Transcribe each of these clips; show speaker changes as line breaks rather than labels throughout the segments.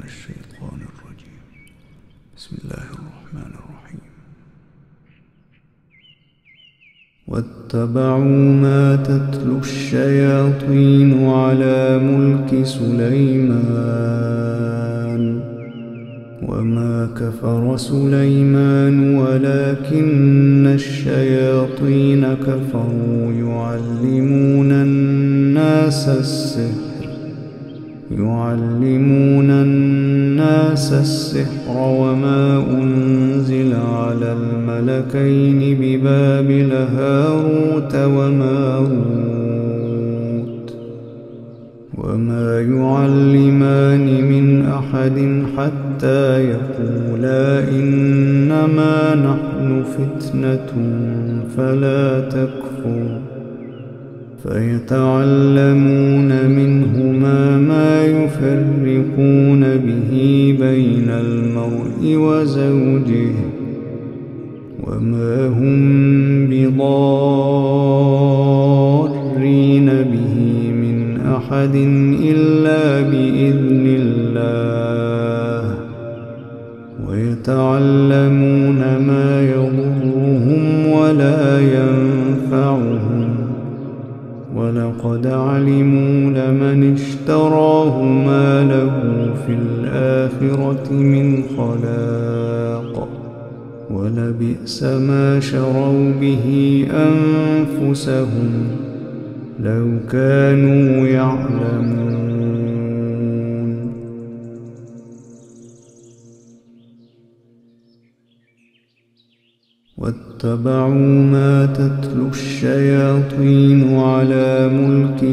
الشيطان الرجيم. بسم الله الرحمن الرحيم. واتبعوا ما تتلو الشياطين على ملك سليمان وما كفر سليمان ولكن الشياطين كفروا يعلمون الناس السحر وما أنزل على الملكين ببابل هاروت وماروت وما يعلمان من أحد حتى يقولا إنما نحن فتنة فلا تكفر فيتعلمون منهما ما يفرقون به بين المرء وزوجه وما هم بضارين به من أحد إلا بإذن الله ويتعلمون ما يضرهم ولا ينفعهم ولقد علموا لمن اشتراه ما له في الآخرة من خلاق ولبئس ما شروا به أنفسهم لو كانوا يعلمون. واتبعوا ما تتلو الشياطين على ملك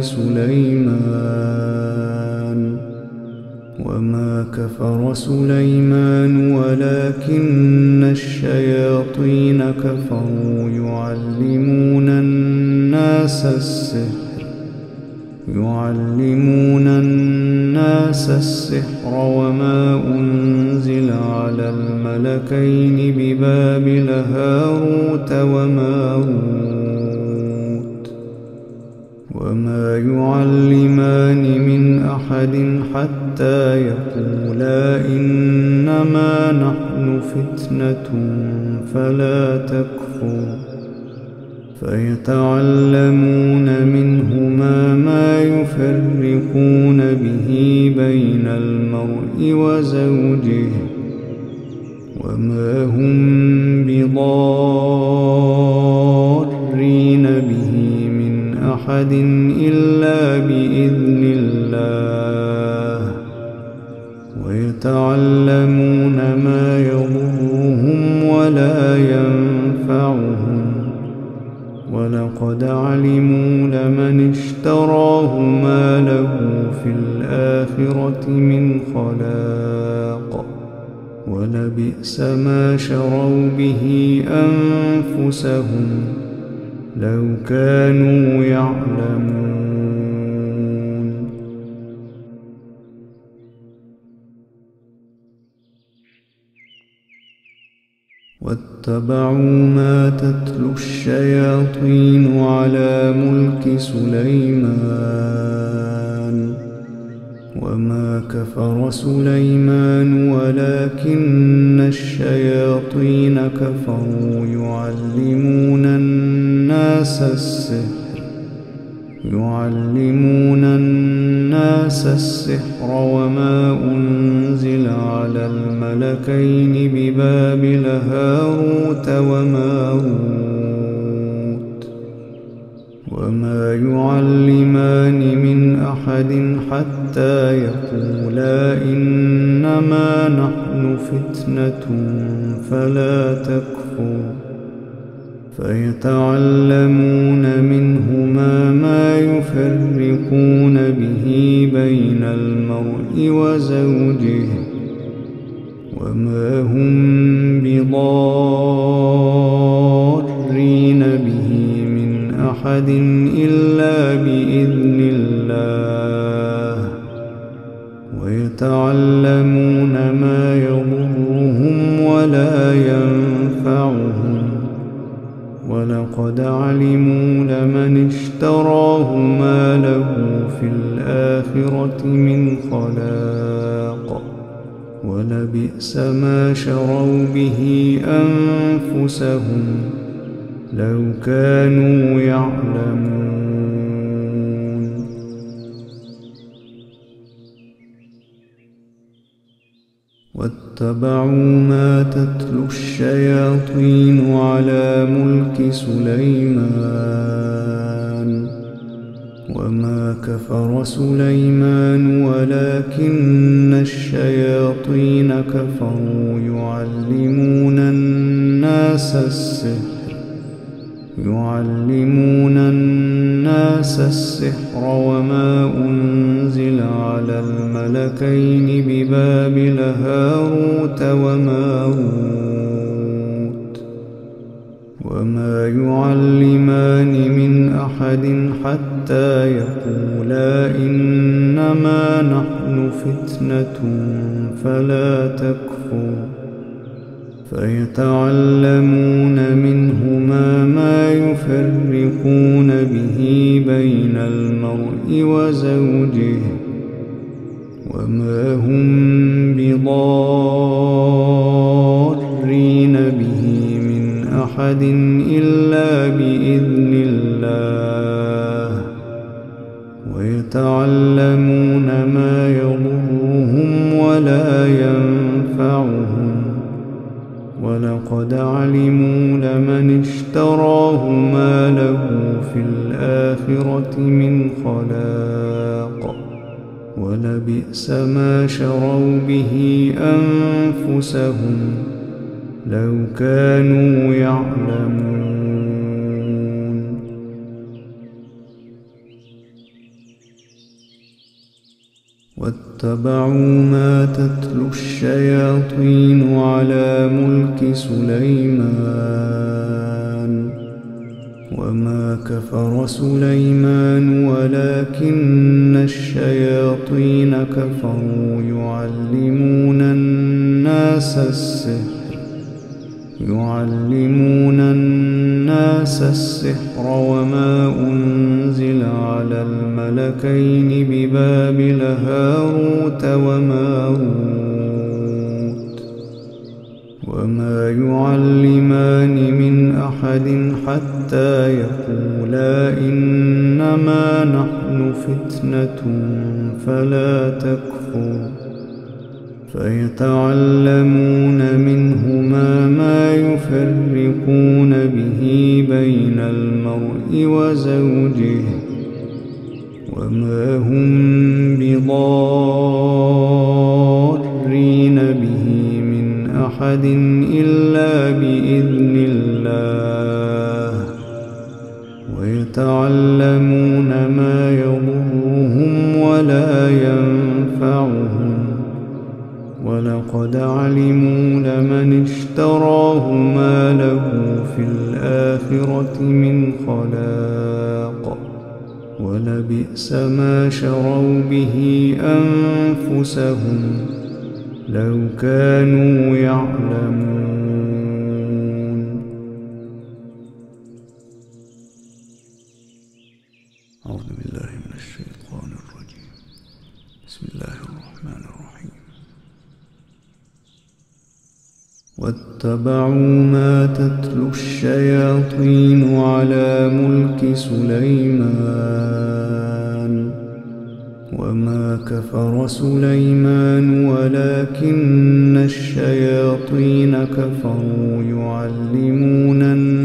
سليمان وما كفر سليمان ولكن الشياطين كفروا يعلمون الناس السحر وما أنزل على الملكين ببابل هاروت وماروت وما يعلمان من أحد حتى يقولا إنما نحن فتنة فلا تكفر فيتعلمون منهما ما يفرقون به بين المرء وزوجه وما هم بضارين به من أحد إلا بإذن الله ويتعلمون ما يضرهم ولا ينفعهم ولقد علموا لمن اشتراه ما له في الآخرة من خلاق ولبئس ما شروا به أنفسهم لو كانوا يعلمون. واتبعوا ما تتلو الشياطين على ملك سليمان وما كفر سليمان ولكن الشياطين كفروا يعلمون الناس السحر وما أنزل على الملكين ببابل هاروت وماروت وما يعلمان من أحد حتى يقولا إنما نحن فتنة فلا تكفر فيتعلمون منهما ما يفرقون به بين المرء وزوجه وما هم بضارين به من أحد إلا بإذن الله ويتعلمون ما يضرهم ولا ينفعهم ولقد علموا لمن اشتراه ما له في الآخرة من خلاق
ولبئس ما شروا به أنفسهم لو كانوا يعلمون. واتبعوا ما تتلو الشياطين على ملك سليمان وما كفر سليمان ولكن الشياطين كفروا يعلمون الناس السحر وما أنزل على الملكين ببابل هاروت وماروت وما يعلمان من أحد حتى يقولا إنما نحن فتنة فلا تكفر فيتعلمون منهما ما يفرقون به بين المرء وزوجه وما هم بضارين به من أحد إلا بإذن الله ويتعلمون ما يضرهم ولا ينفعهم ولقد علموا لمن اشتراه ما له في الآخرة من خلاق ولبئس ما شروا به أنفسهم لو كانوا يعلمون. واتبعوا ما تتلو الشياطين على ملك سليمان وما كفر سليمان ولكن الشياطين كفروا يعلمون الناس السحر وما أنزل على الملكين ببابل هاروت وماروت وما يعلمان من أحد حتى يقولا إنما نحن فتنة فلا تكفر فيتعلمون منهما ما يفرقون به بين المرء وزوجه وما هم بضارين به من أحد إلا بإذن الله ويتعلمون ما يضرهم ولا ينفعهم ولقد علموا لمن اشتراه ما له في الآخرة من خلاق ولبئس ما شروا به أنفسهم لو كانوا يعلمون.
أعوذ بالله من الشيطان الرجيم. بسم الله الرحمن الرحيم.
واتبعوا ما تتلو الشياطين على ملك سليمان وما كفر سليمان ولكن الشياطين كفروا يعلمون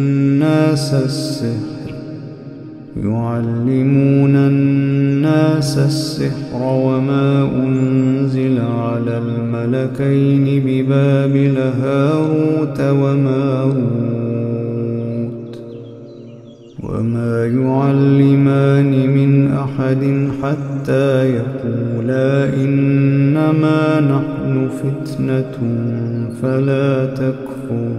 الناس السحر وما أنزل على الملكين ببابل هاروت وماروت وما يعلمان من أحد حتى يقولا إنما نحن فتنة فلا تكفر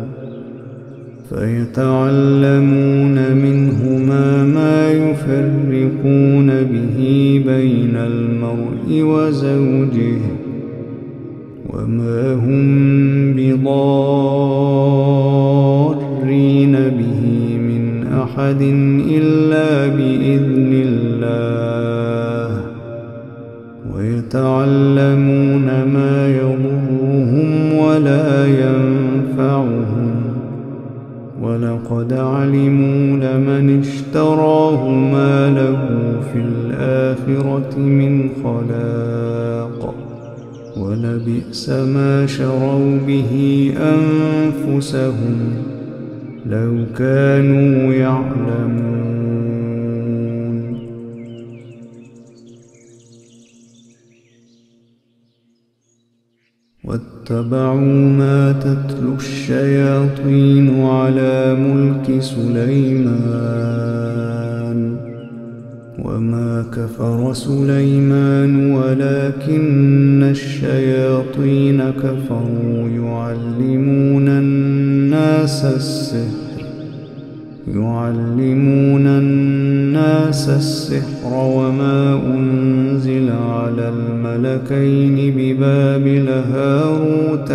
فيتعلمون منهما ما يفرقون به بين المرء وزوجه وما هم بضارين به من أحد إلا بإذن الله ويتعلمون ما يضرهم ولا ينفعهم ولقد علموا لمن اشتراه ما له في الآخرة من خلاق ولبئس ما شروا به أنفسهم لو كانوا يعلمون. واتبعوا ما تتلو الشياطين على ملك سليمان وما كفر سليمان ولكن الشياطين كفروا يعلمون الناس السحر وما أنزل على الملكين ببابل هاروت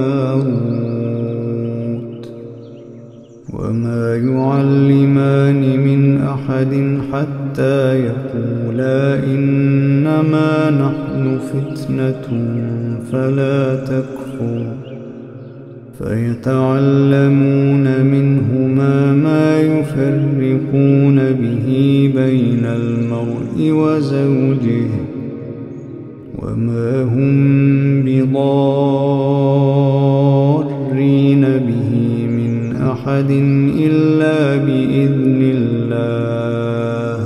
وماروت وما يعلمان من أحد حتى يقولا إنما نحن فتنة فلا تكفر فيتعلمون منهما ما يفرقون به بين المرء وزوجه وما هم بضارين به من أحد إلا بإذن الله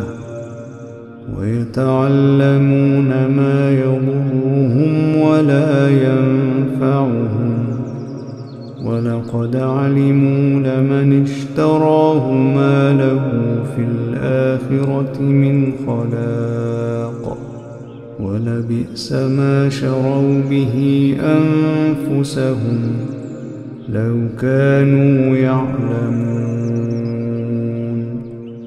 ويتعلمون ما يضرهم ولا ينفعهم ولقد علموا لمن اشتراه ما له في الآخرة من خلاق ولبئس ما شروا به أنفسهم لو كانوا يعلمون.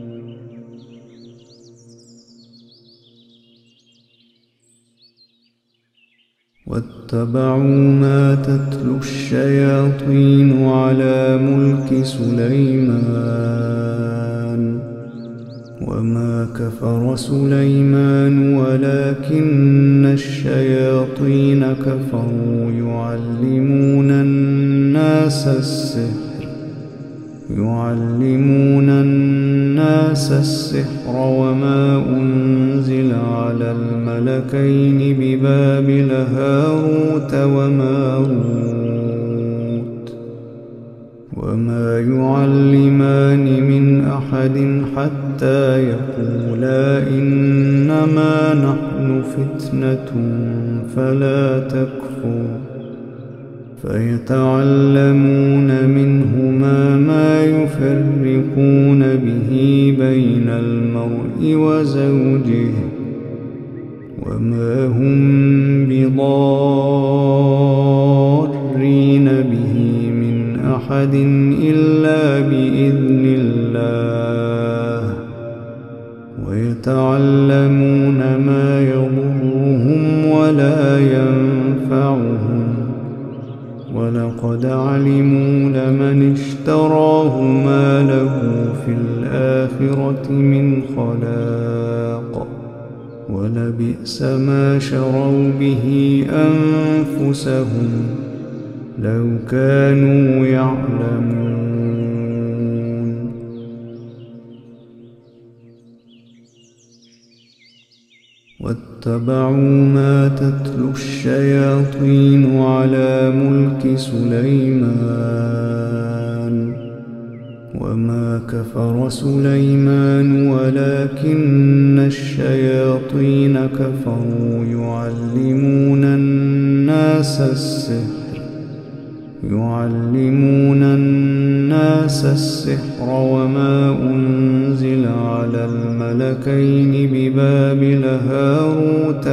واتبعوا ما تتلو الشياطين على ملك سليمان وما كفر سليمان ولكن الشياطين كفروا يعلمون الناس السحر وما أنزل على الملكين ببابل هاروت وماروت وما يعلمان من أحد حتى يقولا إنما نحن فتنة فلا تكفر فيتعلمون منهما ما يفرقون به بين المرء وزوجه وما هم بضارين به من أحد إلا بإذن الله ويتعلمون ما يضرهم ولا ينفعهم ولقد علموا لمن اشتراه ما له في الآخرة من خلاق ولبئس ما شروا به أنفسهم لو كانوا يعلمون. واتبعوا ما تتلو الشياطين على ملك سليمان وما كفر سليمان ولكن الشياطين كفروا يعلمون الناس السحر وما أنزل على الملكين ببابل هاروت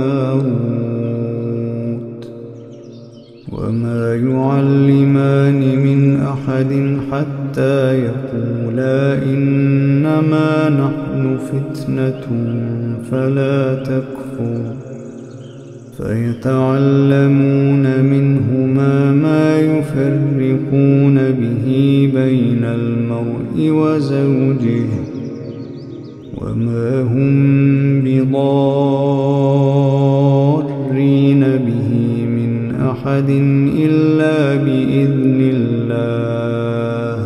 وماروت وما يعلمان من أحد حتى يقولا إنما نحن فتنة فلا تكفر فيتعلمون منهما ما يفرقون به بين المرء وزوجه وما هم بضارين به من أحد أحد إلا بإذن الله،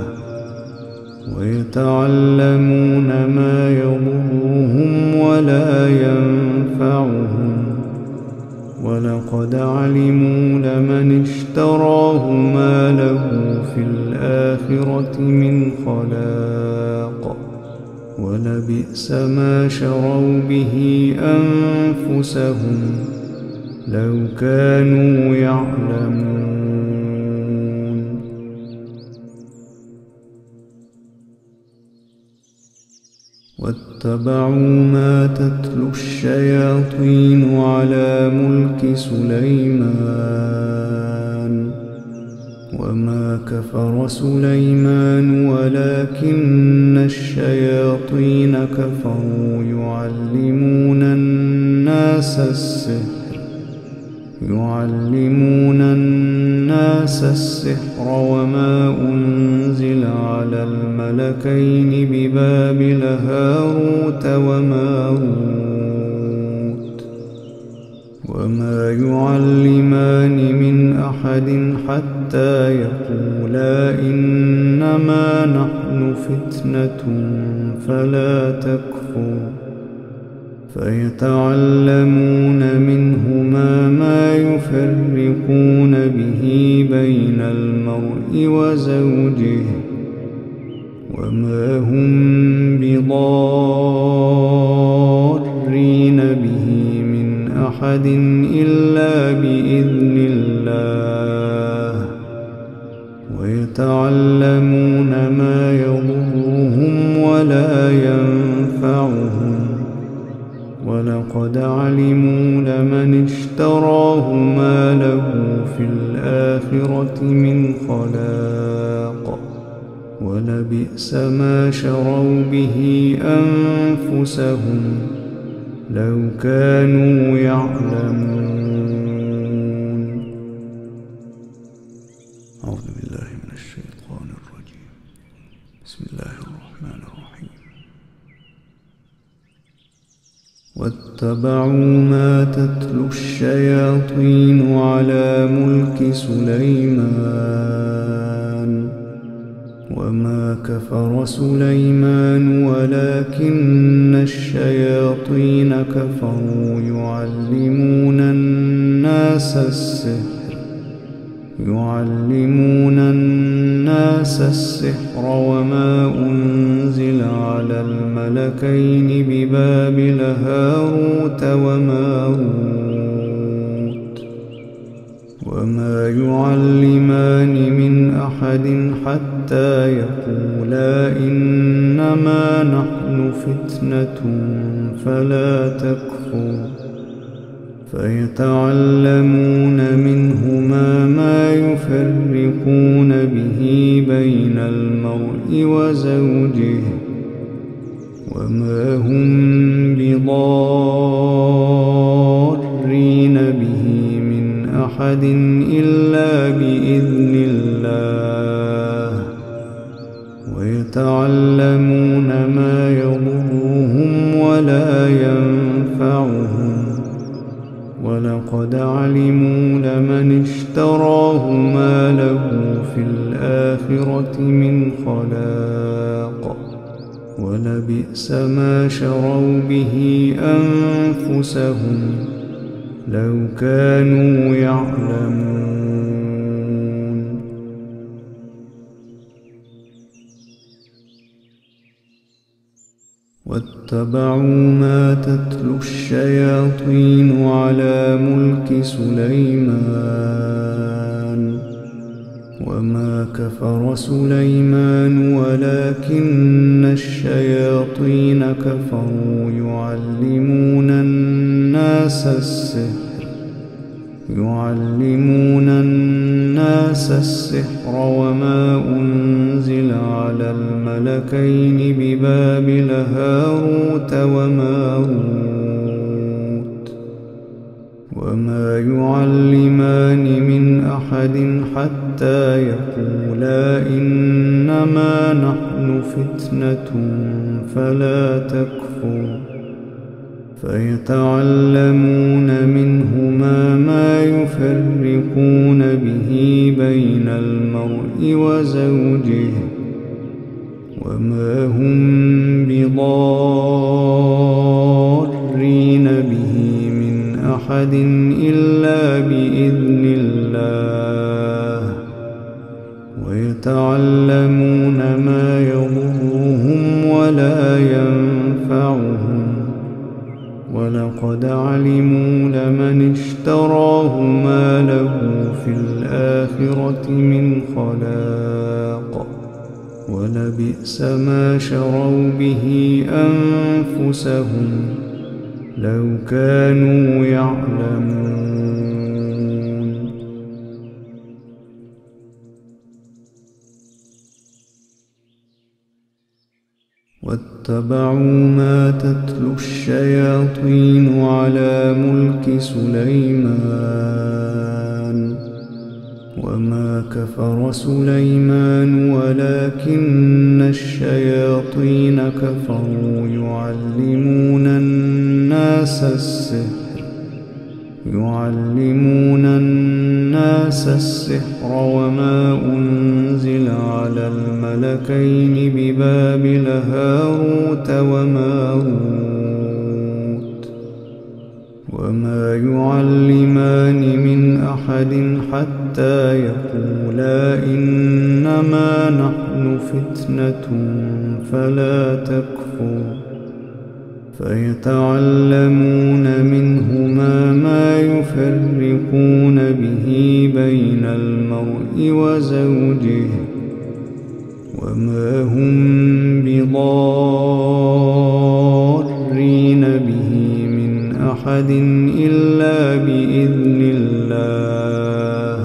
ويتعلمون ما يضرهم ولا ينفعهم، ولقد علموا لمن اشتراه ما له في الآخرة من خلاق، ولبئس ما شروا به أنفسهم لو كانوا يعلمون. واتبعوا ما تتلو الشياطين على ملك سليمان، وما كفر سليمان ولكن الشياطين كفروا يعلمون الناس السحر وما أنزل على الملكين ببابل هاروت وماروت، وما يعلمان من أحد حتى يقولا إنما نحن فتنة فلا تكفر، فيتعلمون منهما ما يفرقون به بين المرء وزوجه، وما هم بضارين به من أحد إلا بإذن الله، ويتعلمون ما يضرهم ولا ينفعهم، ولقد علموا لمن اشتراه ما له في الآخرة من خلاق، ولبئس ما شروا به أنفسهم لو كانوا يعلمون.
أعوذ بالله من الشيطان الرجيم. بسم الله الرحمن الرحيم.
واتبعوا ما تتلو الشياطين على ملك سليمان، وما كفر سليمان ولكن الشياطين كفروا يعلمون الناس السحر وما أنزل على الملكين ببابل هاروت وماروت، وما يعلمان من أحد حتى يقولا إنما نحن فتنة فلا تكفر، فيتعلمون منهما ما يفرقون به بين المرء وزوجه، وما هم بضارين به من أحد إلا بإذن الله، ويتعلمون ما يضرهم ولا ينفعهم، ولقد علموا لمن اشتراه ما له في الآخرة من خلاق، ولبئس ما شروا به أنفسهم لو كانوا يعلمون. واتبعوا ما تتلو الشياطين على ملك سليمان، وما كفر سليمان ولكن الشياطين كفروا يعلمون الناس السحر وما أنزل على الملكين ببابل هاروت وماروت، وما يعلمان من أحد حتى يقولا إنما نحن فتنة فلا تكفر، فيتعلمون منهما ما يفرقون به بين المرء وزوجه، وما هم بضارين به من أحد إلا بإذن الله، ويتعلمون ما يضرهم ولا ينفعهم، ولقد علموا لمن اشتراه ما له في الآخرة من خلاق، ولبئس ما شروا به أنفسهم لو كانوا يعلمون. واتبعوا ما تتلو الشياطين على ملك سليمان، وما كفر سليمان ولكن الشياطين كفروا يعلمون الناس السحر وما أنزل على الملكين ببابل هاروت وماروت، وما يعلمان من أحد حتى يقولا إنما نحن فتنة فلا تكفر، فيتعلمون منهما ما يفرقون به بين المرء وزوجه، وما هم بضارين به من أحد إلا بإذن الله،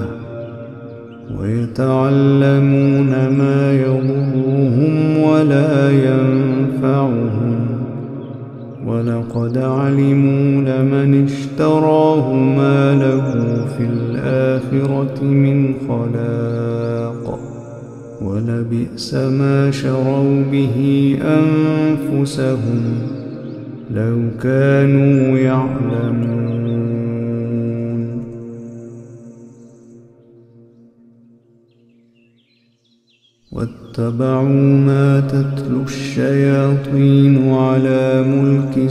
ويتعلمون ما يضرهم ولا ينفعهم، ولقد علموا لمن اشتراه ما له في الآخرة من خلاق، ولبئس ما شروا به أنفسهم لو كانوا يعلمون. واتبعوا ما تتلو الشياطين على ملك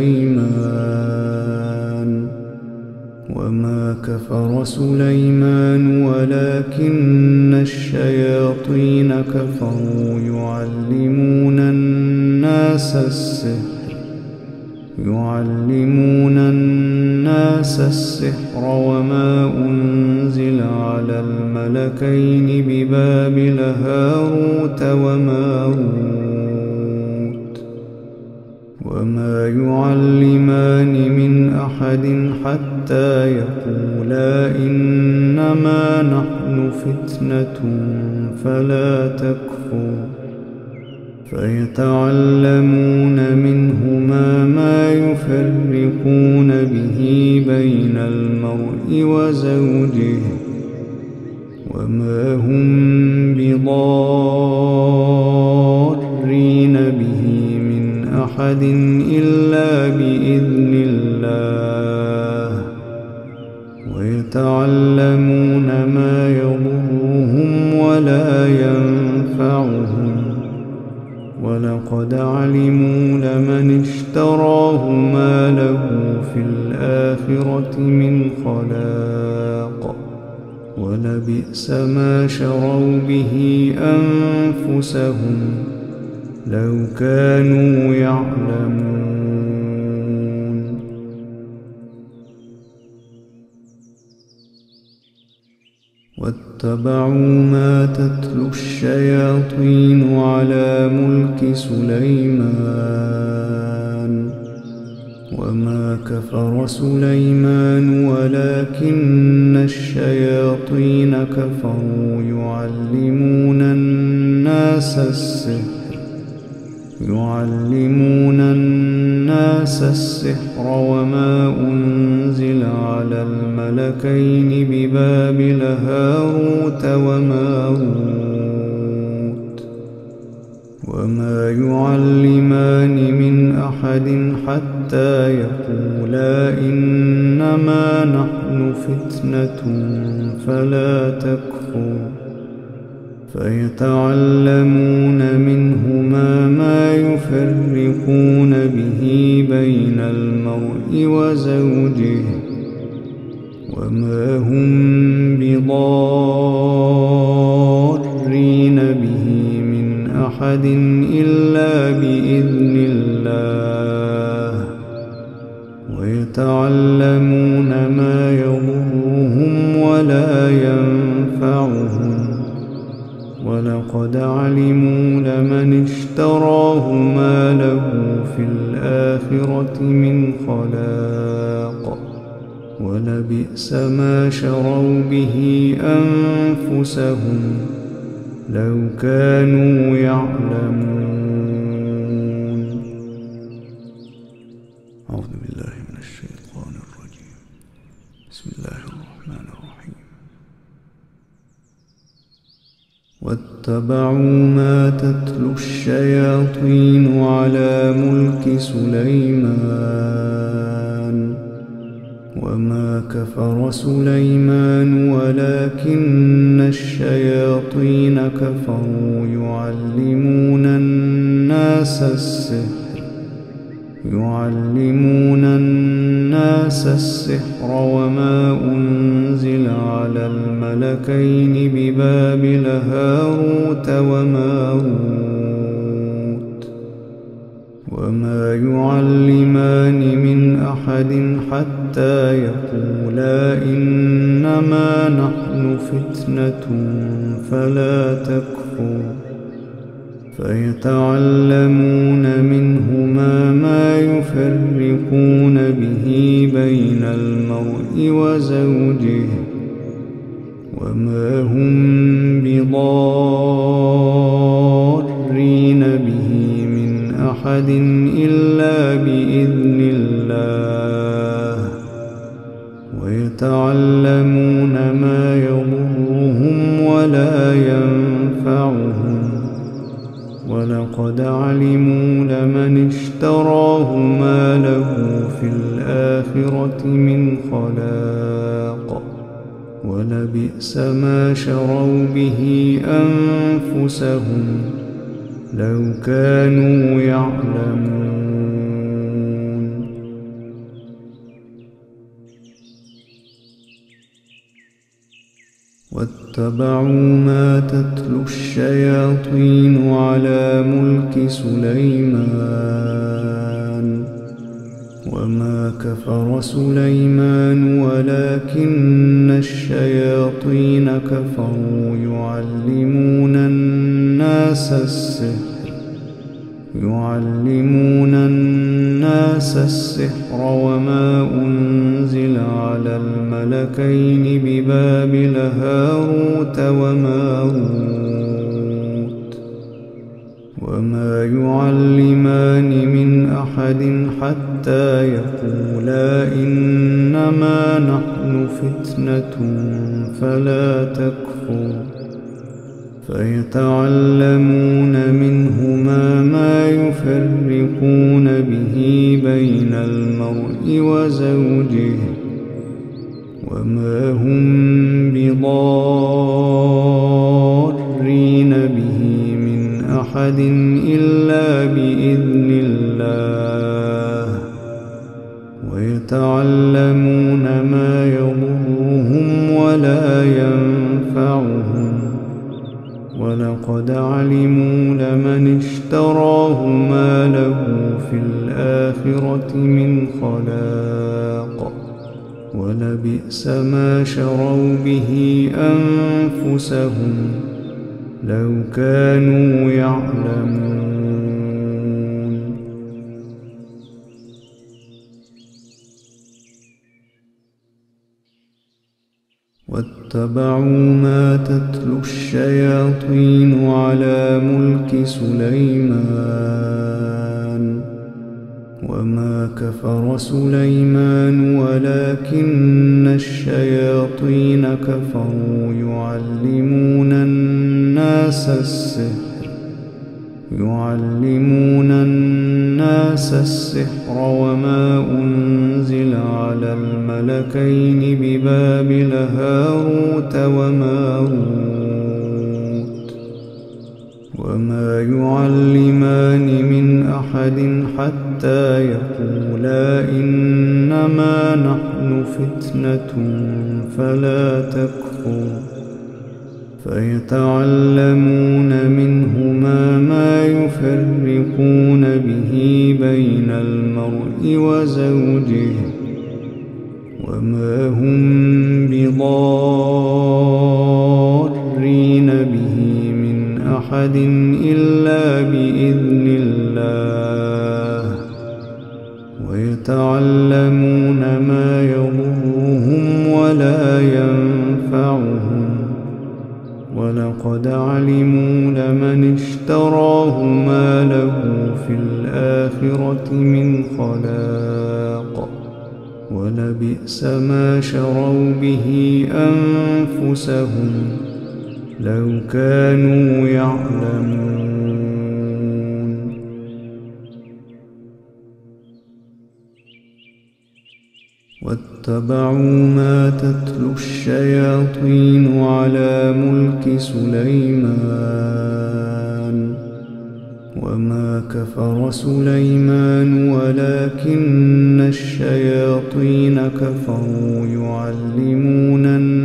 سليمان، وما كفر سليمان ولكن الشياطين كفروا يعلمون الناس السحر وما أنزل على الملكين ببابل هاروت وماروت، وما يعلمان من أحد حتى يقولا إنما نحن فتنة فلا تكفر، فيتعلمون منهما ما يفرقون به بين المرء وزوجه، وما هم بضارين به من أحد إلا بإذن الله، ويتعلمون ما يضرهم ولا ينفعهم، ولقد علموا لمن اشتراه ما له في الآخرة من خلاق، ولبئس ما شروا به أنفسهم لو كانوا يعلمون. واتبعوا ما تتلو الشياطين على ملك سليمان، وما كفر سليمان ولكن الشياطين كفروا يعلمون الناس السحر وما أنزل على الملكين ببابل هاروت وماروت، وما يعلمان من أحد حتى يقولا إنما نحن فتنة فلا تكفر فيتعلمون منهما ما يفرقون به بين المرء وزوجه وما هم بضارين به من أحد إلا بإذن الله ويتعلمون ما يضرهم ولا ينفعهم ولقد علموا لمن اشتراه ما له في الآخرة من خلاق ولبئس ما شروا به أنفسهم لو كانوا يعلمون.
أعوذ بالله من الشيطان الرجيم. بسم الله الرحمن الرحيم.
واتبعوا ما تتلو الشياطين على ملك سليمان وما كفر سليمان ولكن الشياطين كفروا يعلمون الناس السحر وما أنزل على الملكين ببابل هاروت وماروت وما يعلمان من أحد حتى يقولا إنما نحن فتنة فلا تكفر فيتعلمون منهما ما يفرقون به بين المرء وزوجه وما هم بضارين به من أحد إلا بإذن الله ويتعلمون ما يضرهم ولا ينفعهم ولقد علموا لمن اشتراه ما له في الآخرة من خلاق ولبئس ما شروا به أنفسهم لو كانوا يعلمون. واتبعوا ما تتلو الشياطين على ملك سليمان وما كفر سليمان ولكن الشياطين كفروا يعلمون الناس السحر وما أنزل على الملكين ببابل هاروت وماروت وما يعلمان من أحد حتى يقولا إنما نحن فتنة فلا تكفر فيتعلمون منهما ما يفرقون به بين المرء وزوجه وما هم بضارين به من أحد إلا بإذن الله ويتعلمون ما يضرهم ولا ينفعهم ولقد علموا لمن اشتراه ما له في الآخرة من خلاق ولبئس ما شروا به أنفسهم لو كانوا يعلمون. واتبعوا ما تتلو الشياطين على ملك سليمان وما كفر سليمان ولكن الشياطين كفروا يعلمون الناس يعلمون الناس السحر وما أنزل على الملكين ببابل هاروت وماروت وما يعلمان من أحد حتى يقولا إنما نحن فتنة فلا تكفر فيتعلمون منهما ما يفرقون به بين المرء وزوجه وما هم بضارين به من أحد إلا بإذن الله ويتعلمون ما يضرهم ولا ينفعهم ولقد علموا لمن اشتراه ما له في الآخرة من خلاق ولبئس ما شروا به أنفسهم لو كانوا يعلمون واتبعوا ما تتلو الشياطين على ملك سليمان وما كفر سليمان ولكن الشياطين كفروا يعلمون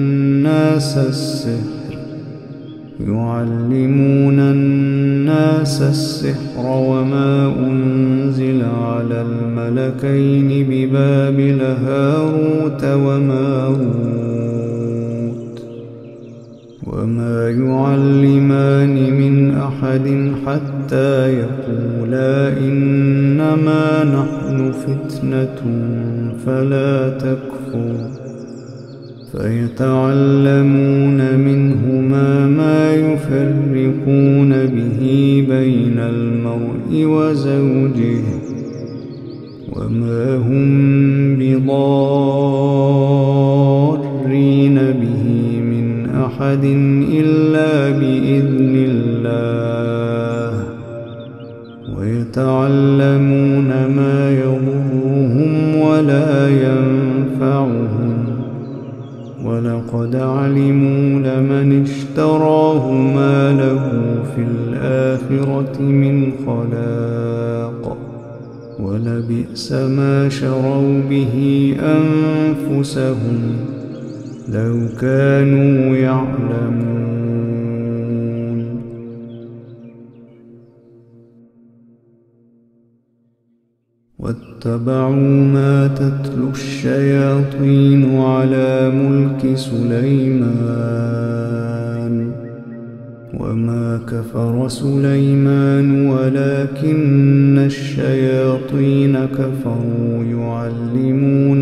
الناس السحر وما أنزل على الملكين ببابل هاروت وماروت وما يعلمان من أحد حتى يقولا إنما نحن فتنة فلا تكفر فيتعلمون منهما ما يفرقون به بين المرء وزوجه وما هم بضارين به من أحد إلا بإذن الله ويتعلمون ما يضرهم ولا ينفعهم ولقد علموا لمن اشتراه ما له في الآخرة من خلاق ولبئس ما شروا به أنفسهم لو كانوا يعلمون واتبعوا ما تتلو الشياطين على ملك سليمان وما كفر سليمان ولكن الشياطين كفروا يعلمون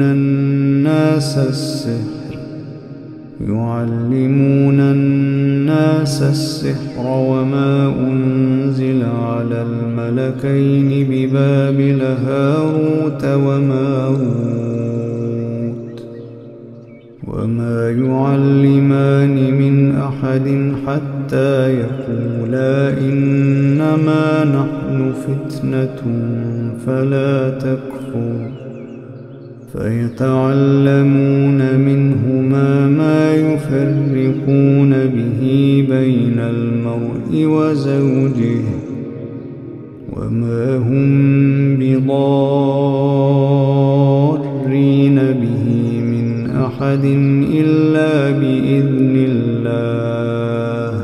الناس السحر وما أنزل على الملكين ببابل هاروت وماروت وما يعلمان من أحد حتى يقولا إنما نحن فتنة فلا تكفر فيتعلمون منهما ما يفرقون به بين المرء وزوجه وما هم بضارين به من أحد إلا بإذن الله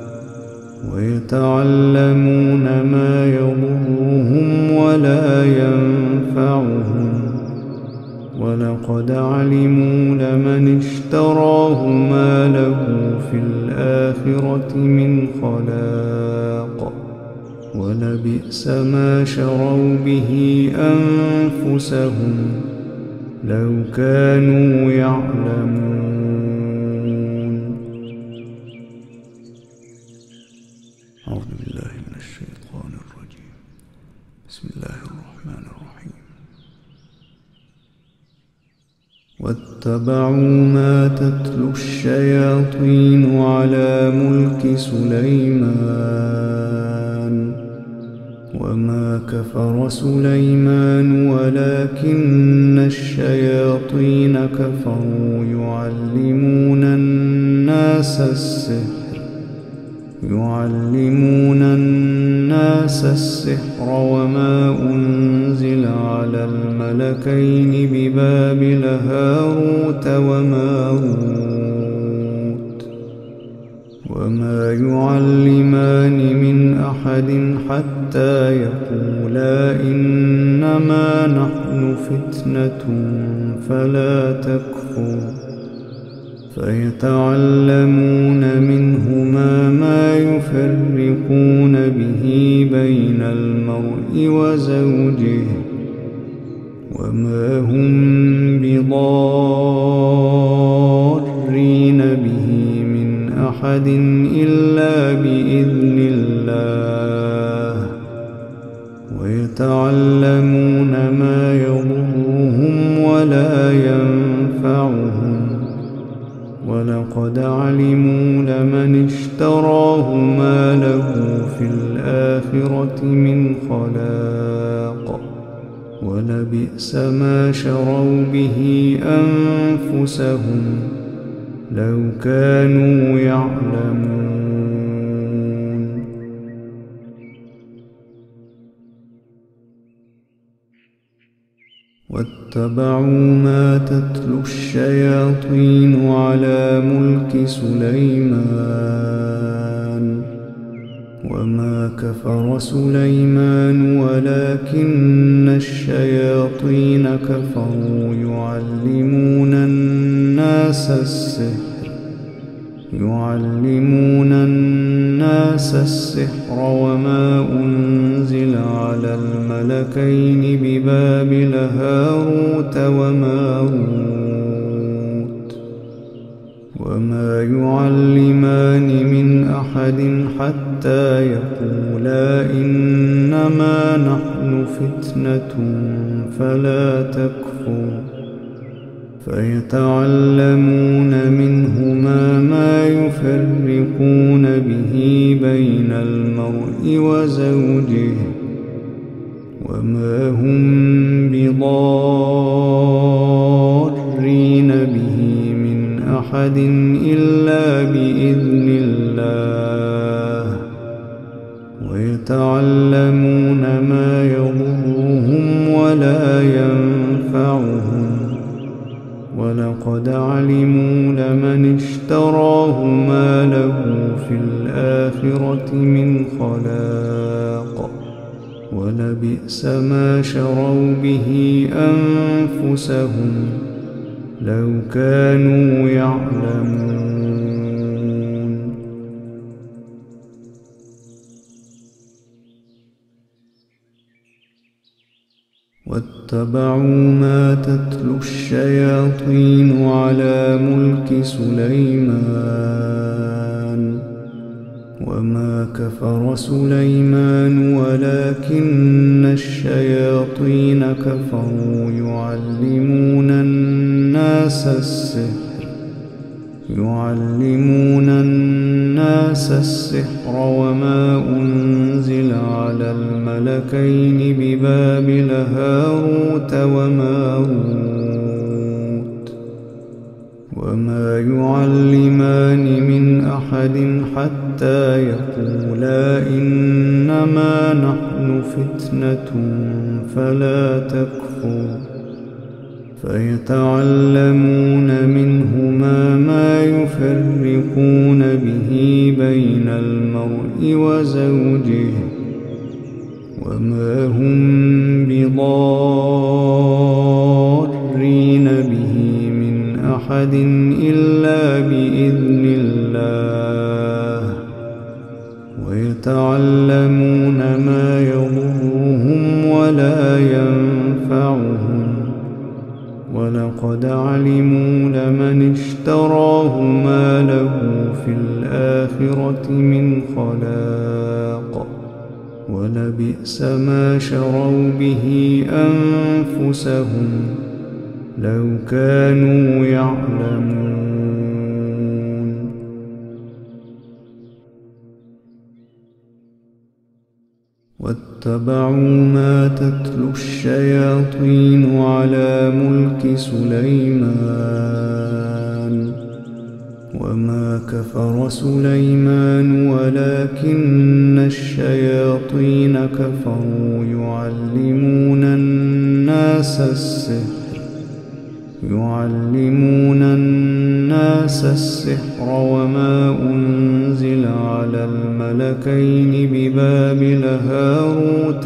ويتعلمون ما يضرهم ولا ينفعهم ولقد علموا لمن اشتراه ما له في الآخرة من خلاق ولبئس ما شروا به أنفسهم لو كانوا يعلمون.
أعوذ بالله من الشيطان الرجيم. بسم الله الرحمن الرحيم.
واتبعوا ما تتلو الشياطين على ملك سليمان وما كفر سليمان ولكن الشياطين كفروا يعلمون الناس السحر وما أنزل على الملكين ببابل هاروت وماروت وما يعلمان من أحد حتى يقولا إنما نحن فتنة فلا تكفر فيتعلمون منهما ما يفرقون به بين المرء وزوجه وما هم بضارين به من أحد إلا بإذن الله ويتعلمون ما يضرهم ولا ينفعهم ولقد علموا لمن اشتراه ما له في الآخرة من خلاق ولبئس ما شروا به أنفسهم لو كانوا يعلمون واتبعوا ما تتلو الشياطين على ملك سليمان وما كفر سليمان ولكن الشياطين كفروا يعلمون الناس السحر وما أنزل على الملكين ببابل هاروت وماروت وما يعلمان من أحد حتى يقولا إنما نحن فتنة فلا تكفر فيتعلمون منهما ما يفرقون به بين المرء وزوجه وما هم بضارين به من أحد إلا بإذن الله ويتعلمون ما يضرهم ولا ينفعهم ولقد علموا لمن اشتراه ما له في الآخرة من خلاق ولبئس ما شروا به أنفسهم لو كانوا يعلمون واتبعوا ما تتلو الشياطين على ملك سليمان وما كفر سليمان ولكن الشياطين كفروا يعلمون الناس السحر وما أنزل على الملكين ببابل هاروت وماروت وما يعلمان من أحد حتى يقولا إنما نحن فتنة فلا تكفر فيتعلمون منهما ما يفرقون به بين المرء وزوجه وما هم بضارين به من أحد إلا بإذن الله ويتعلمون ما يضرهم ولا ينفعهم ولقد علموا لمن اشتراه ما له في الآخرة من خلاق ولبئس ما شروا به أنفسهم لو كانوا يعلمون واتبعوا ما تتلو الشياطين على ملك سليمان وما كفر سليمان ولكن الشياطين كفروا يعلمون الناس السحر وما أنزل على الملكين ببابل هاروت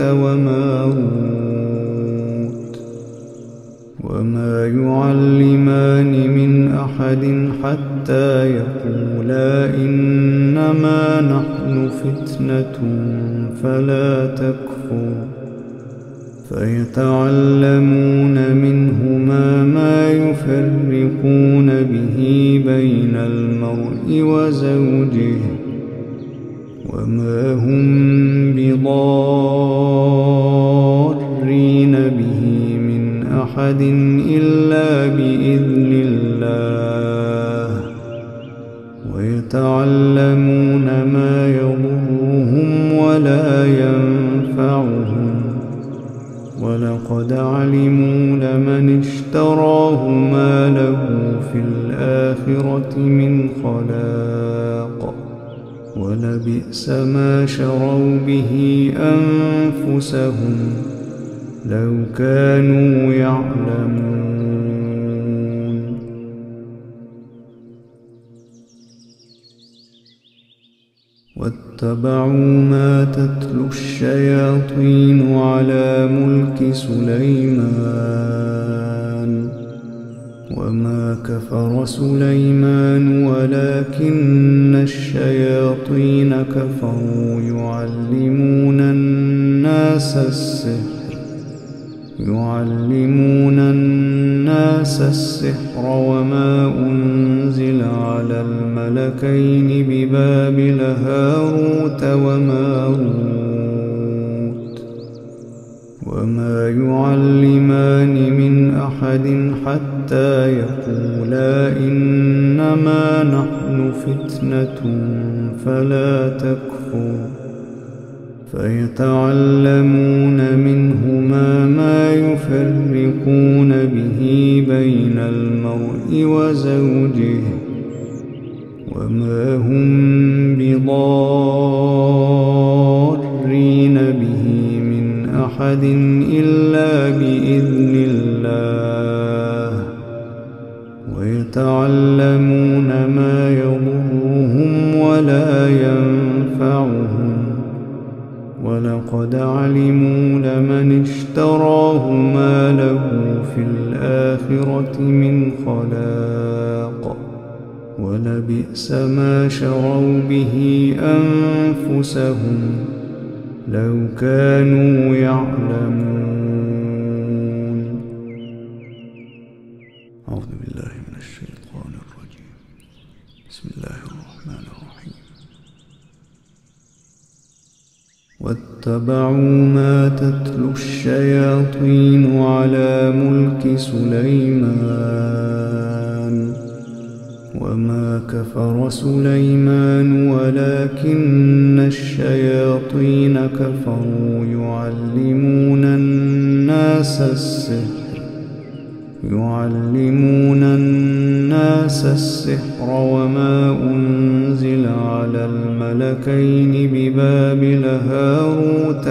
وماروت وما يعلمان من أحد حتى يقولا إنما نحن فتنة فلا تكفر فيتعلمون منهما ما يفرقون به بين المرء وزوجه وما هم بضارين به من أحد إلا بإذن الله ويتعلمون ما يضرهم ولا ينفعهم ولقد علموا لمن اشتراه ما له في الآخرة من خلاق ولبئس ما شروا به أنفسهم لو كانوا يعلمون واتبعوا ما تتلو الشياطين على ملك سليمان وما كفر سليمان ولكن الشياطين كفروا يعلمون الناس السحر وما أنزل على الملكين ببابل هاروت وماروت وما يعلمان من أحد حتى يقولا إنما نحن فتنة فلا تكفر فيتعلمون منهما ما يفرقون به بين المرء وزوجه وما هم بضارين به من أحد إلا بإذن الله ويتعلمون ما يضرهم ولا ينفعهم ولقد علموا لمن اشتراه ما له في الآخرة من خلاق ولبئس ما شروا به أنفسهم لو كانوا يعلمون.
أعوذ بالله من الشيطان الرجيم. بسم الله الرحمن الرحيم.
واتبعوا ما تتلو الشياطين على ملك سليمان وما كفر سليمان ولكن الشياطين كفروا يعلمون الناس السحر وما أنزل على الملكين ببابل هاروت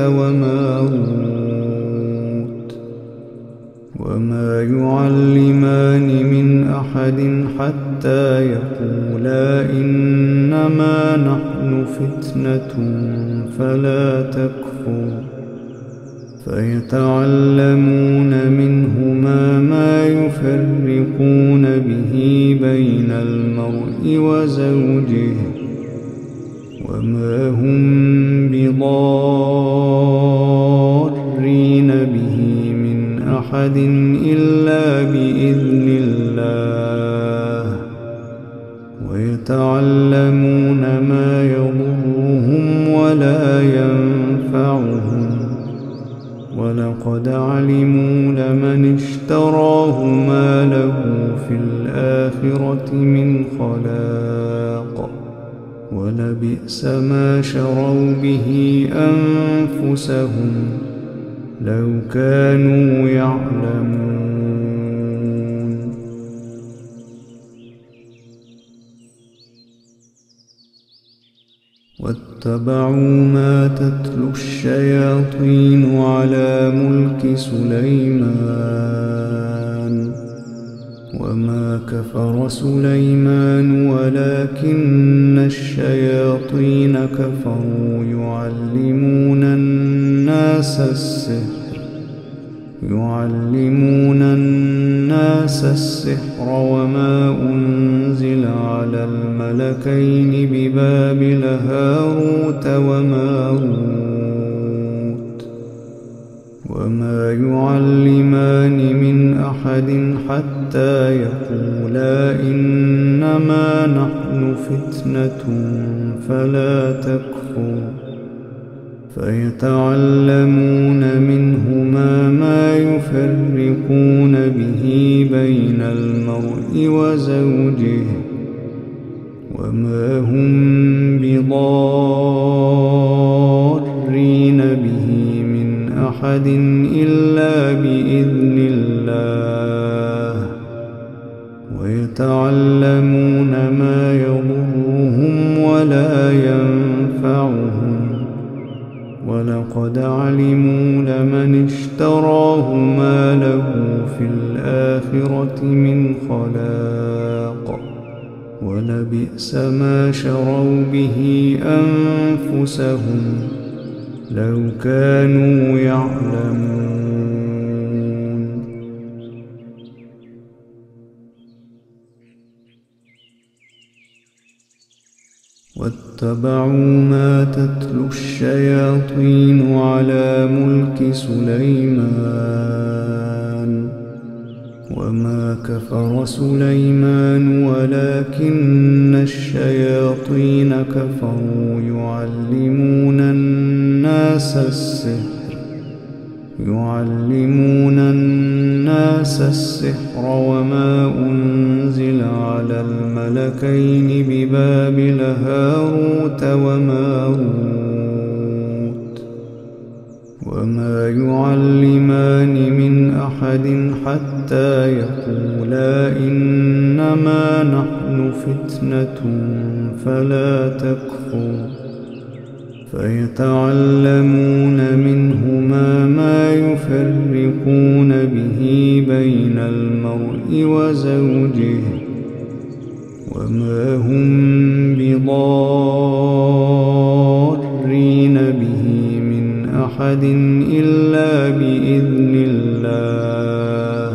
وماروت وما يعلمان من أحد حتى يقولا إنما نحن فتنة فلا تكفر فيتعلمون منهما ما يفرقون به بين المرء وزوجه وما هم بضارين به من أحد إلا بإذن الله ويتعلمون ما يضرهم ولا ينفعهم ولقد علموا لمن اشتراه ما له في الآخرة من خلاق ولبئس ما شروا به أنفسهم لو كانوا يعلمون. واتبعوا ما تتلو الشياطين على ملك سليمان وما كفر سليمان ولكن الشياطين كفروا يعلمون الناس السحر وما أنزل على الملكين ببابل هاروت وماروت وما يعلمان من أحد حتى يقولا إنما نحن فتنة فلا تكفر فيتعلمون منهما ما يفرقون به بين المرء وزوجه وما هم بضارين به من أحد إلا بإذن الله ويتعلمون ما يضرهم ولا ينفعهم ولقد علموا لمن اشتراه ما له في الآخرة من خلاق ولبئس ما شروا به أنفسهم لو كانوا يعلمون. واتبعوا ما تتلو الشياطين على ملك سليمان وما كفر سليمان ولكن الشياطين كفروا يعلمون الناس السحر وما أنزل على الملكين ببابل هاروت وماروت وما يعلمان من أحد حتى يقولا إنما نحن فتنة فلا تكفر فيتعلمون منهما ما يفرقون به بين المرء وزوجه وما هم بضارين به من أحد إلا بإذن الله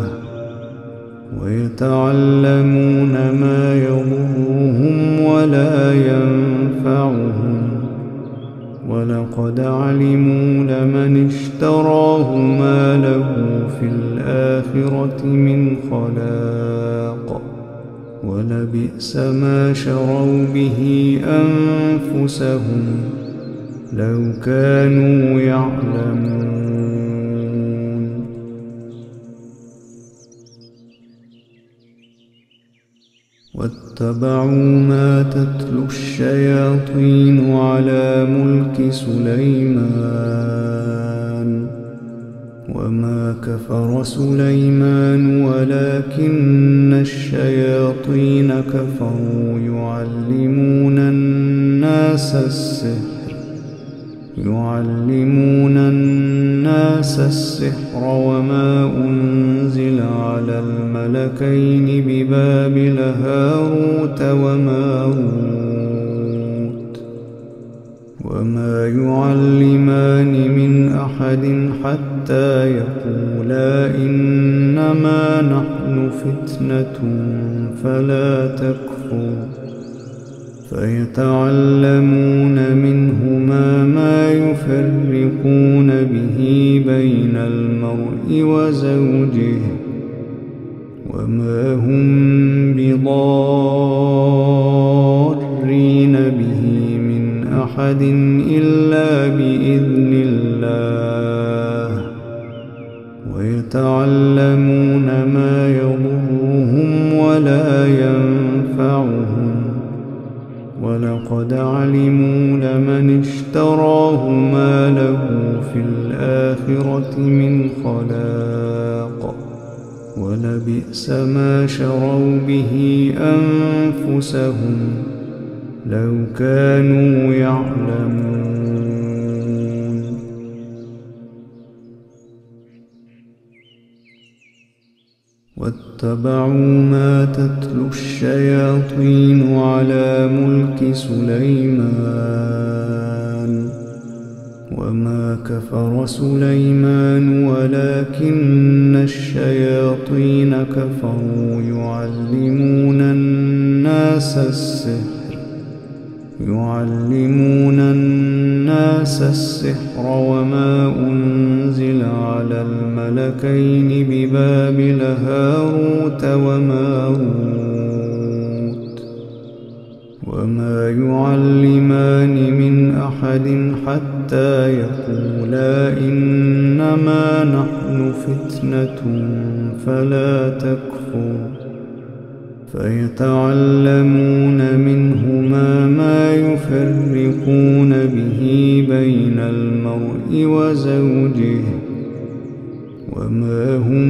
ويتعلمون ما يضرهم ولا ينفعهم ولقد علموا لمن اشتراه ما له في الآخرة من خلاق ولبئس ما شروا به أنفسهم لو كانوا يعلمون. واتبعوا ما تتلو الشياطين على ملك سليمان وما كفر سليمان ولكن الشياطين كفروا يعلمون الناس السحر وما أنزل على الملكين ببابل هاروت وماروت وما يعلمان من أحد حتى يقولا إنما نحن فتنة فلا تكفر فيتعلمون منهما ما يفرقون به بين المرء وزوجه وما هم بضارين به من أحد إلا بإذن الله ويتعلمون ما يضرهم ولا ينفعهم ولقد علموا لمن اشتراه ما له في الآخرة من خلاق ولبئس ما شروا به أنفسهم لو كانوا يعلمون. واتبعوا ما تتلو الشياطين على ملك سليمان وما كفر سليمان ولكن الشياطين كفروا يعلمون الناس السحر وما أنزل على الملكين ببابل هاروت وماروت وما يعلمان من أحد حتى يقولا إنما نحن فتنة فلا تكفر فيتعلمون منهما ما يفرقون به بين المرء وزوجه وما هم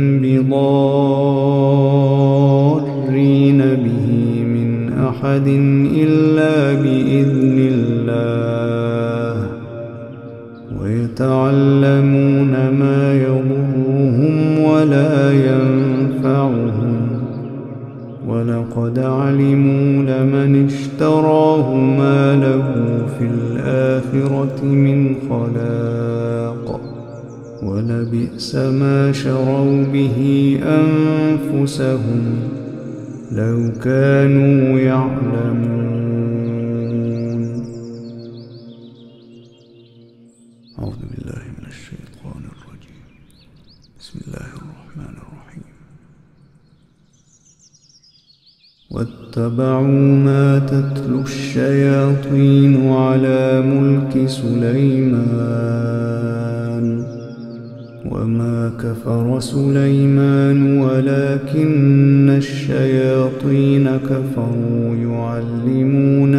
بضارين به من أحد إلا بإذن الله ويتعلمون ما يضرهم ولا ينفعهم ولقد علموا لمن اشتراه ما له في الآخرة من خلاق ولبئس ما شروا به أنفسهم لو كانوا يعلمون.
أعوذ بالله من الشيطان الرجيم. بسم الله الرحمن الرحيم.
واتبعوا ما تتلو الشياطين على ملك سليمان وما كفر سليمان ولكن الشياطين كفروا يعلمون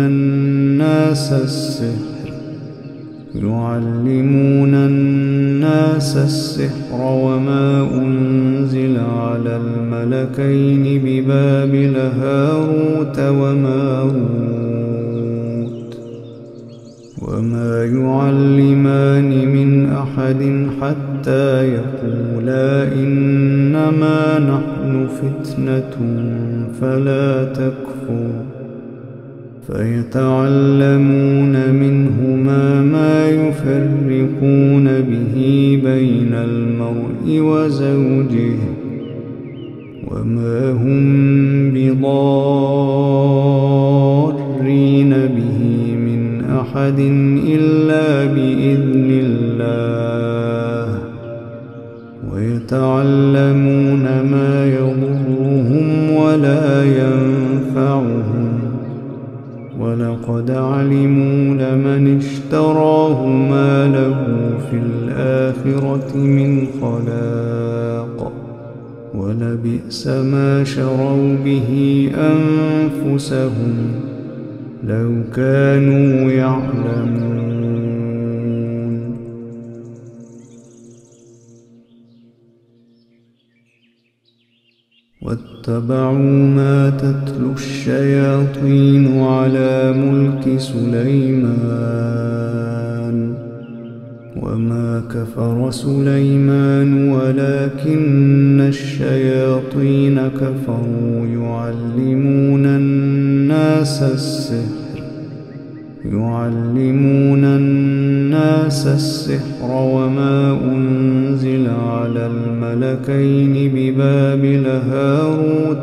الناس السحر وما أنزل على الملكين ببابل هاروت وماروت وما يعلمان من أحد حتى يقولا إنما نحن فتنة فلا تكفر فيتعلمون منهما ما يفرقون به بين المرء وزوجه وما هم بضارين به من أحد إلا بإذن الله ويتعلمون ما يضرهم ولا ينفعهم ولقد علموا لمن اشتراه ما له في الآخرة من خلاق ولبئس ما شروا به أنفسهم لو كانوا يعلمون. واتبعوا ما تتلو الشياطين على ملك سليمان وما كفر سليمان ولكن الشياطين كفروا يعلمون الناس السحر وما أنزل على الملكين ببابل هاروت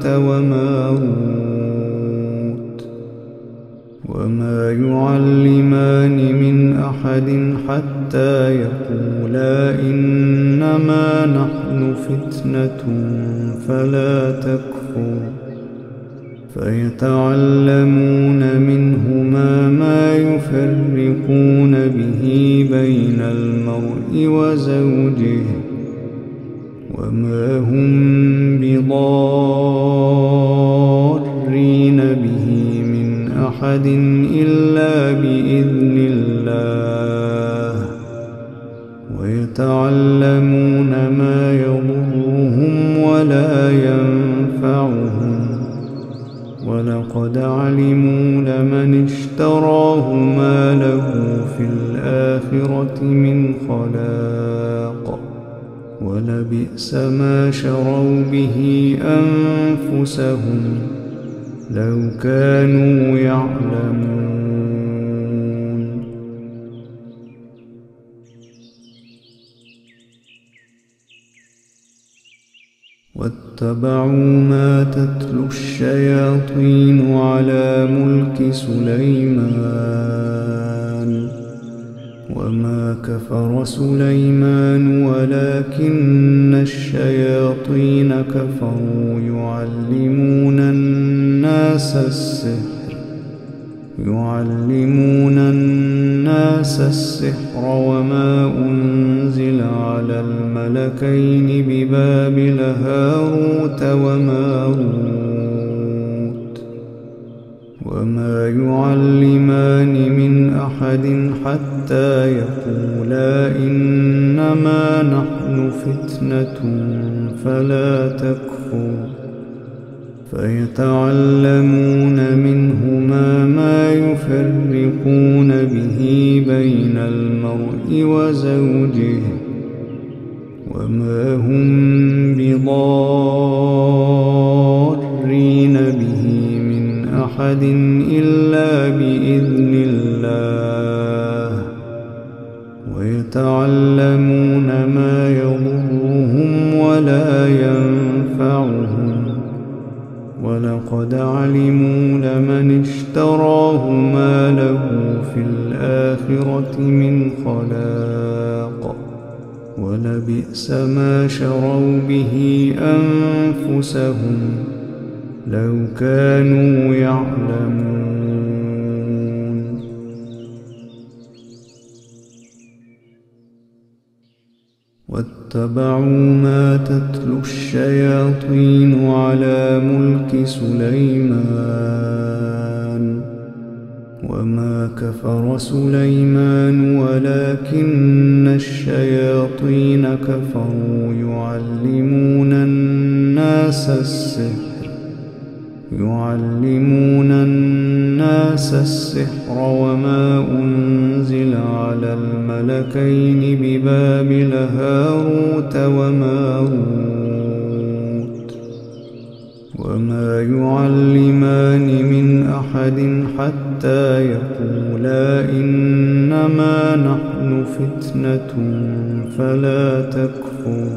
وماروت وما يعلمان من أحد حتى يقولا إنما نحن فتنة فلا تكفر فيتعلمون منهما ما يفرقون به بين المرء وزوجه وما هم بضارين به من أحد إلا بإذن الله، ويتعلمون ما يضرهم ولا ينفعهم، ولقد علموا لمن اشتراه ما له في الآخرة من خلاق، ولبئس ما شروا به أنفسهم لو كانوا يعلمون. واتبعوا ما تتلو الشياطين على ملك سليمان، وما كفر سليمان ولكن الشياطين كفروا يعلمون الناس السحر وما أنزل على الملكين ببابل هاروت وماروت، وما يعلمان من أحد حتى يقولا إنما نحن فتنة فلا تكفر، فيتعلمون منهما ما يفرقون به بين المرء وزوجه، وما هم بضارين به من أحد إلا بإذن الله، ويتعلمون ما يضرهم ولا ينفعهم، ولقد علموا لمن اشتراه ما له في الآخرة من خلاق، ولبئس ما شروا به أنفسهم لو كانوا يعلمون. واتبعوا ما تتلو الشياطين على ملك سليمان، وما كفر سليمان ولكن الشياطين كفروا يعلمون الناس السحر وما أنزل على الملكين ببابل هاروت وماروت، وما يعلمان من أحد حتى يقولا إنما نحن فتنة فلا تكفر،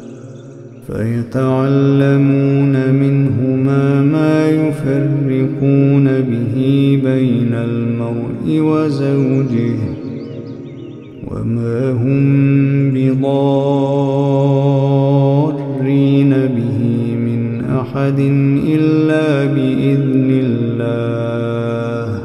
فيتعلمون منهما ما يفرقون به بين المرء وزوجه، وما هم بضارين به من أحد إلا بإذن الله،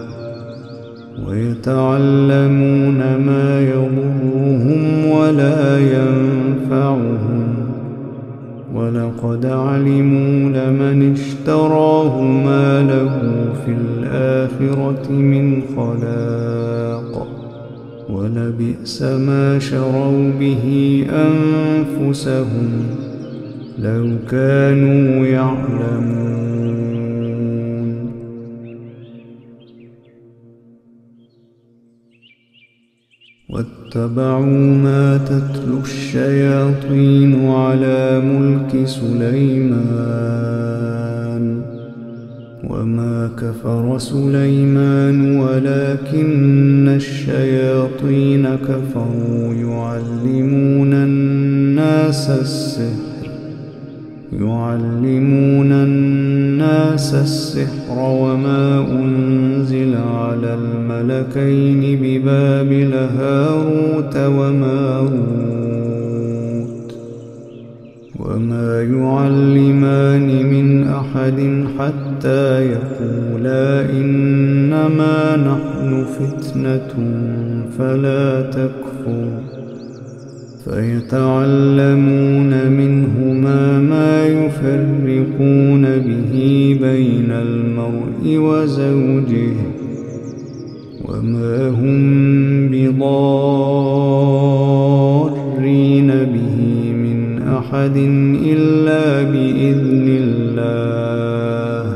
ويتعلمون ما يضرهم ولا ينفعهم، ولقد علموا لمن اشتراه ما له في الآخرة من خلاق، ولبئس ما شروا به أنفسهم لو كانوا يعلمون. واتبعوا ما تتلو الشياطين على ملك سليمان، وما كفر سليمان ولكن الشياطين كفروا يعلمون الناس السحر وما أنزل على الملكين ببابل هاروت وماروت، وما يعلمان من أحد حتى يقولا إنما نحن فتنة فلا تكفر، فيتعلمون منهما ما يفرقون به بين المرء وزوجه، وما هم بضارين به من أحد إلا بإذن الله،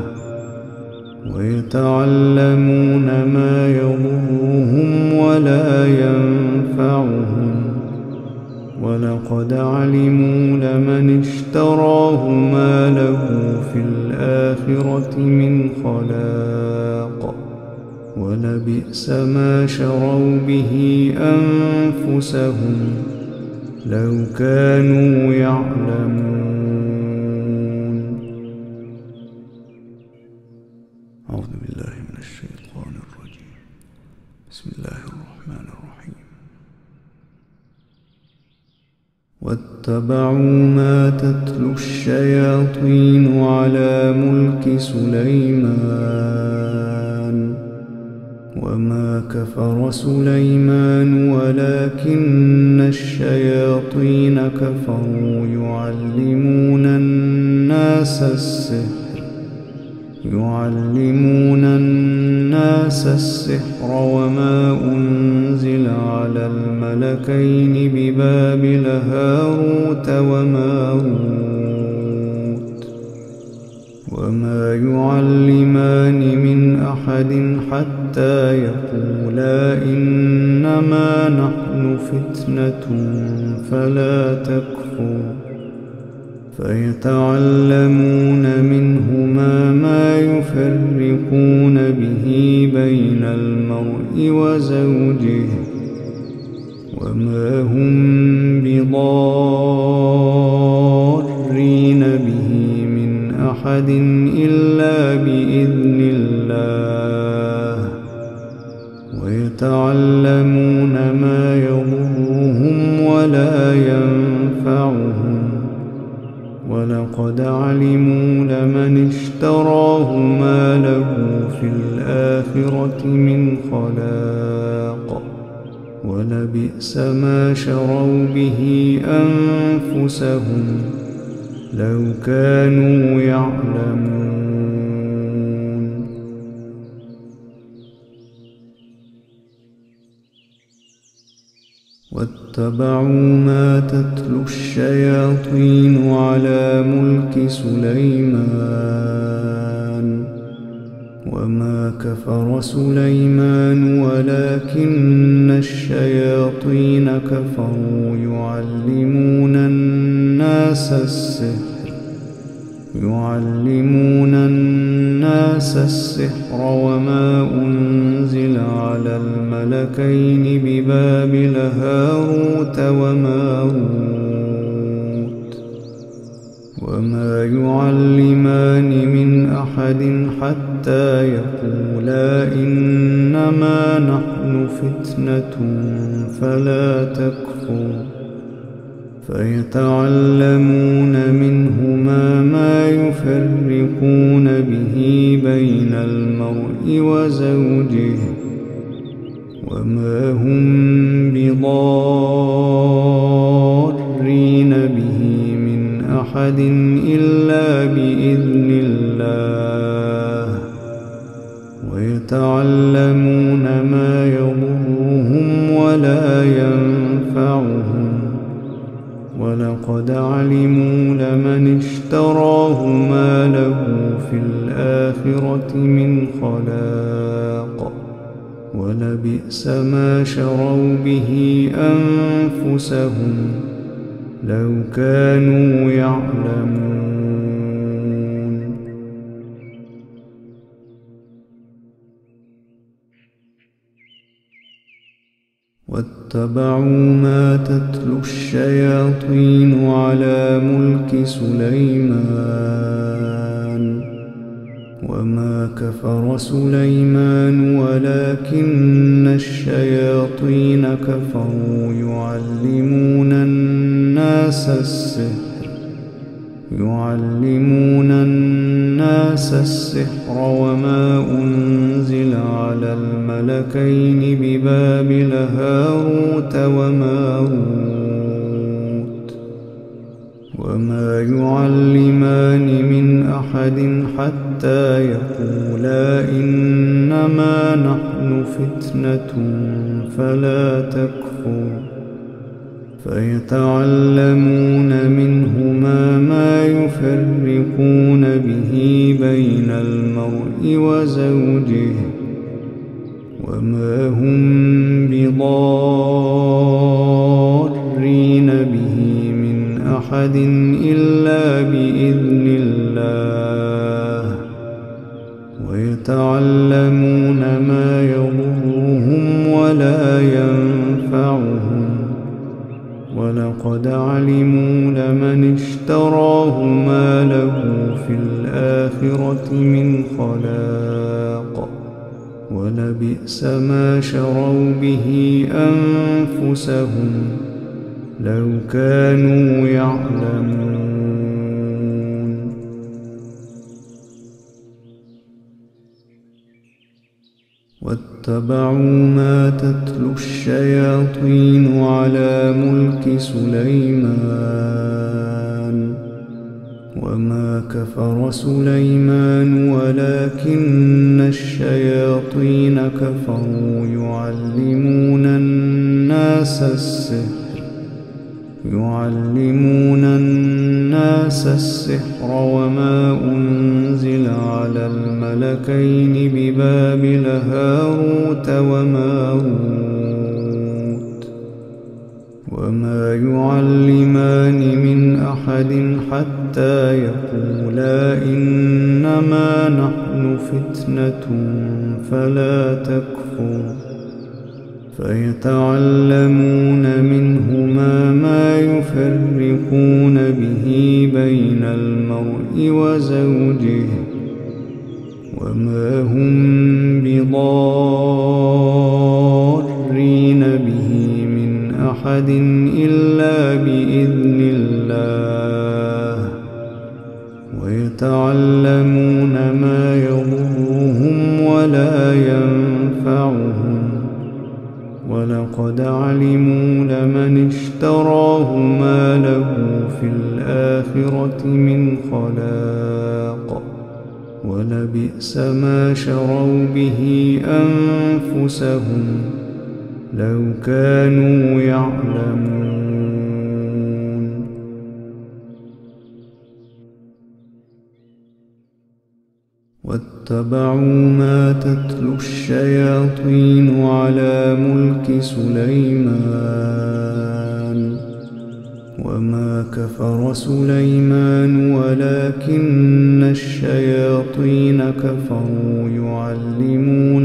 ويتعلمون ما يضرهم ولا ينفعهم، ولقد علموا لمن اشتراه ما له في الآخرة من خلاق، ولبئس ما شروا به أنفسهم لو كانوا يعلمون.
أعوذ بالله من الشيطان الرجيم. بسم الله الرحمن الرحيم.
واتبعوا ما تتلو الشياطين على ملك سليمان، وما كفر سليمان ولكن الشياطين كفروا يعلمون الناس السحر وما أنزل على الملكين ببابل هاروت وماروت، وما يعلمان من أحد حتى يقولا إنما نحن فتنة فلا تكفر، فيتعلمون منهما ما يفرقون به بين المرء وزوجه، وما هم بضارين به من أحد إلا بإذن الله، ويتعلمون ما يضرهم ولا ينفعهم، ولقد علموا لمن اشتراه ما له في الآخرة من خلاق، ولبئس ما شروا به أنفسهم لو كانوا يعلمون. واتبعوا ما تتلو الشياطين على ملك سليمان، وما كفر سليمان ولكن الشياطين كفروا يعلمون الناس السحر وما أنزل على الملكين ببابل هاروت وماروت، وما يعلمان من أحد حتى يقولا إنما نحن فتنة فلا تكفر، فيتعلمون منهما ما يفرقون به بين المرء وزوجه، وما هم بضارين به من أحد إلا بإذن الله، ويتعلمون ما يضرهم ولا ينفعهم، ولقد علموا لمن اشتراه ما له في الآخرة من خلاق، ولبئس ما شروا به أنفسهم لو كانوا يعلمون. واتبعوا ما تتلو الشياطين على ملك سليمان، وما كفر سليمان ولكن الشياطين كفروا يعلمون الناس السحر وما أنزل على الملكين ببابل هاروت وماروت، وما يعلمان من أحد حتى يقولا إنما نحن فتنة فلا تكفر فيتعلمون منهما ما يفرقون به بين المرء وزوجه وما هم بضارين به من أحد إلا بإذن الله ويتعلمون ما يضرهم ولا ينفعهم ولقد علموا لمن اشتراه ما له في الآخرة من خلاق ولبئس ما شروا به أنفسهم لو كانوا يعلمون واتبعوا ما تتلو الشياطين على ملك سليمان وما كفر سليمان ولكن الشياطين كفروا يعلمون الناس السحر وما أنزل على الملكين ببابل هاروت وماروت وما يعلمان من أحد حتى يقولا إنما نحن فتنة فلا تكفر فيتعلمون منهما ما يفرقون به بين المرء وزوجه وما هم بضارين به من أحد إلا بإذن الله ويتعلمون ما يضرهم ولا ينفعهم ولقد علموا لمن اشتراه ما له في الآخرة من خلاق ولبئس ما شروا به أنفسهم لو كانوا يعلمون واتبعوا ما تتلو الشياطين على ملك سليمان وما كفر سليمان ولكن الشياطين كفروا يعلمون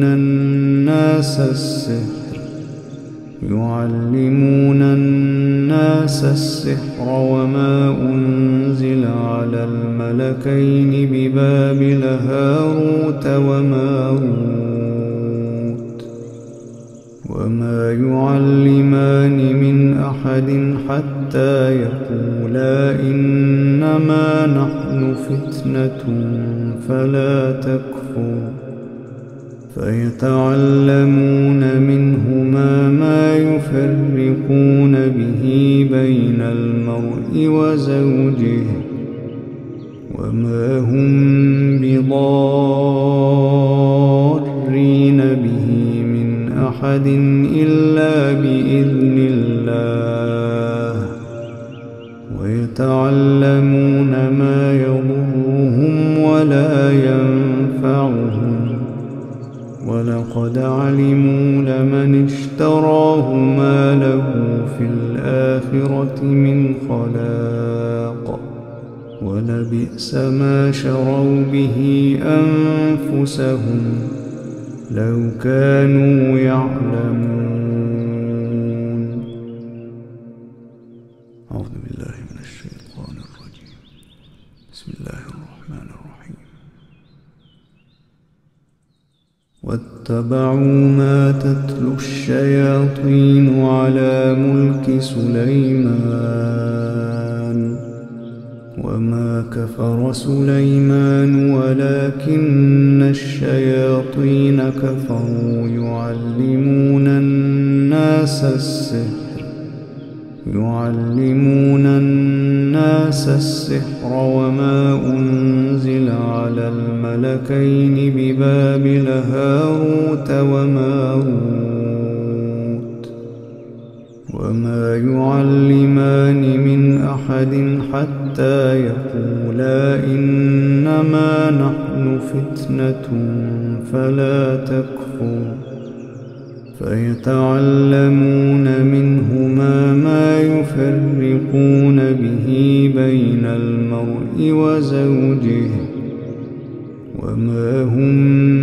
الناس السحر وما أنزل على الملكين ببابل هاروت وماروت وما يعلمان من أحد حتى يقولا إنما نحن فتنة فلا تكفر فيتعلمون منهما ما يفرقون به بين المرء وزوجه وما هم بضارين به من أحد إلا بإذن الله ويتعلمون ما يضرهم ولا ينفعهم ولقد علموا لمن اشتراه ما له في الآخرة من خلاق ولبئس ما شروا به أنفسهم لو كانوا يعلمون.
أعوذ بالله من الشيطان الرجيم. بسم الله الرحمن الرحيم.
واتبعوا ما تتلو الشياطين على ملك سليمان وما كفر سليمان ولكن الشياطين كفروا يعلمون الناس الناس السحر وما أنزل على الملكين ببابل هاروت وماروت وما يعلمان من أحد حتى يقولا إنما نحن فتنة فلا تكفر فيتعلمون منهما ما يفرقون به بين المرء وزوجه وما هم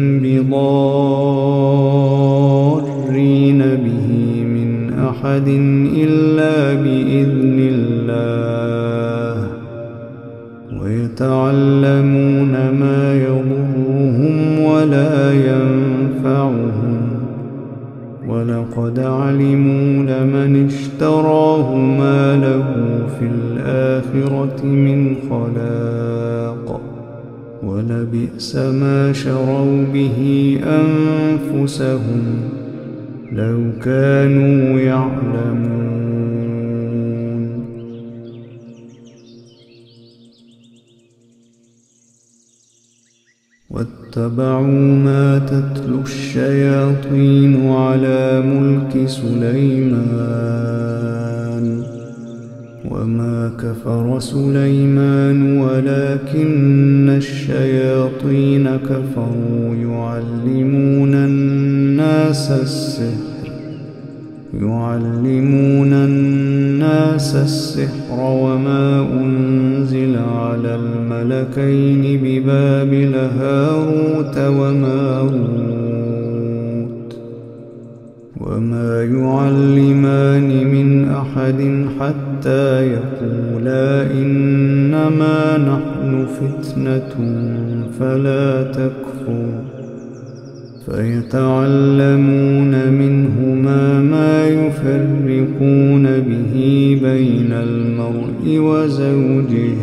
بضارين به من أحد إلا بإذن الله ويتعلمون ما يضرهم ولا ينفعهم ولقد علموا لمن اشتراه ما له في الآخرة من خلاق ولبئس ما شروا به أنفسهم لو كانوا يعلمون واتبعوا ما تتلو الشياطين على ملك سليمان وما كفر سليمان ولكن الشياطين كفروا يعلمون الناس السحر وما أنزل على الملكين ببابل هاروت وماروت وما يعلمان من أحد حتى يقولا إنما نحن فتنة فلا تكفر فيتعلمون منهما ما يفرقون به بين المرء وزوجه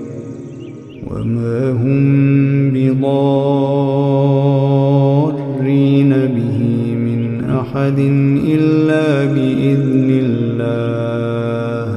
وما هم بضارين به من أحد إلا بإذن الله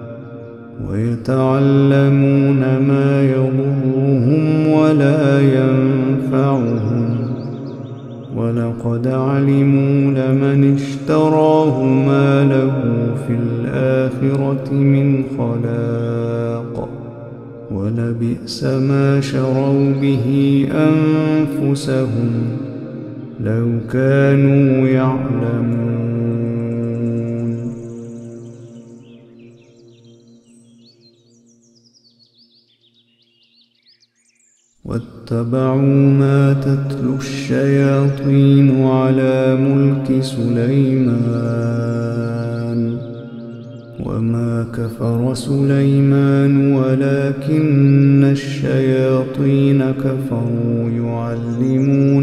ويتعلمون ما يضرهم ولا ينفعهم ولقد علموا لمن اشتراه ما له في الآخرة من خلاق ولبئس ما شروا به أنفسهم لو كانوا يعلمون واتبعوا ما تتلو الشياطين على ملك سليمان وما كفر سليمان ولكن الشياطين كفروا يعلمون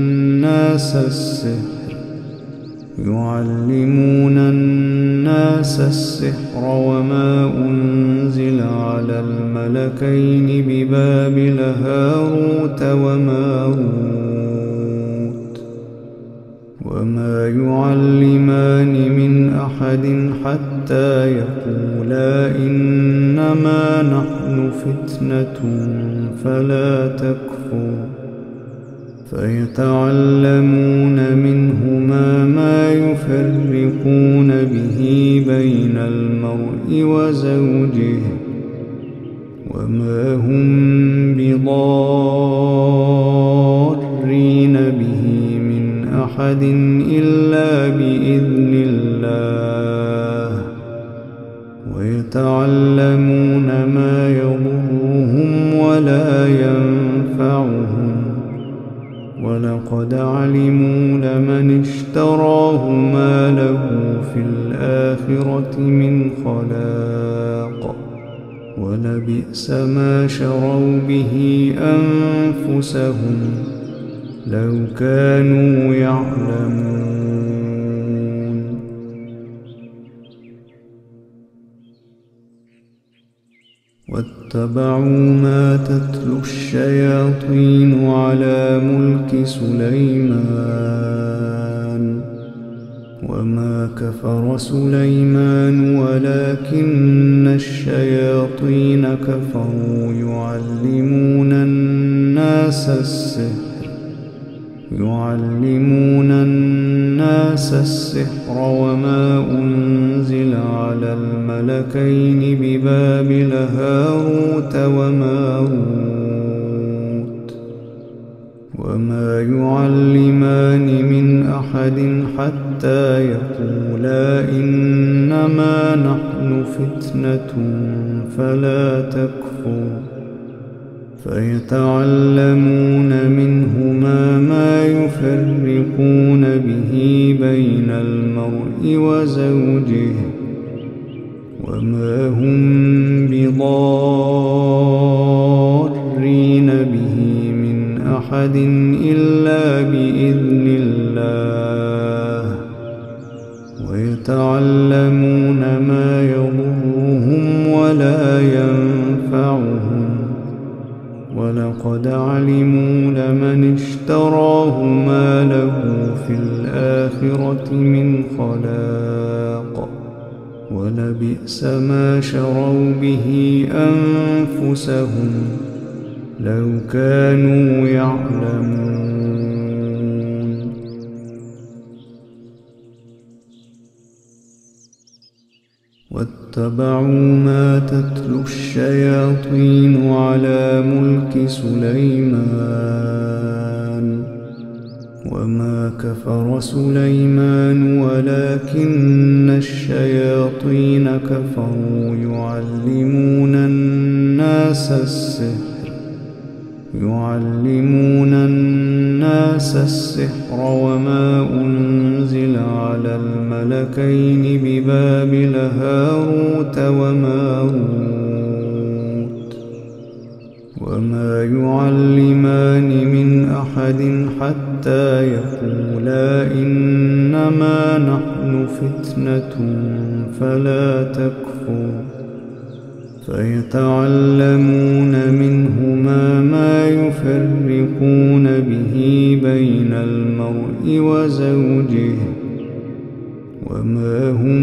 الناس السحر وما أنزل على الملكين ببابل هاروت وماروت وما يعلمان من أحد حتى يقولا إنما نحن فتنة فلا تكفر فيتعلمون منهما ما يفرقون به بين المرء وزوجه وما هم بضارين به من أحد إلا بإذن الله ويتعلمون ما يضرهم ولا ينفعهم ولقد علموا لمن اشتراه ما له في الآخرة من خلاق ولبئس ما شروا به أنفسهم لو كانوا يعلمون واتبعوا ما تتلو الشياطين على ملك سليمان وما كفر سليمان ولكن الشياطين كفروا يعلمون الناس السحر وما أنزل على الملكين ببابل هاروت وماروت وما يعلمان من أحد حتى يقولا إنما نحن فتنة فلا تكفر فيتعلمون منهما ما يفرقون به بين المرء وزوجه وما هم بضارين به من أحد إلا بإذن الله ويتعلمون ما يضرهم ولا ينفعهم ولقد علموا لمن اشتراه ما له في الآخرة من خلاق ولبئس ما شروا به أنفسهم لو كانوا يعلمون واتبعوا ما تتلو الشياطين على ملك سليمان وما كفر سليمان ولكن الشياطين كفروا يعلمون الناس السحر وما أنزل على الملكين ببابل هاروت وماروت وما يعلمان من أحد حتى يقولا إنما نحن فتنة فلا تكفر فيتعلمون منهما ما يفرقون به بين المرء وزوجه وما هم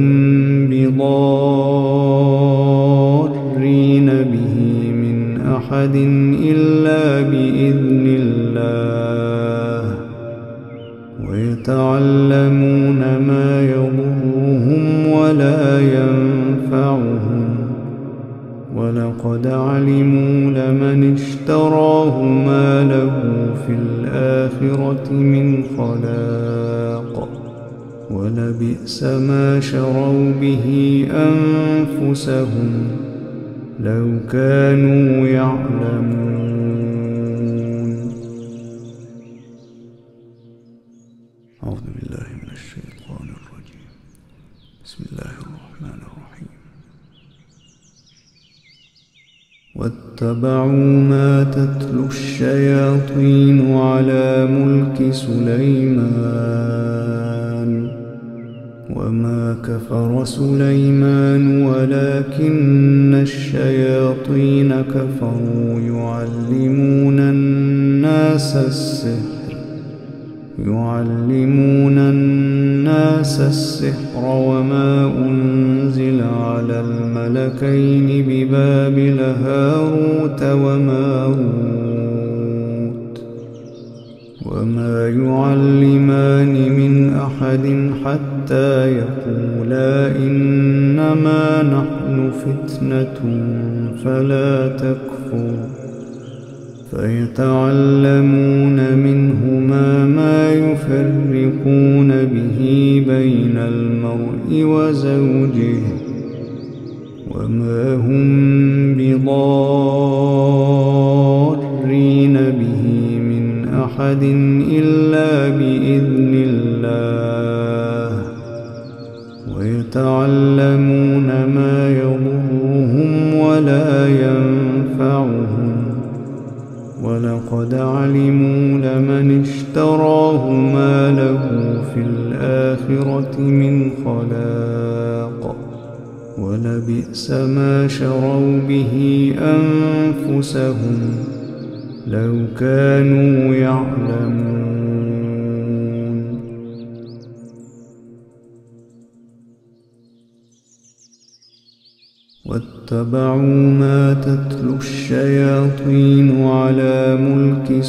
بضارين به من أحد إلا بإذن الله ويتعلمون ما يضرهم ولا ينفعهم ولقد علموا لمن اشتراه ما له في الآخرة من خلاق ولبئس ما شروا به أنفسهم لو كانوا يعلمون.
أعوذ بالله من الشيطان الرجيم. بسم الله الرحمن الرحيم.
واتبعوا ما تتلو الشياطين على ملك سليمان وما كفر سليمان ولكن الشياطين كفروا يعلمون الناس السحر وما أنزل على الملكين ببابل هاروت وماروت وما يعلمان من أحد حتى يقولا إنما نحن فتنة فلا تكفر فيتعلمون منهما ما يفرقون به بين المرء وزوجه وما هم بضارين به من أحد إلا بإذن الله ويتعلمون ما يضرهم ولا ينفعهم ولقد علموا لمن اشتراه ما له في الآخرة من خلاق ولبئس ما شروا به أنفسهم لو كانوا يعلمون. واتبعوا ما تتلو الشياطين على ملك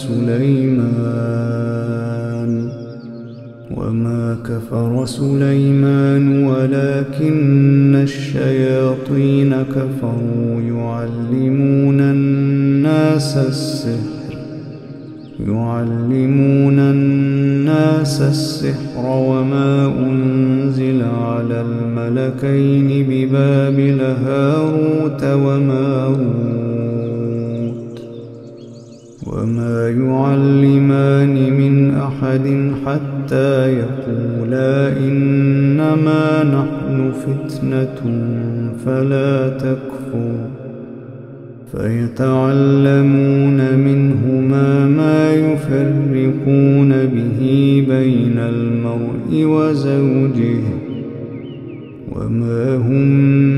سليمان وما كفر سليمان ولكن الشياطين كفروا يعلمون الناس السحر وما أنزل على الملكين ببابل هاروت وماروت وما يعلمان من أحد حتى يقولا إنما نحن فتنة فلا تكفر فيتعلمون منهما ما يفرقون به بين المرء وزوجه وما هم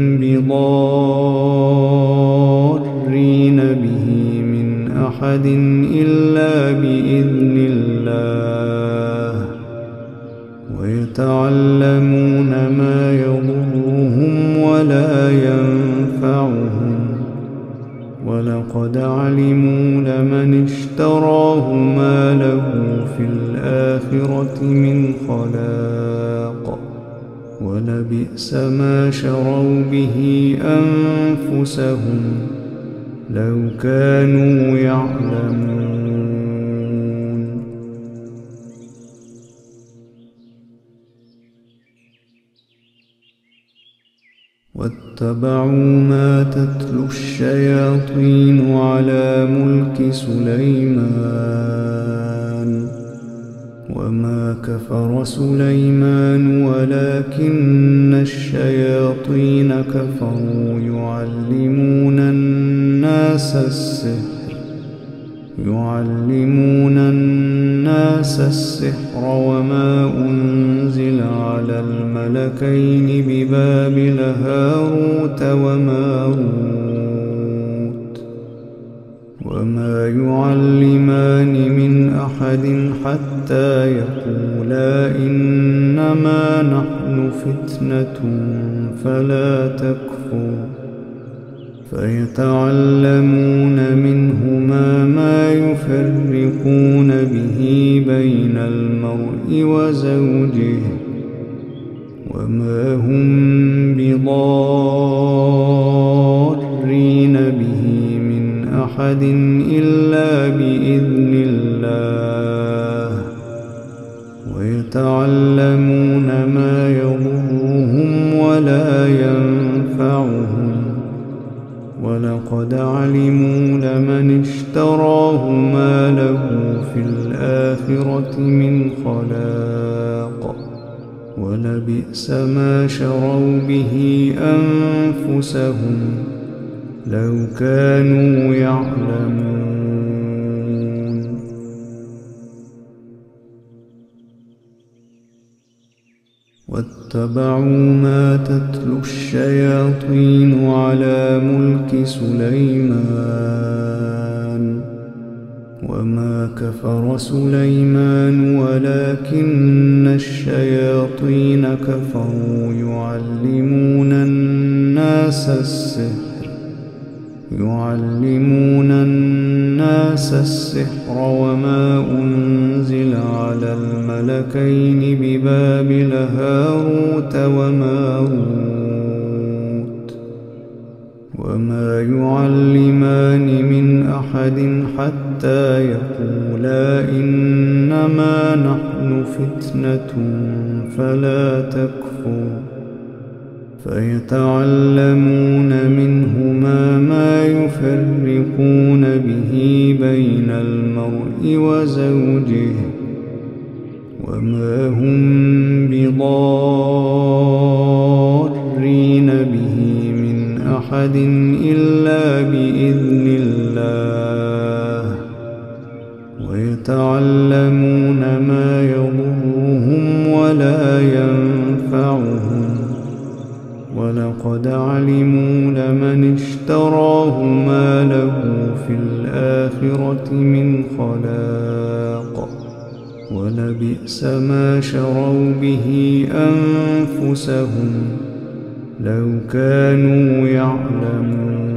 بضارين به من أحد إلا بإذن الله ويتعلمون ما يضرهم ولا ينفعهم ولقد علموا لمن اشتراه ما له في الآخرة من خلاق ولبئس ما شروا به أنفسهم لو كانوا يعلمون واتبعوا ما تتلو الشياطين على ملك سليمان وما كفر سليمان ولكن الشياطين كفروا يعلمون الناس السحر وما أنزل على الملكين ببابل هاروت وماروت وما يعلمان من أحد حتى يقولا إنما نحن فتنة فلا تكفر فيتعلمون منهما ما يفرقون به بين المرء وزوجه وما هم بضارين به من أحد إلا بإذن الله ويتعلمون ما يضرهم ولا ينفعهم ولقد علموا لمن اشتراه ما له في الآخرة من خلاق ولبئس ما شروا به أنفسهم لو كانوا يعلمون واتبعوا ما تتلو الشياطين على ملك سليمان وما كفر سليمان ولكن الشياطين كفروا يعلمون الناس السحر وما أنزل على الملكين ببابل هاروت وماروت وما يعلمان من أحد حتى يقولا إنما نحن فتنة فلا تكفر فيتعلمون منهما ما يفرقون به بين المرء وزوجه وما هم بضارين به من أحد إلا بإذن الله ويتعلمون ما يضرهم ولا ينفعهم ولقد علموا لمن اشتراه ما له في الآخرة من خلاق ولبئس ما شروا به أنفسهم لو كانوا يعلمون.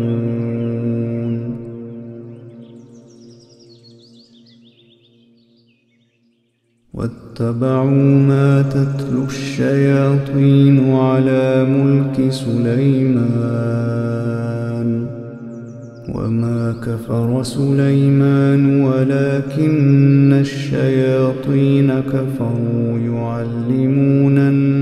واتبعوا ما تتلو الشياطين على ملك سليمان وما كفر سليمان ولكن الشياطين كفروا يعلمون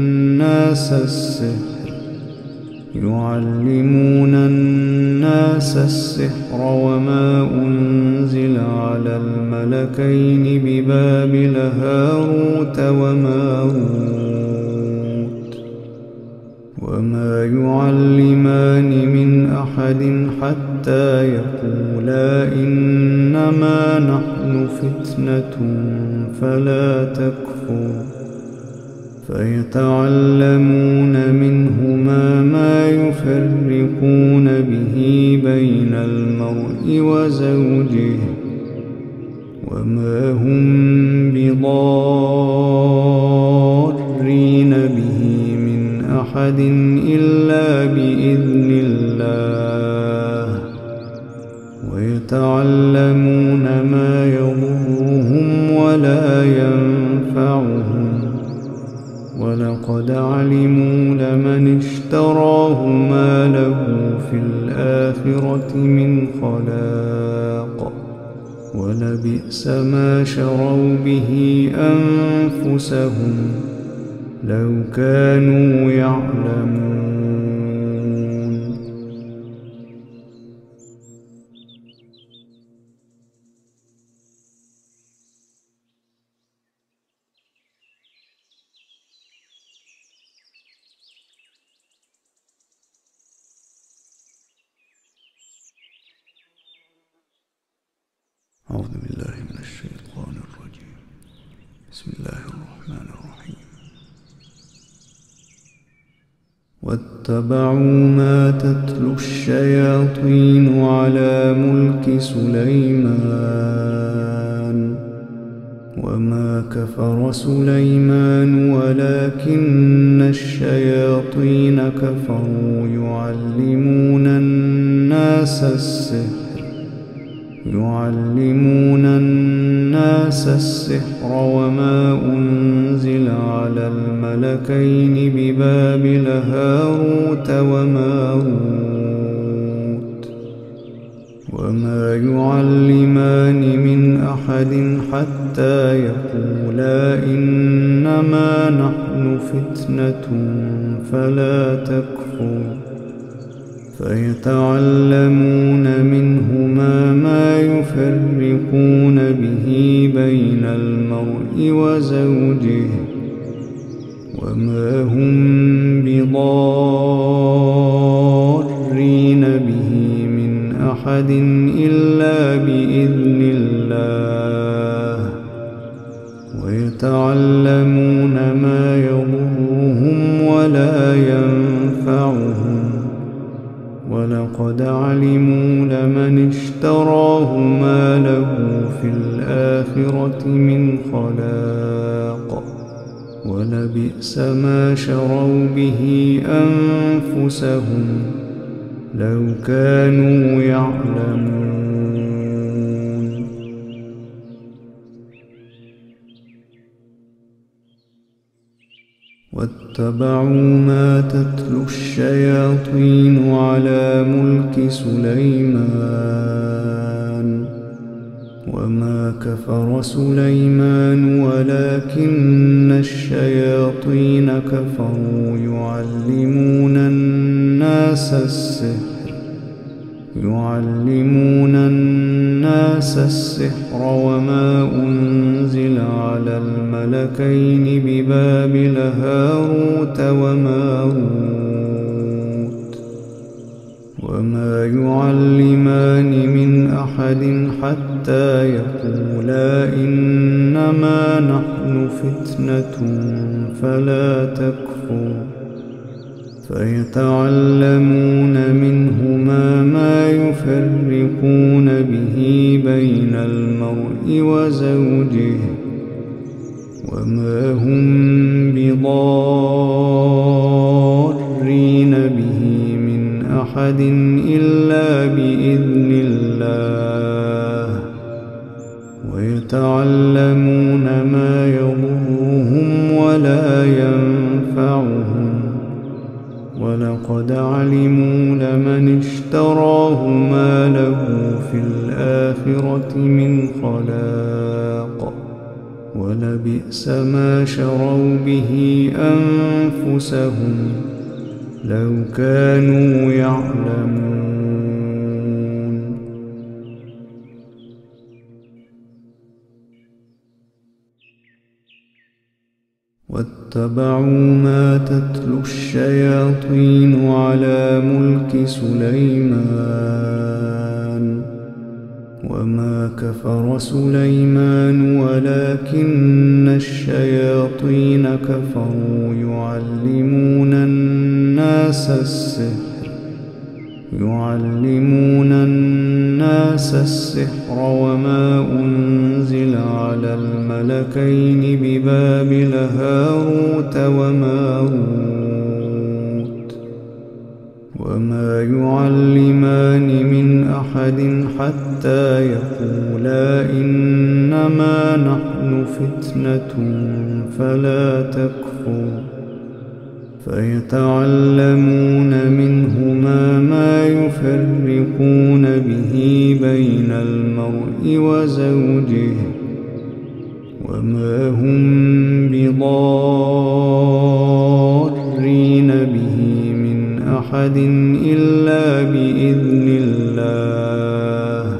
الناس السحر وما أنزل على الملكين ببابل هاروت وماروت وما يعلمان من أحد حتى يقولا إنما نحن فتنة فلا تكفر فيتعلمون منهما ما يفرقون به بين المرء وزوجه وما هم بضارين به من أحد إلا بإذن الله ويتعلمون ما يضرهم ولا ينفعهم ولقد علموا لمن اشتراه ما له في الآخرة من خلاق ولبئس ما شروا به أنفسهم لو كانوا يعلمون.
أعوذ بالله من الشيطان الرجيم. بسم الله الرحمن الرحيم. واتبعوا ما تتلو الشياطين على ملك سليمان وما كفر سليمان ولكن الشياطين كفروا يعلمون الناس السحر وما أنزل على الملكين ببابل هاروت وماروت وما يعلمان من أحد حتى يقولا إنما نحن فتنة فلا تكفر فيتعلمون منهما ما يفرقون به بين المرء وزوجه وما هم بضارين به من أحد إلا بإذن الله ويتعلمون ما يضرهم ولا ينفعهم ولقد علموا لمن اشتراه ما له في الآخرة من خلاق ولبئس ما شروا به أنفسهم لو كانوا يعلمون. واتبعوا ما تتلو الشياطين على ملك سليمان وما كفر سليمان ولكن الشياطين كفروا يعلمون الناس السحر وما أنزل على الملكين ببابل هاروت وماروت وما يعلمان من أحد حتى يقولا إنما نحن فتنة فلا تكفر فيتعلمون منهما ما يفرقون به بين المرء وزوجه وما هم بضارين به
أحد إلا بإذن الله ويتعلمون ما يضرهم ولا ينفعهم ولقد علموا لمن اشتراه ما له في الآخرة من خلاق ولبئس ما شروا به أنفسهم لو كانوا يعلمون واتبعوا ما تتلو الشياطين على ملك سليمان وما كفر سليمان ولكن الشياطين كفروا يعلمون الناس السحر وما أنزل على الملكين ببابل هاروت وماروت وما يعلمان من أحد حتى يقولا إنما نحن فتنة فلا تكفر فيتعلمون منهما ما يفرقون به بين المرء وزوجه وما هم بضارين به من أحد إلا بإذن الله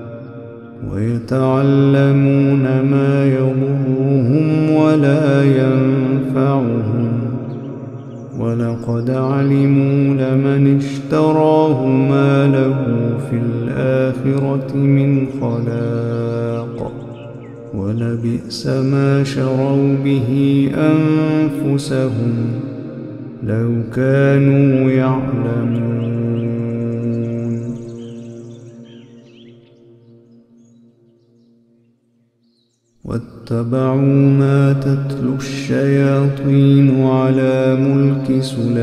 ويتعلمون ما يضرهم ولا ينفعهم ولقد علموا لمن اشتراه ما له في الآخرة من خلاق ولبئس ما شروا به أنفسهم لو كانوا يعلمون واتبعوا ما تتلو الشياطين على ملك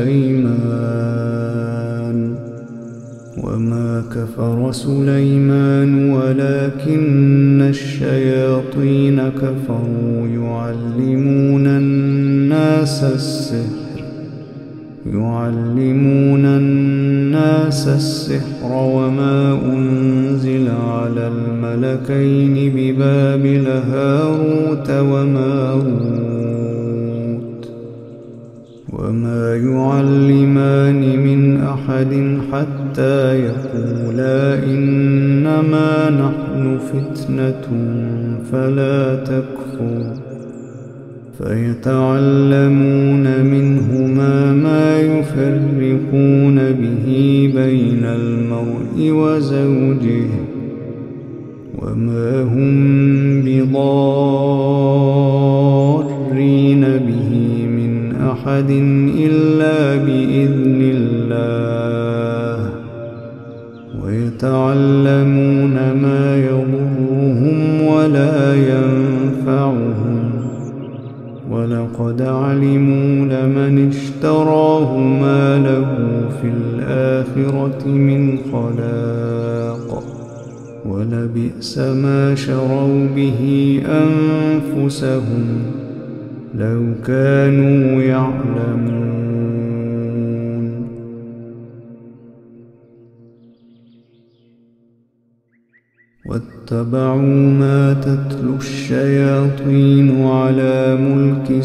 سليمان وما كفر سليمان ولكن الشياطين كفروا يعلمون الناس السحر وما أنزل على الملكين ببابل هاروت وماروت وما يعلمان من أحد حتى يقولا إنما نحن فتنة فلا تكفر فيتعلمون منهما ما يفرقون به بين المرء وزوجه وما يعلمان من أحد إلا بإذن الله ويتعلمون ما يفرقون به بين المرء وزوجه وما هم بضارين به من أحد إلا بإذن الله ويتعلمون منهما ما يفرقون به بين المرء وزوجه وما يعلمان من أحد إلا بإذن الله وما ويتعلمون ما يضرهم ولا ينفعهم ولقد علموا لمن اشتراه ما له في الآخرة من خلاق ولبئس ما شروا به أنفسهم لو كانوا يعلمون واتبعوا ما تتلو الشياطين على ملك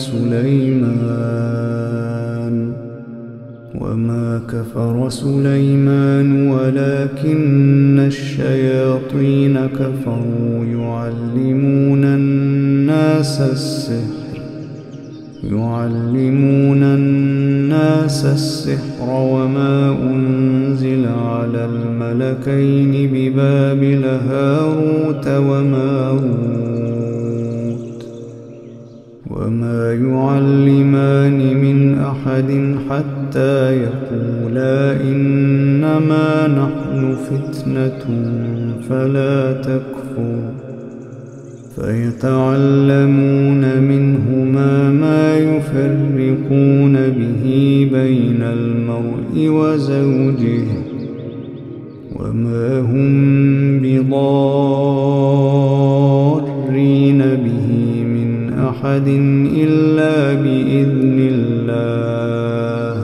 سليمان وما كفر سليمان ولكن الشياطين كفروا يعلمون الناس السحر وما أنزل على الملكين ببابل هاروت وماروت وما يعلمان من أحد حتى يقولا إنما نحن فتنة فلا تكفر فيتعلمون منهما ما يفرقون به بين المرء وزوجه وما هم بضارين به من أحد إلا بإذن الله،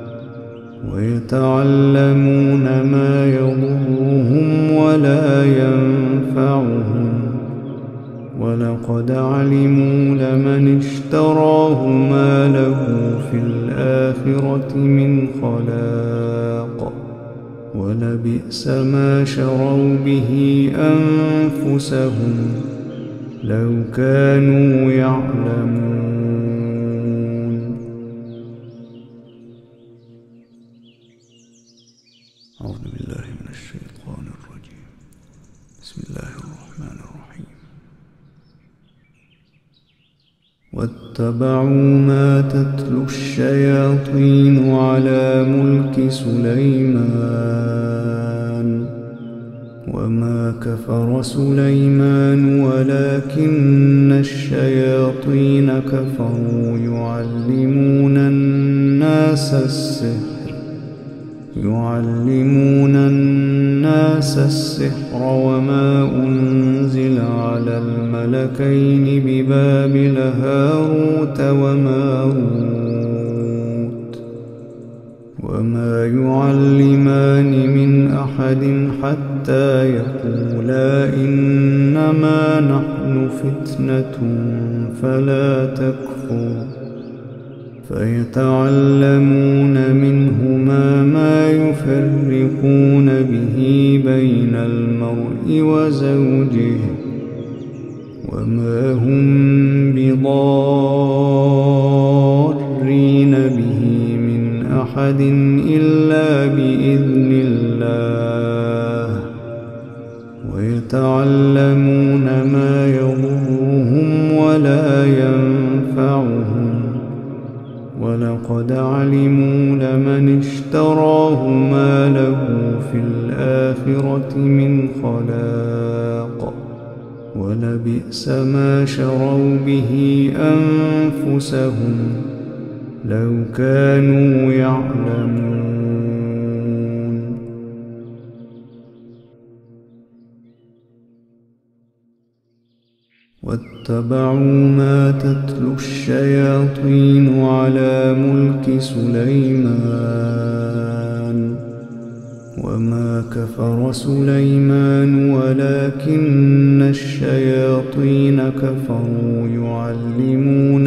ويتعلمون ما يضرهم ولا ينفعهم، ولقد علموا لمن اشتراه ما له في الآخرة من خلاق، ولبئس ما شروا به أنفسهم لو كانوا يعلمون.
أعوذ بالله من الشيطان الرجيم. بسم الله الرحمن الرحيم.
واتبعوا ما تتلو الشياطين على ملك سليمان، وما كفر سليمان ولكن الشياطين كفروا يعلمون الناس السحر وما أنزل على الملكين ببابل هاروت وماروت، وما يعلمان من أحد حتى يقولا إنما نحن فتنة فلا تكفر، فيتعلمون منهما ما يفرقون به بين المرء وزوجه، وما هم بضارين به من أحد إلا بإذن الله، ويتعلمون ما يضرهم ولا ينفعهم، ولقد علموا لمن اشتراه ما له في الآخرة من خلاق، ولبئس ما شروا به أنفسهم لو كانوا يعلمون. واتبعوا ما تتلو الشياطين على ملك سليمان، وما كفر سليمان ولكن الشياطين كفروا يعلمون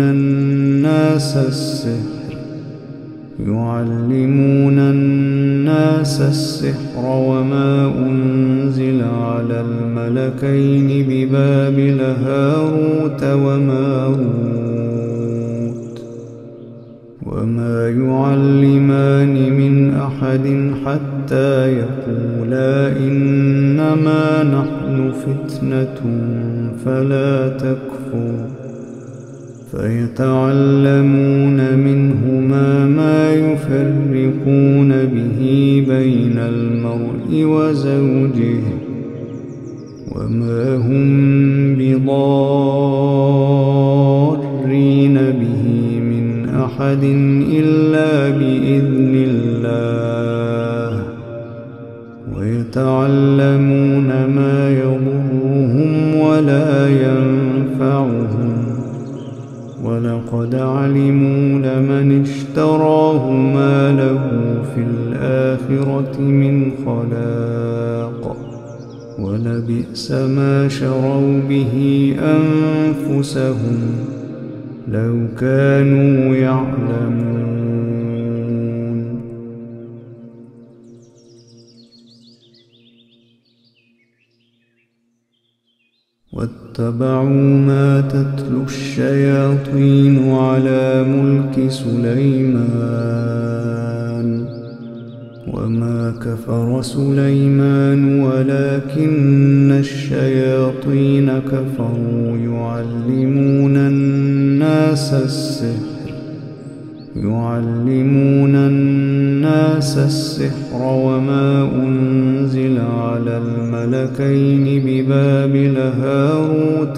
الناس السحر وما أنزل على الملكين ببابل هاروت وماروت، وما يعلمان من أحد حتى يقولا إنما نحن فتنة فلا تكفر، فيتعلمون منهما ما يفرقون به بين المرء وزوجه، وما هم بضارين به من أحد إلا بإذن الله، ويتعلمون ما يضرهم ولا ينفعهم، ولقد علموا لمن اشتراه ما له في الآخرة من خلاق، ولبئس ما شروا به أنفسهم لو كانوا يعلمون. واتبعوا ما تتلو الشياطين على ملك سليمان، وما كفر سليمان ولكن الشياطين كفروا يعلمون الناس السحر وما أنزل على الملكين ببابل هاروت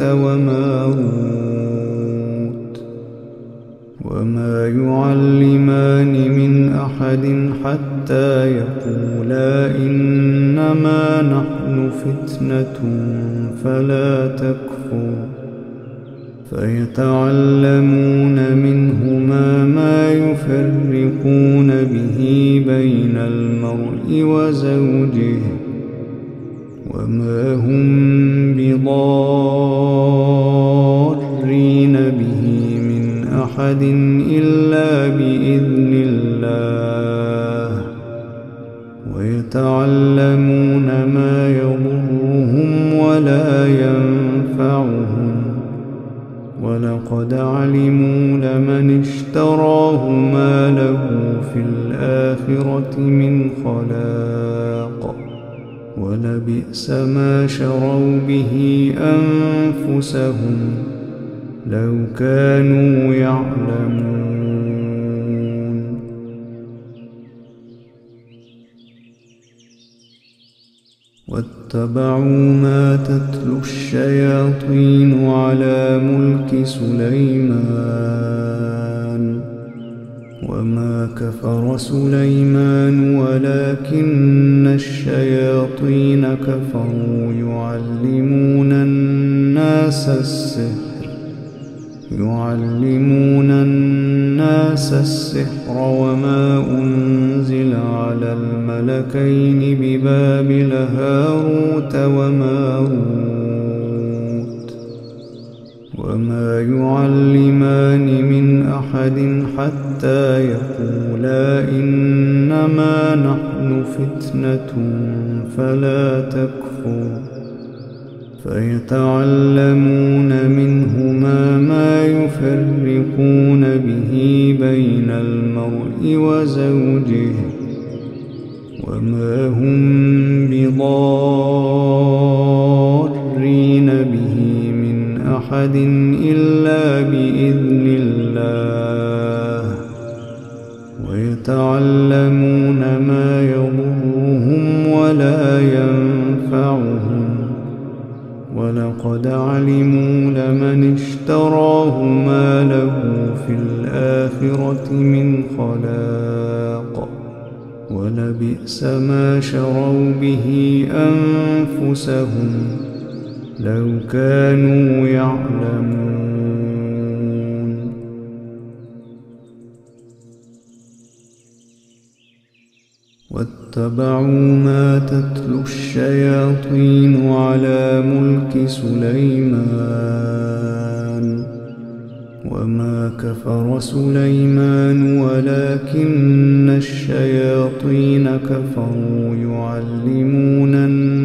وماروت، وما يعلمان من أحد حتى يقولا إنما إنما نحن فتنة فلا تكفر فيتعلمون منهما ما يفرقون به بين المرء وزوجه وما هم بضارين به من أحد إلا بإذن الله ويتعلمون ما يضرهم ولا ينفعهم ولقد علموا لمن اشتراه ما له في الآخرة من خلاق ولبئس ما شروا به أنفسهم لو كانوا يعلمون واتبعوا ما تتلو الشياطين على ملك سليمان وما كفر سليمان ولكن الشياطين كفروا يعلمون الناس السحر وما أنزل على الملكين ببابل هاروت وماروت وما يعلمان من أحد حتى يقولا إنما نحن فتنة فلا تكفر فيتعلمون منهما ما يفرقون به بين المرء وزوجه وما هم بضارين به من أحد إلا بإذن الله ويتعلمون ما يضرهم ولا ينفعهم ولقد علموا لمن اشتراه ما له في الآخرة من خلاق ولبئس ما شروا به أنفسهم لو كانوا يعلمون واتبعوا ما تتلو الشياطين على ملك سليمان وما كفر سليمان ولكن الشياطين كفروا يعلمون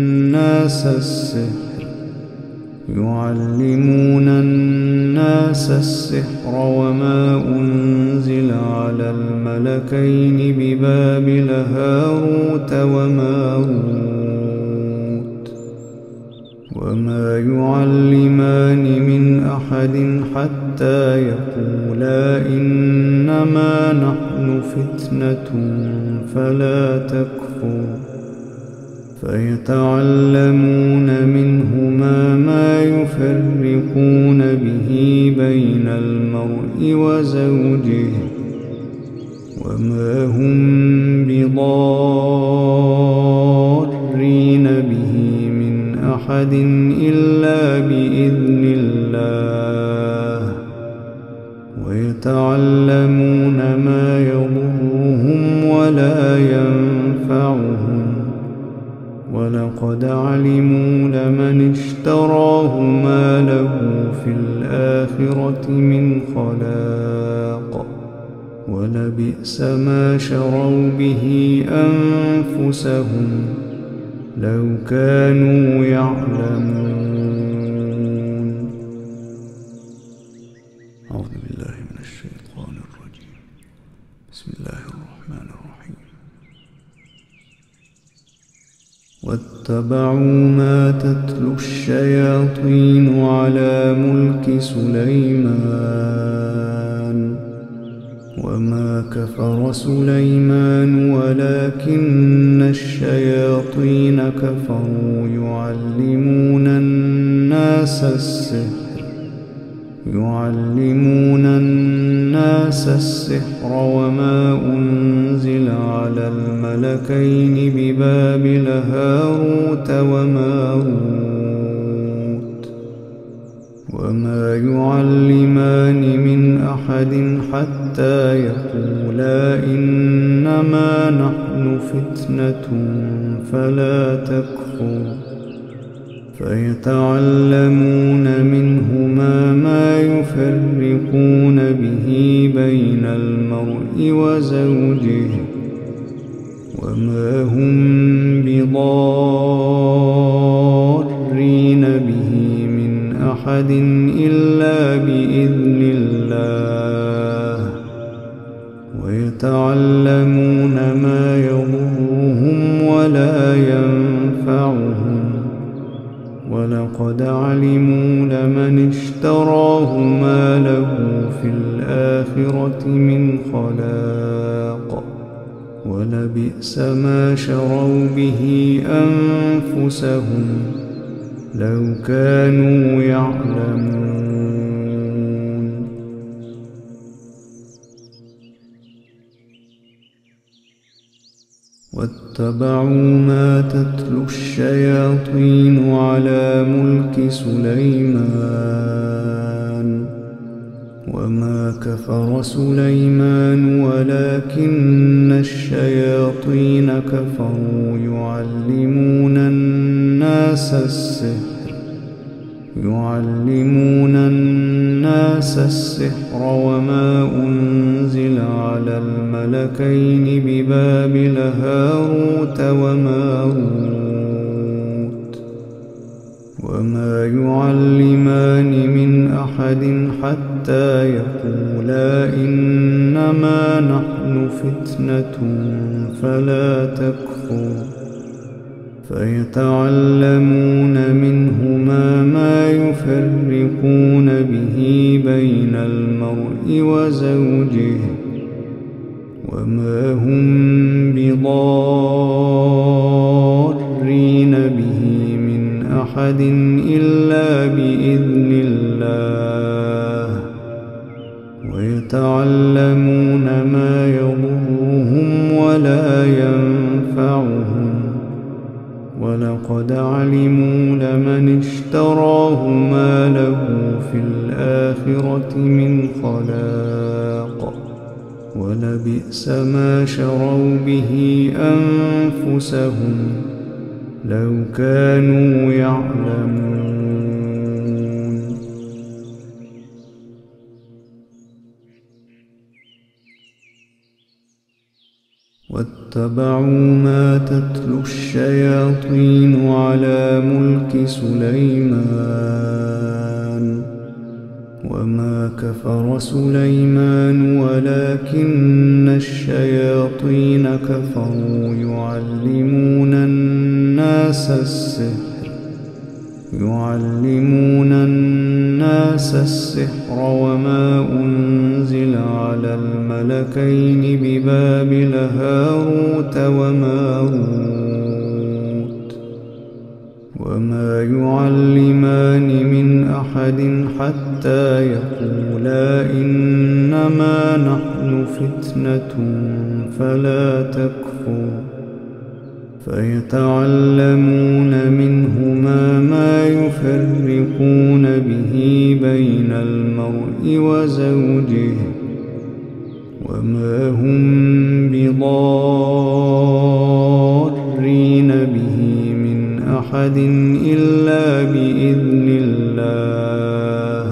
الناس السحر وما أنزل على الملكين ببابل هاروت وماروت وما يعلمان من أحد حتى يقولا إنما نحن فتنة فلا تكفر فيتعلمون منهما ما يفرقون به بين المرء وزوجه وما هم بضارين به من أحد إلا بإذن الله ويتعلمون ما يضرهم ولا ينفعهم ولقد علموا لمن اشتراه ما له في الآخرة من خلاق ولبئس ما شروا به أنفسهم لو كانوا يعلمون.
أعوذ بالله من الشيطان الرجيم. بسم الله الرحمن الرحيم.
واتبعوا ما تتلو الشياطين على ملك سليمان وما كفر سليمان ولكن الشياطين كفروا يعلمون الناس يعلمون الناس السحر وما أنزل على الملكين ببابل هاروت وماروت وما يعلمان من أحد حتى يقولا إنما نحن فتنة فلا تكفر فيتعلمون منهما ما يفرقون به بين المرء وزوجه وما هم بضارين به من أحد إلا بإذن الله ويتعلمون ما يضرهم ولا ينفعهم ولقد علموا لمن اشتراه ما له في الآخرة من خلاق ولبئس ما شروا به أنفسهم لو كانوا يعلمون. واتبعوا ما تتلو الشياطين على ملك سليمان وما كفر سليمان ولكن الشياطين كفروا يعلمون الناس السحر وما أنزل على الملكين ببابل هاروت وماروت وما يعلمان من أحد حتى يقولا إنما نحن فتنة فلا تكفر فيتعلمون منهما ما يفرقون به بين المرء وزوجه وما هم بضارين به من أحد إلا بإذن الله ويتعلمون ما يضرهم ولا ينفعهم ولقد علموا لمن اشتراه ما له في الآخرة من خلاق ولبئس ما شروا به أنفسهم لو كانوا يعلمون. واتبعوا ما تتلو الشياطين على ملك سليمان وما كفر سليمان ولكن الشياطين كفروا يعلمون الناس السحر وما أنزل على الملكين ببابل هاروت وماروت وما يعلمان من أحد حتى يقولا إنما نحن فتنة فلا تكفر فيتعلمون منهما ما يفرقون به بين المرء وزوجه وما هم بضارين به من أحد إلا بإذن الله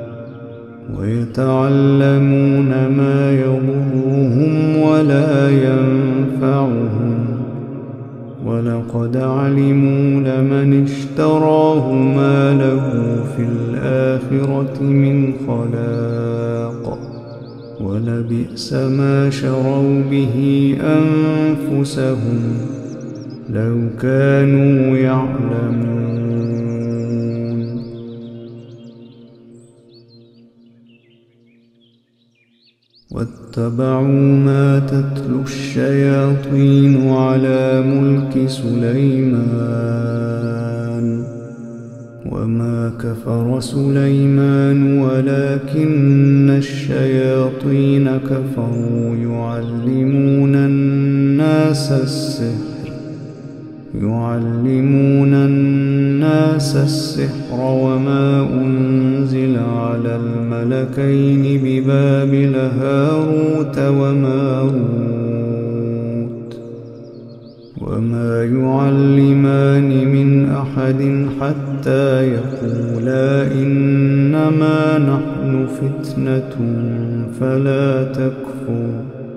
ويتعلمون ما يضرهم ولا ينفعهم ولقد علموا لمن اشتراه ما له في الآخرة من خلاق ولبئس ما شروا به أنفسهم لو كانوا يعلمون. واتبعوا ما تتلو الشياطين على ملك سليمان وما كفر سليمان ولكن الشياطين كفروا يعلمون الناس السحر وما أنزل على الملكين ببابل هاروت وماروت وما يعلمان من أحد حتى يقولا إنما نحن فتنة فلا تكفر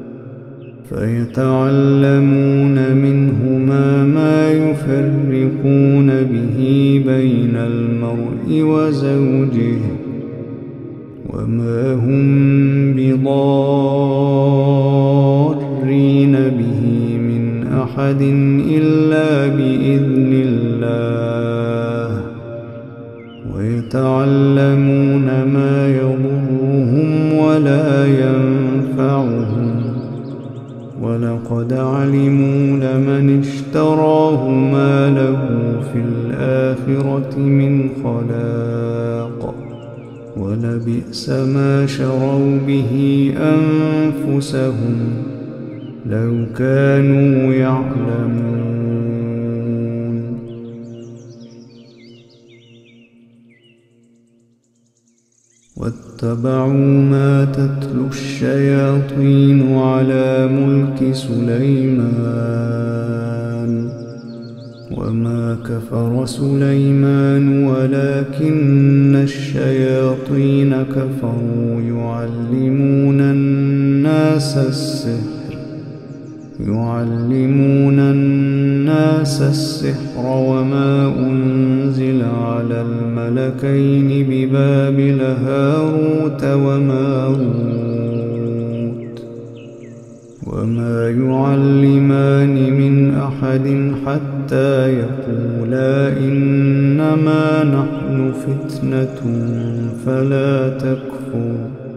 فيتعلمون منهما ما يفرقون به بين المرء وزوجه وما هم بضارين به من أحد إلا بإذن الله ويتعلمون ما يضرهم ولا ينفعهم ولقد علموا لمن اشتراه ما له في الآخرة من خلاق ولبئس ما شروا به أنفسهم لو كانوا يعلمون واتبعوا ما تتلو الشياطين على ملك سليمان وما كفر سليمان ولكن الشياطين كفروا يعلمون الناس السحر وما أنزل على الملكين ببابل هاروت وماروت وما يعلمان من أحد حتى يقولا إنما نحن فتنة فلا تكفر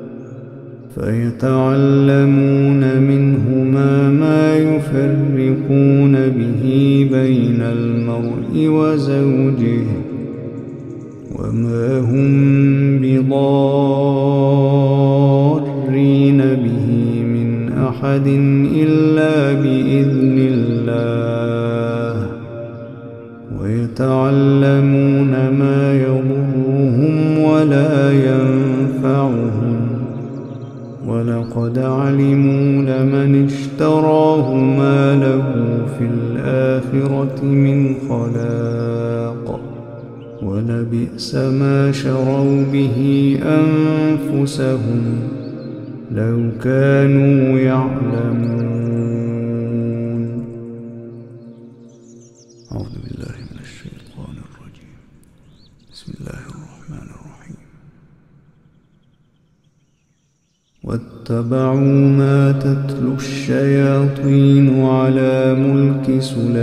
فيتعلمون منهما ما يفرقون به بين المرء وزوجه وما هم بضارين به من أحد إلا بإذن الله ويتعلمون ما يضرهم ولا ينفعهم ولقد علموا لمن اشتراه ما له في الآخرة من خلاق ولبئس ما شروا به أنفسهم لو كانوا يعلمون.
أعوذ بالله من الشيطان الرجيم. بسم الله الرحمن الرحيم.
واتبعوا ما تتلو الشياطين على ملك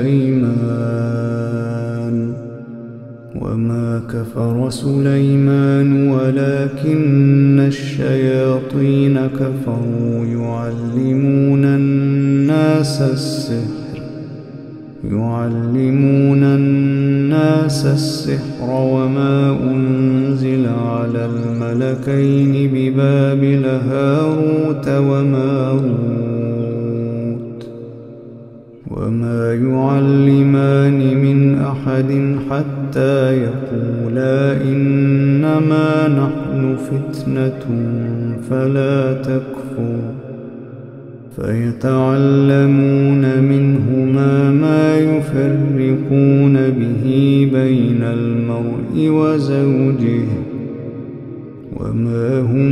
سليمان وما كفر سليمان ولكن الشياطين كفروا يعلمون الناس السحر وما أنزل على الملكين ببابل هاروت وماروت وما يعلمان من أحد حتى يقولا إنما نحن فتنة فلا تكفر فيتعلمون منهما ما يفرقون به بين المرء وزوجه وما هم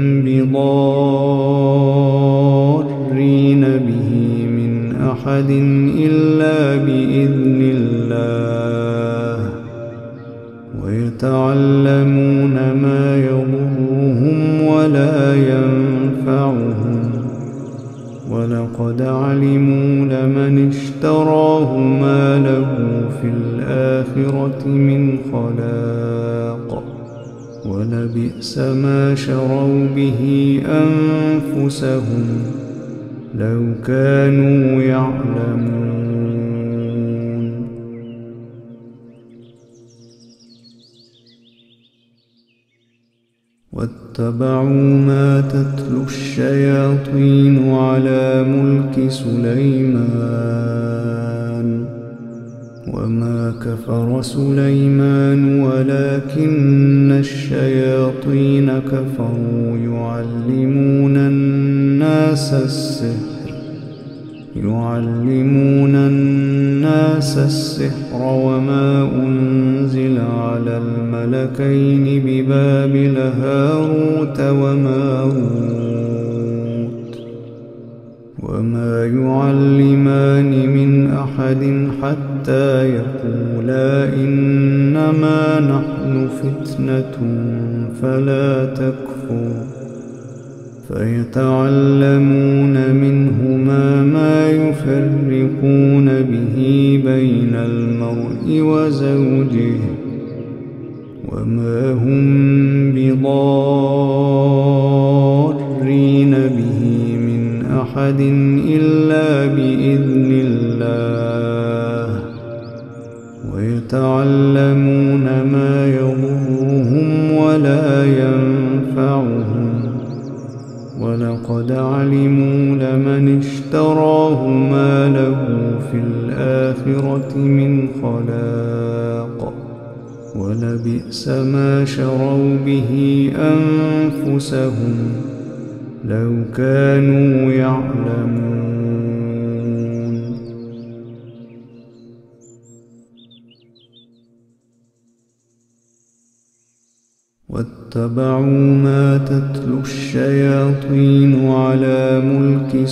بضارين به من أحد إلا بإذن الله ويتعلمون ما يضرهم ولا ينفعهم ولقد علموا لمن اشتراه ما له في الآخرة من خلاق ولبئس ما شروا به أنفسهم لو كانوا يعلمون. واتبعوا ما تتلو الشياطين على ملك سليمان وما كفر سليمان ولكن الشياطين كفروا يعلمون الناس السحر وما أنزل على الملكين ببابل هاروت وماروت وما يعلمان من أحد حتى يقولا إنما نحن فتنة فلا تكفر فيتعلمون منهما ما يفرقون به بين المرء وزوجه وما هم بضارين به من أحد إلا بإذن الله ويتعلمون ما يضرهم ولا ينفعهم ولقد علموا لمن اشتراه ما له في الآخرة من خلاق ولبئس ما شروا به أنفسهم لو كانوا يعلمون واتبعوا ما تتلو الشياطين على ملك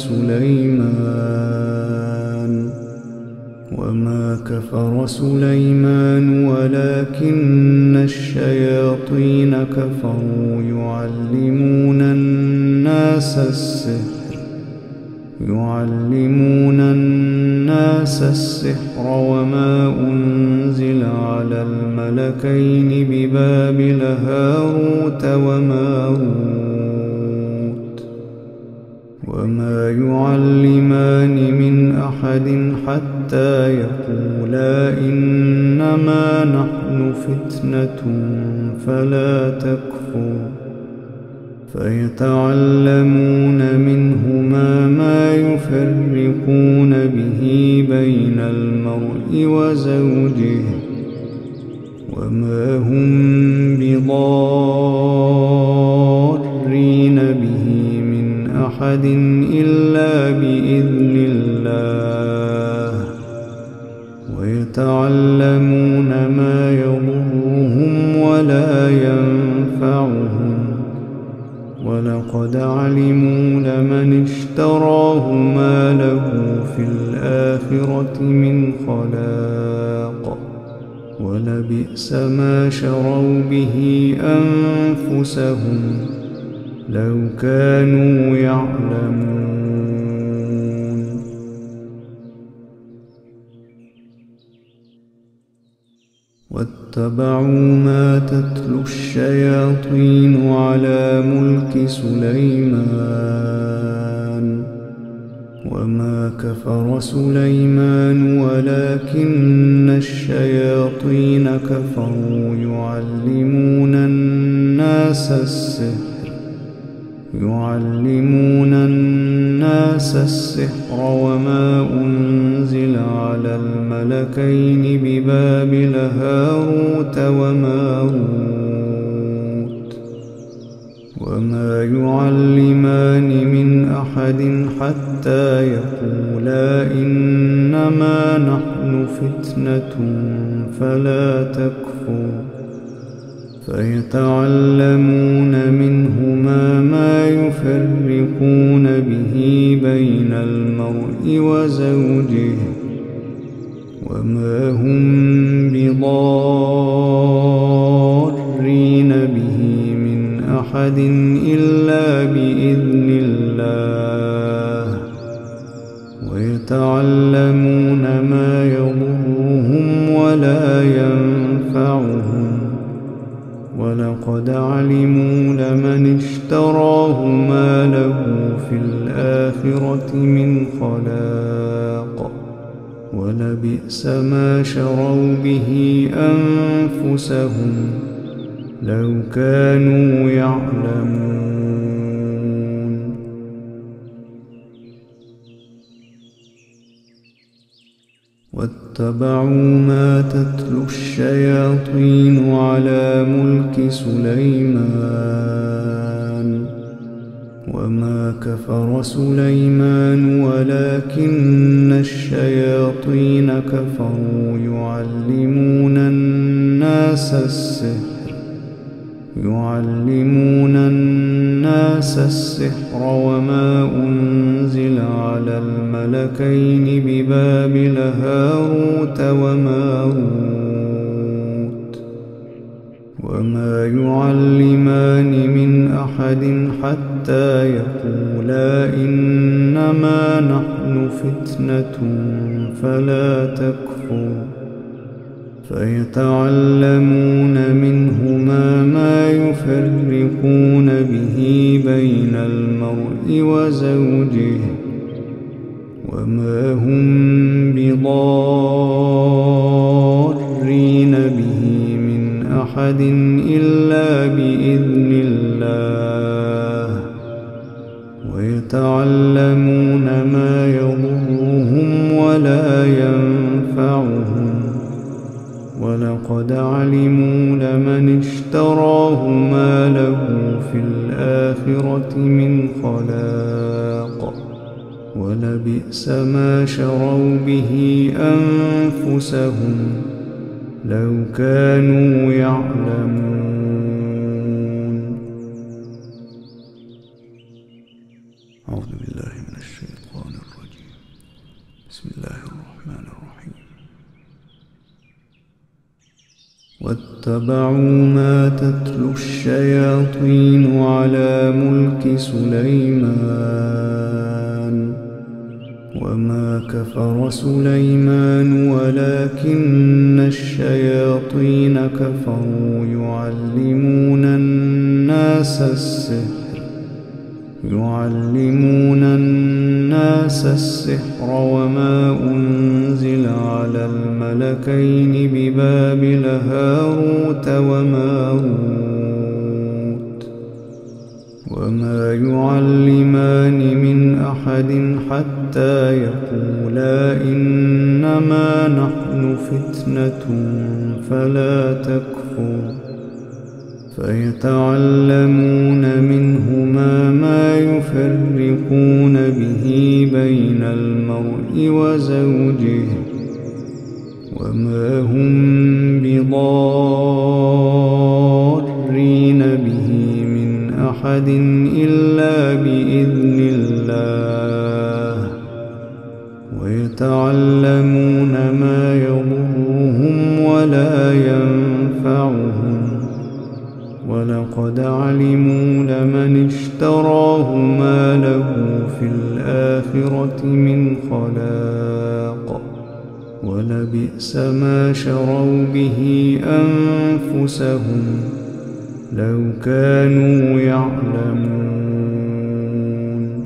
سليمان وما كفر سليمان ولكن الشياطين كفروا يعلمون الناس السحر وما أنزل على الملكين ببابل هاروت وماروت وما يعلمان من أحد حتى يقولا إنما نحن فتنة فلا تكفر فيتعلمون منهما ما يفرقون به بين المرء وزوجه وما هم بضارين به من أحد إلا بإذن الله ويتعلمون ما يضرهم ولا ينفعهم ولقد علموا لمن اشتراه ما له في الآخرة من خلاق ولبئس ما شروا به أنفسهم لو كانوا يعلمون واتبعوا ما تتلو الشياطين على ملك سليمان وما كفر سليمان ولكن الشياطين كفروا يعلمون الناس السحر وما أنزل على الملكين ببابل هاروت وماروت وما يعلمان من أحد حتى يقولا إنما نحن فتنة فلا تكفر فيتعلمون منهما ما يفرقون به بين المرء وزوجه وما هم بضارين به من أحد إلا بإذن الله ويتعلمون ما يضرهم ولا ينفعهم ولقد علموا لمن اشتراه ما له في الآخرة من خلاق ولبئس ما شروا به أنفسهم لو كانوا يعلمون. واتبعوا ما تتلو الشياطين على ملك سليمان وما كفر سليمان ولكن الشياطين كفروا يعلمون الناس السحر وما أنزل على الملكين ببابل هاروت وماروت وما يعلمان من أحد حتى يقولا إنما نحن فتنة فلا تكفر فيتعلمون منهما ما يفرقون به بين المرء وزوجه وما هم بضارين به من أحد إلا بإذن الله ويتعلمون ما يضرهم ولا ينفعهم ولقد علموا لمن اشتراه ما له في الآخرة من خلاق ولبئس ما شروا به أنفسهم لو كانوا يعلمون.
أعوذ بالله من الشيطان الرجيم. بسم الله الرحمن الرحيم.
واتبعوا ما تتلو الشياطين على ملك سليمان وما كفر سليمان ولكن الشياطين كفروا يعلمون الناس السحر وما أنزل على الملكين ببابل هاروت وماروت وما يعلمان من أحد حتى يقولا إنما نحن فتنة فلا تكفر فيتعلمون منهما ما يفرقون به بين المرء وزوجه وما هم بضارين به من أحد إلا بإذن الله ويتعلمون ما يضرهم ولا ينفعهم ولقد علموا لمن اشتراه ما له في الآخرة من خلاق ولبئس ما شروا به أنفسهم لو كانوا يعلمون.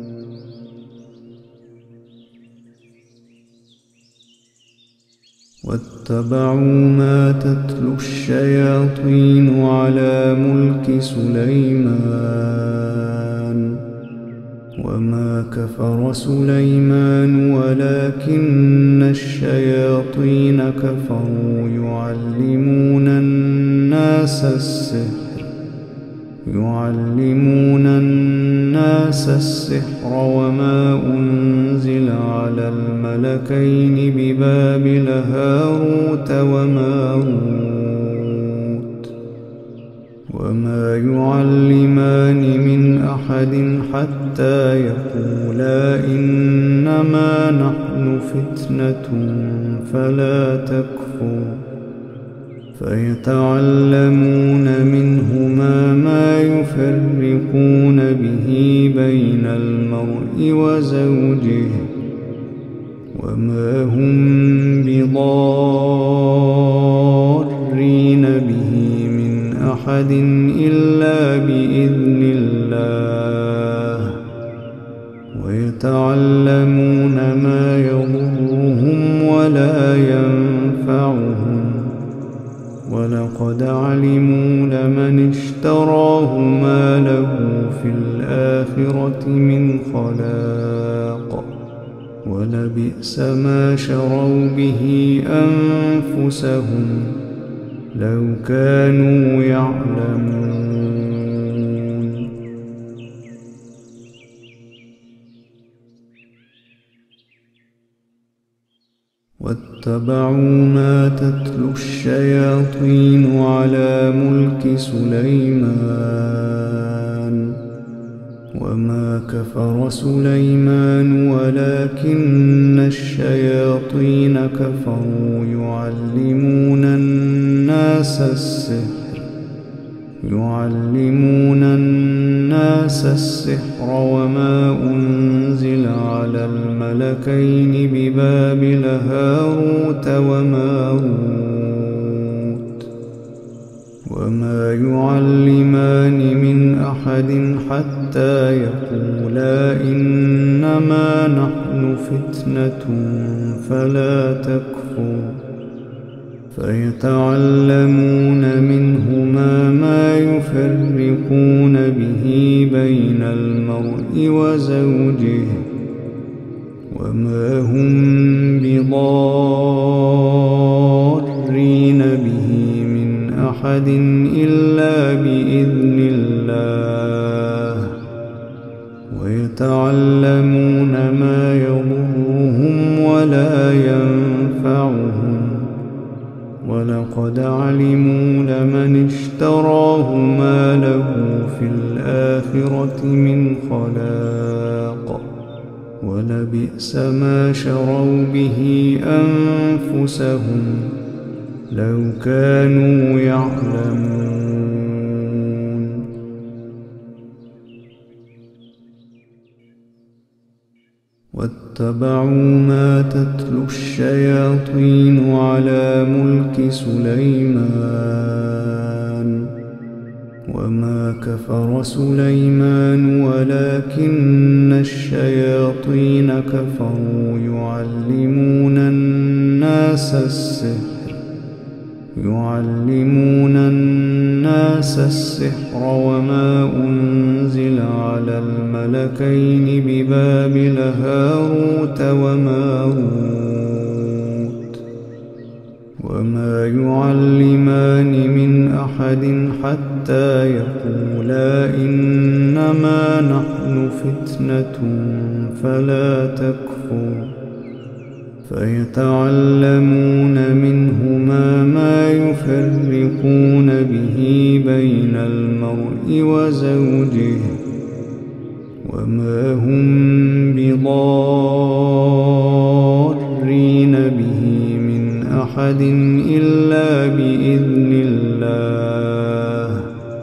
واتبعوا ما تتلو الشياطين على ملك سليمان وما كفر سليمان ولكن الشياطين كفروا يعلمون الناس السحر وما أنزل على الملكين ببابل هاروت وماروت وما يعلمان من أحد حتى يقولا إنما نحن فتنة فلا تكفر فيتعلمون منهما ما يفرقون به بين المرء وزوجه وما هم بضارين به من أحد إلا بإذن الله ويتعلمون ما يضرهم ولا ينفعهم ولقد علموا لمن اشتراه ما له في الآخرة من خلاق ولبئس ما شروا به أنفسهم لو كانوا يعلمون. واتبعوا ما تتلو الشياطين على ملك سليمان وما كفر سليمان ولكن الشياطين كفروا يعلمون الناس السحر وما أنزل على الملكين ببابل هاروت وماروت وما يعلمان من أحد حتى يقولا إنما نحن فتنة فلا تكفر فيتعلمون منهما ما يفرقون به بين المرء وزوجه وما هم بضارين به من أحد إلا بإذن الله ويتعلمون ما يضرهم ولا ينفعهم ولقد علموا لمن اشتراه ما له في الآخرة من خلاق ولبئس ما شروا به أنفسهم لو كانوا يعلمون. واتبعوا ما تتلو الشياطين على ملك سليمان وما كفر سليمان ولكن الشياطين كفروا يعلمون الناس السحر وما أنزل على الملكين ببابل هاروت وماروت وما يعلمان من أحد حتى يقولا إنما نحن فتنة فلا تكفر فيتعلمون منهما ما يفرقون به بين المرء وزوجه وما هم بضارين به من أحد إلا بإذن الله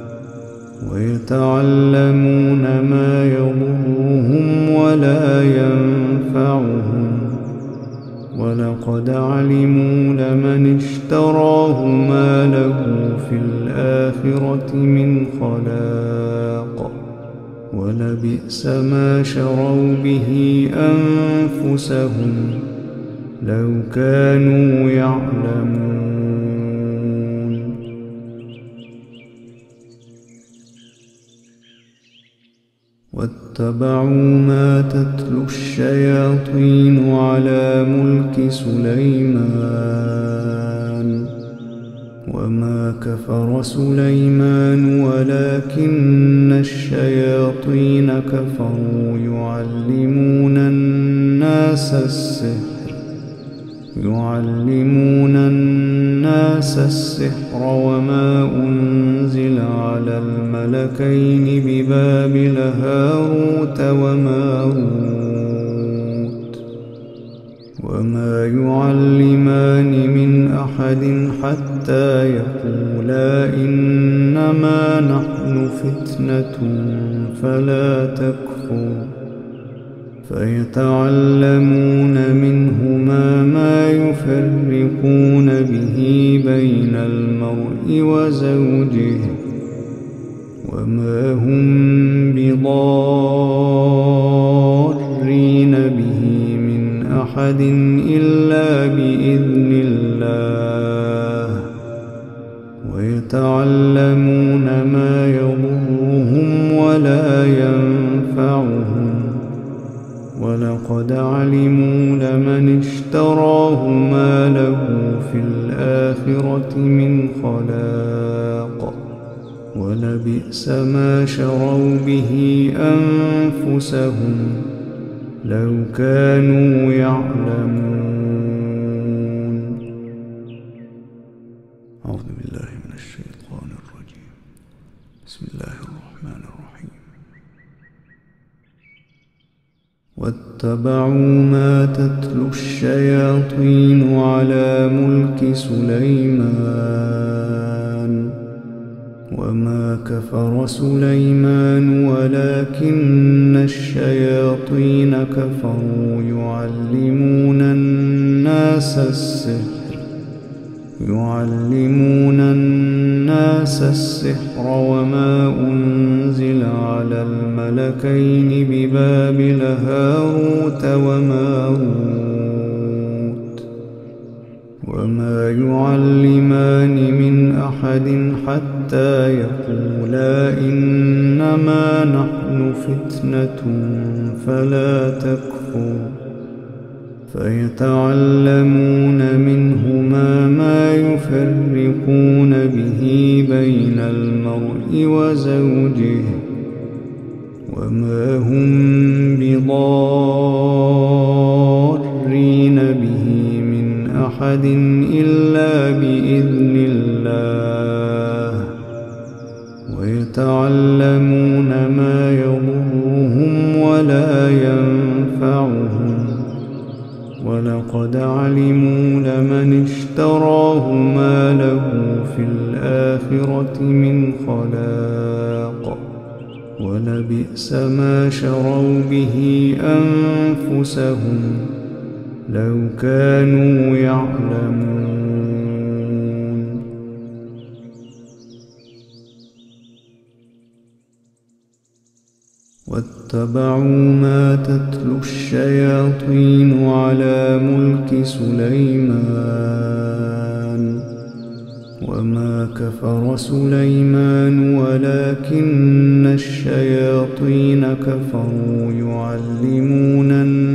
ويتعلمون ما يضرهم ولا ينفعهم ولقد علموا لمن اشتراه ما له في الآخرة من خلاق ولبئس ما شروا به أنفسهم لو كانوا يعلمون. واتبعوا ما تتلو الشياطين على ملك سليمان وما كفر سليمان ولكن الشياطين كفروا يعلمون الناس السحر وما أنزل على الملكين ببابل هاروت وماروت وما يعلمان من أحد حتى يقولا إنما نحن فتنة فلا تكفر فيتعلمون منهما ما يفرقون به بين المرء وزوجه وما هم بضارين به من أحد إلا بإذن الله فيتعلمون ما يضرهم ولا ينفعهم ولقد علموا لمن اشتراه ما له في الآخرة من خلاق ولبئس ما شروا به أنفسهم لو كانوا يعلمون.
أعوذ بالله من الشيطان الرجيم. بسم الله الرحمن الرحيم.
واتبعوا ما تتلو الشياطين على ملك سليمان وما كفر سليمان ولكن الشياطين كفروا يعلمون الناس السحر وما أنزل على الملكين ببابل هاروت وماروت وما يعلمان من أحد حتى يقولا إنما نحن فتنة فلا تكفر فيتعلمون منهما ما يفرقون به بين المرء وزوجه وما هم بضارين به من أحد إلا بإذن الله ويتعلمون ما يضرهم ولا ينفعهم ولقد علموا لمن اشتراه ما له في الآخرة من خلاق ولبئس ما شروا به أنفسهم لو كانوا يعلمون. واتبعوا ما تتلو الشياطين على ملك سليمان وما كفر سليمان ولكن الشياطين كفروا يعلمون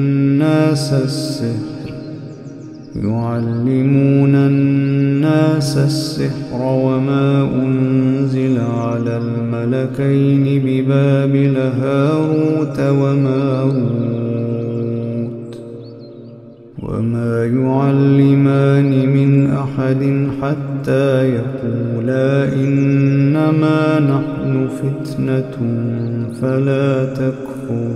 الناس السحر وما أنزل على الملكين ببابل هاروت وماروت وما يعلمان من أحد حتى يقولا إنما نحن فتنة فلا تكفر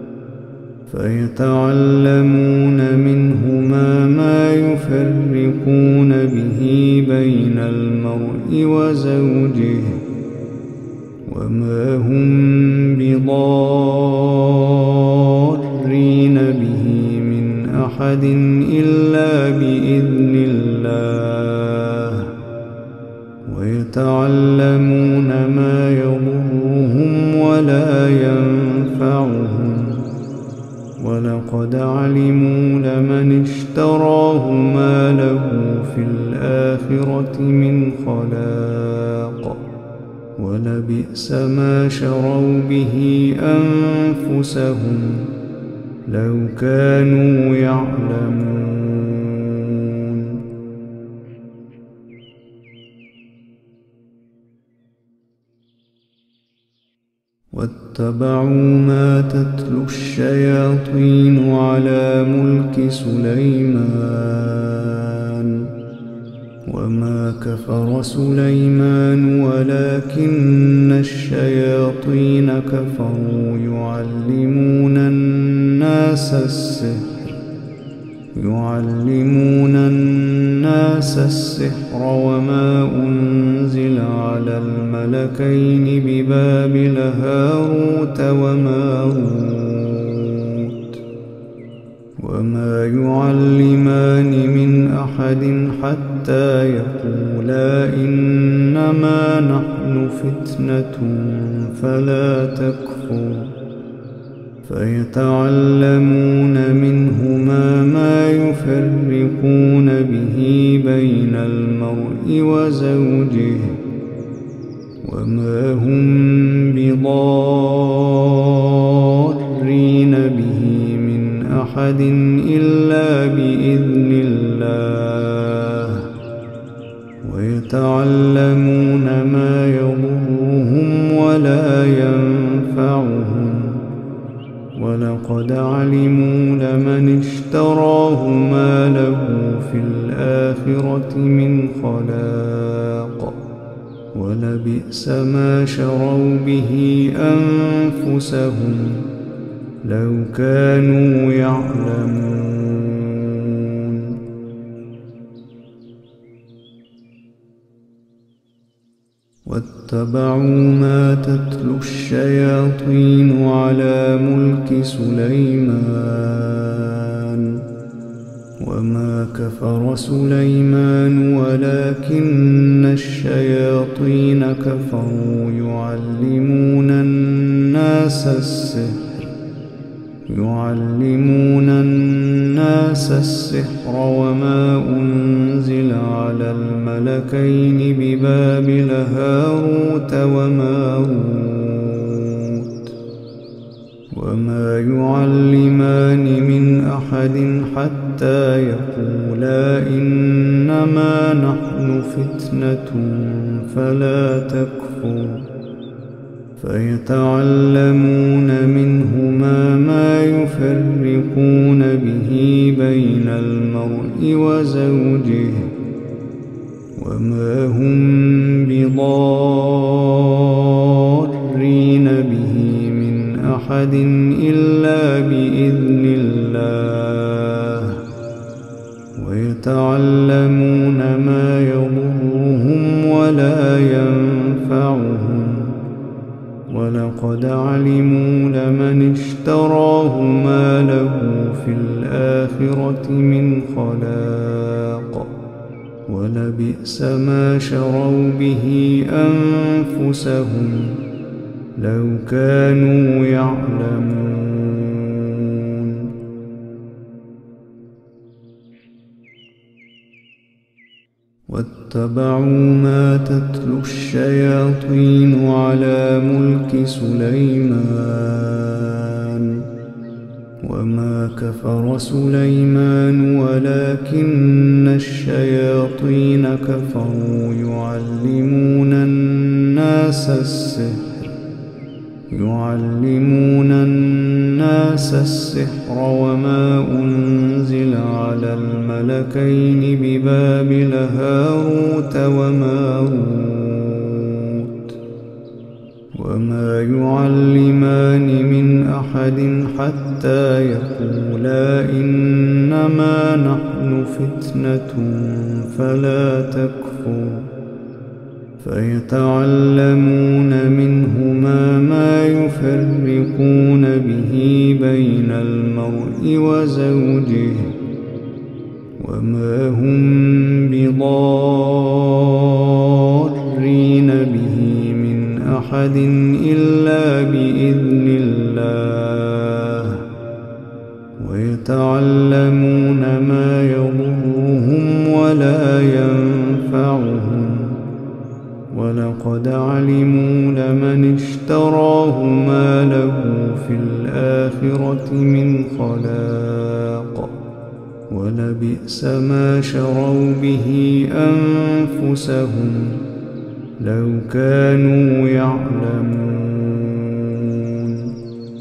فيتعلمون منهما ما يفرقون به بين المرء وزوجه وما هم بضارين به من أحد إلا بإذن الله ويتعلمون ما يضرهم ولا ينفعهم ولقد علموا لمن اشتراه ما له في الآخرة من خلاق ولبئس ما شروا به أنفسهم لو كانوا يعلمون. واتبعوا ما تتلو الشياطين على ملك سليمان وما كفر سليمان ولكن الشياطين كفروا يعلمون الناس السحر وما أنزل على الملكين ببابل هاروت وماروت وما يعلمان من أحد حتى يقولا إنما نحن فتنة فلا تكفر فيتعلمون منهما ما يفرقون به بين المرء وزوجه وما هم بضارين به من أحد إلا بإذن الله، ويتعلمون ما يضرهم ولا ينفعهم، ولقد علموا لمن اشتراه ما له في الآخرة من خلاق، ولبئس ما شروا به أنفسهم لو كانوا يعلمون. واتبعوا ما تتلو الشياطين على ملك سليمان، وما كفر سليمان ولكن الشياطين كفروا يعلمون الناس السحر وما أنزل على الملكين ببابل هاروت وماروت، وما يعلمان من أحد حتى يقولا إنما نحن فتنة فلا تكفر، فيتعلمون منهما ما يفرقون به بين المرء وزوجه، وما هم بضارين به من أحد إلا بإذن الله، ويتعلمون ما يضرهم ولا ينفعهم، ولقد علموا لمن اشتراه ما له في الآخرة من خلاق، ولبئس ما شروا به أنفسهم لو كانوا يعلمون. واتبعوا ما تتلو الشياطين على ملك سليمان، وما كفر سليمان ولكن الشياطين كفروا يعلمون الناس السحر وما أنزل على الملكين ببابل هاروت وماروت، وما يعلمان من أحد حتى يقولا إنما نحن فتنة فلا تكفر، فيتعلمون منهما ما يفرقون به بين المرء وزوجه، وما هم بضارين به من أحد إلا بإذن الله، ويتعلمون ما يضرهم ولا ينفعهم، ولقد علموا لمن اشتراه ما له في الآخرة من خلاق، ولبئس ما شروا به أنفسهم لو كانوا يعلمون.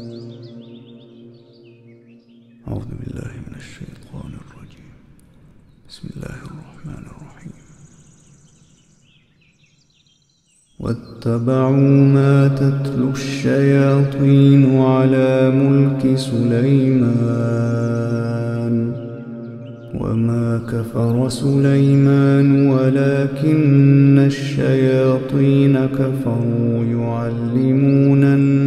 أعوذ بالله من الشيطان الرجيم. بسم الله الرحمن الرحيم.
واتبعوا ما تتلو الشياطين على ملك سليمان، وما كفر سليمان ولكن الشياطين كفروا يعلمون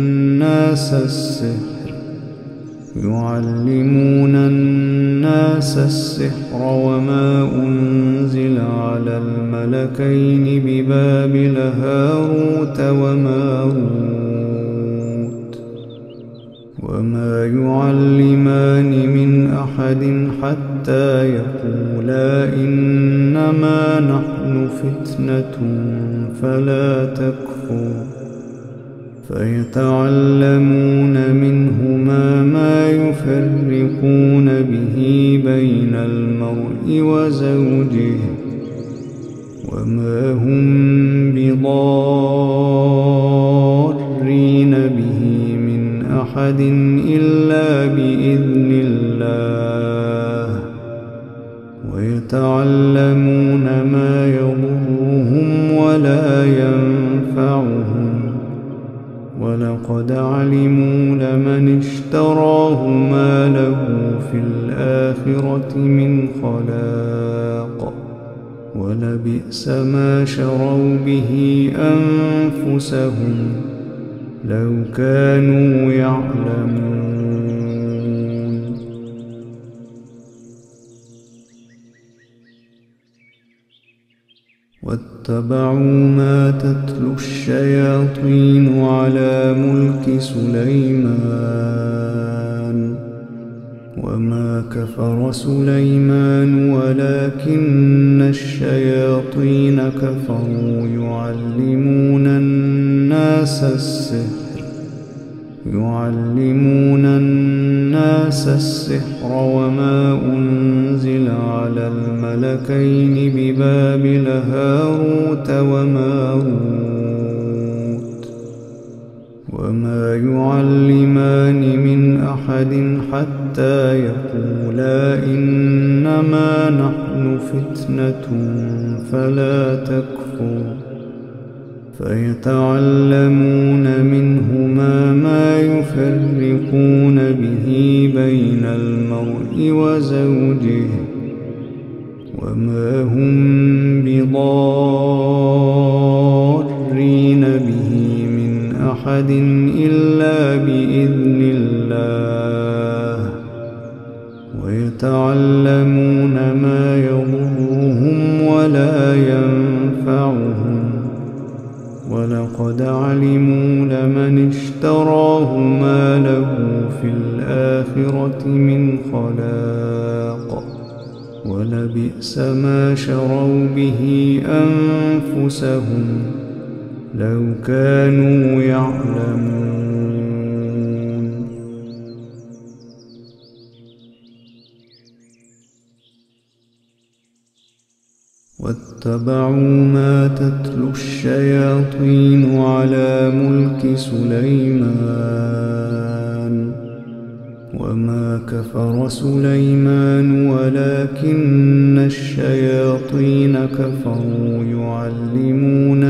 الناس السحر وما أنزل على الملكين ببابل هاروت وماروت، وما يعلمان من أحد حتى يقولا إنما نحن فتنة فلا تكفر فيتعلمون منهما ما يفرقون به بين المرء وزوجه وما هم بضارين به من أحد إلا بإذن الله ويتعلمون ما يضرهم ولا ينفعهم ولقد علموا لمن اشتراه ما له في الآخرة من خلاق ولبئس ما شروا به أنفسهم لو كانوا يعلمون واتبعوا ما تتلو الشياطين على ملك سليمان وما كفر سليمان ولكن الشياطين كفروا يعلمون الناس السحر وما أنزل على الملكين ببابل هاروت وماروت وما يعلمان من أحد حتى يقولا إنما نحن فتنة فلا تكفر فيتعلمون منهما ما يفرقون به بين المرء وزوجه وما هم بضارين به من أحد إلا بإذن الله ويتعلمون ما يضرهم ولا ينفعهم ولقد علموا لمن اشتراه ما له في الآخرة من خلاق ولبئس ما شروا به أنفسهم لو كانوا يعلمون واتبعوا ما تتلو الشياطين على ملك سليمان وما كفر سليمان ولكن الشياطين كفروا يعلمون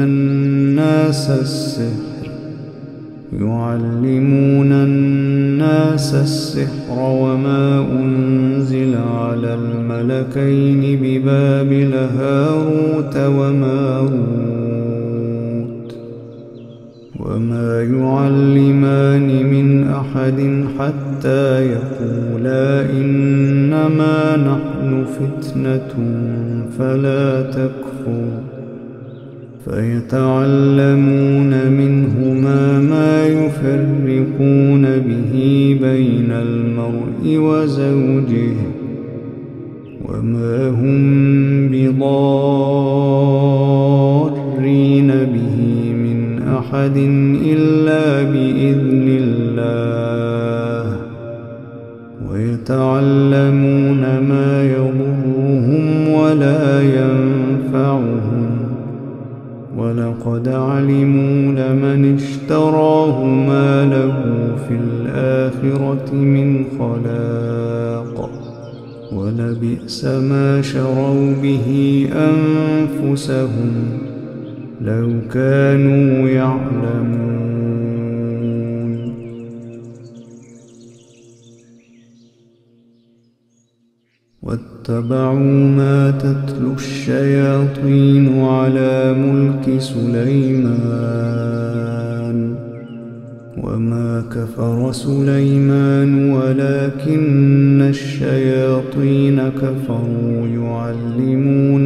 الناس السحر وما أنزل على الملكين ببابل هاروت وماروت وما يعلمان من أحد حتى يقولا إنما نحن فتنة فلا تكفر فيتعلمون منهما ما يفرقون به بين المرء وزوجه وما هم بضارين به من أحد إلا بإذن الله ويتعلمون ما يضرهم ولا ينفعهم ولقد علموا لمن اشتراه ما له في الآخرة من خلاق ولبئس ما شروا به أنفسهم لو كانوا يعلمون واتبعوا ما تتلو الشياطين على ملك سليمان وما كفر سليمان ولكن الشياطين كفروا يعلمون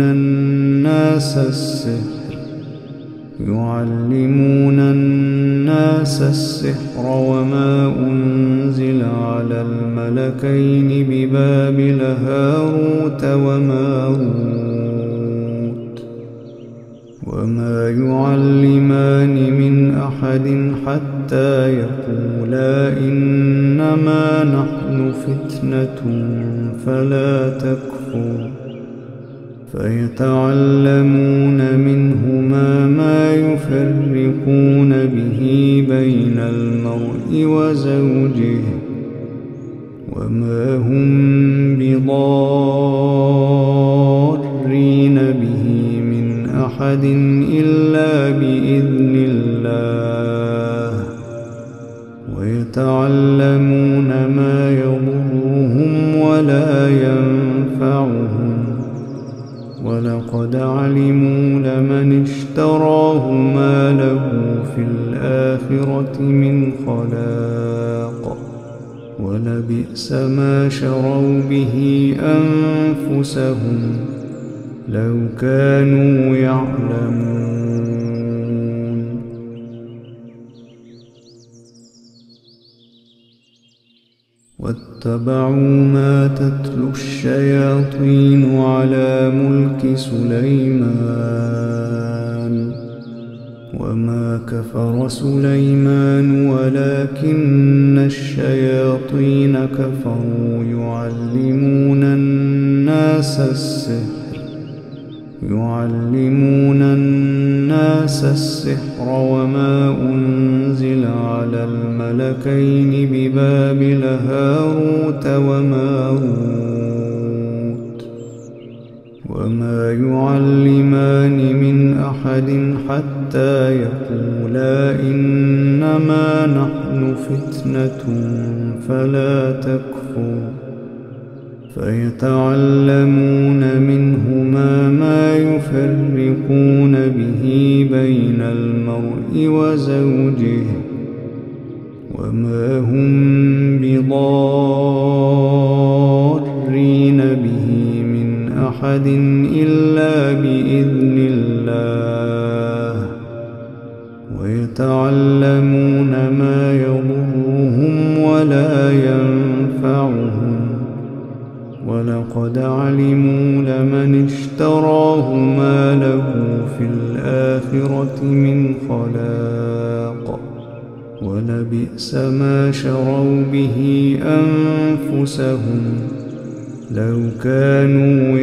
الناس السحر وما أنزل على الملكين ببابل هاروت وماروت وما يعلمان من أحد حتى يقولا إنما نحن فتنة فلا تكفر فيتعلمون منهما ما يفرقون به بين المرء وزوجه وما هم بضارين به من أحد إلا بإذن الله ويتعلمون ما يضرهم ولا ينفعهم ولقد علموا لمن اشتراه ما له في الآخرة من خلاق ولبئس ما شروا به أنفسهم لو كانوا يعلمون واتبعوا ما تتلو الشياطين على ملك سليمان وما كفر سليمان ولكن الشياطين كفروا يعلمون الناس السحر وما أنزل على الملكين ببابل هاروت وماروت وما يعلمان من أحد حتى يقولا إنما نحن فتنة فلا تكفر فيتعلمون منهما ما يفرقون به بين المرء وزوجه وما هم بضارين به من أحد إلا بإذن الله ويتعلمون ما يضرهم ولا ينفعهم ولقد علموا لمن اشتراه ما له في الآخرة من خلاق ولبئس ما شروا به أنفسهم لو كانوا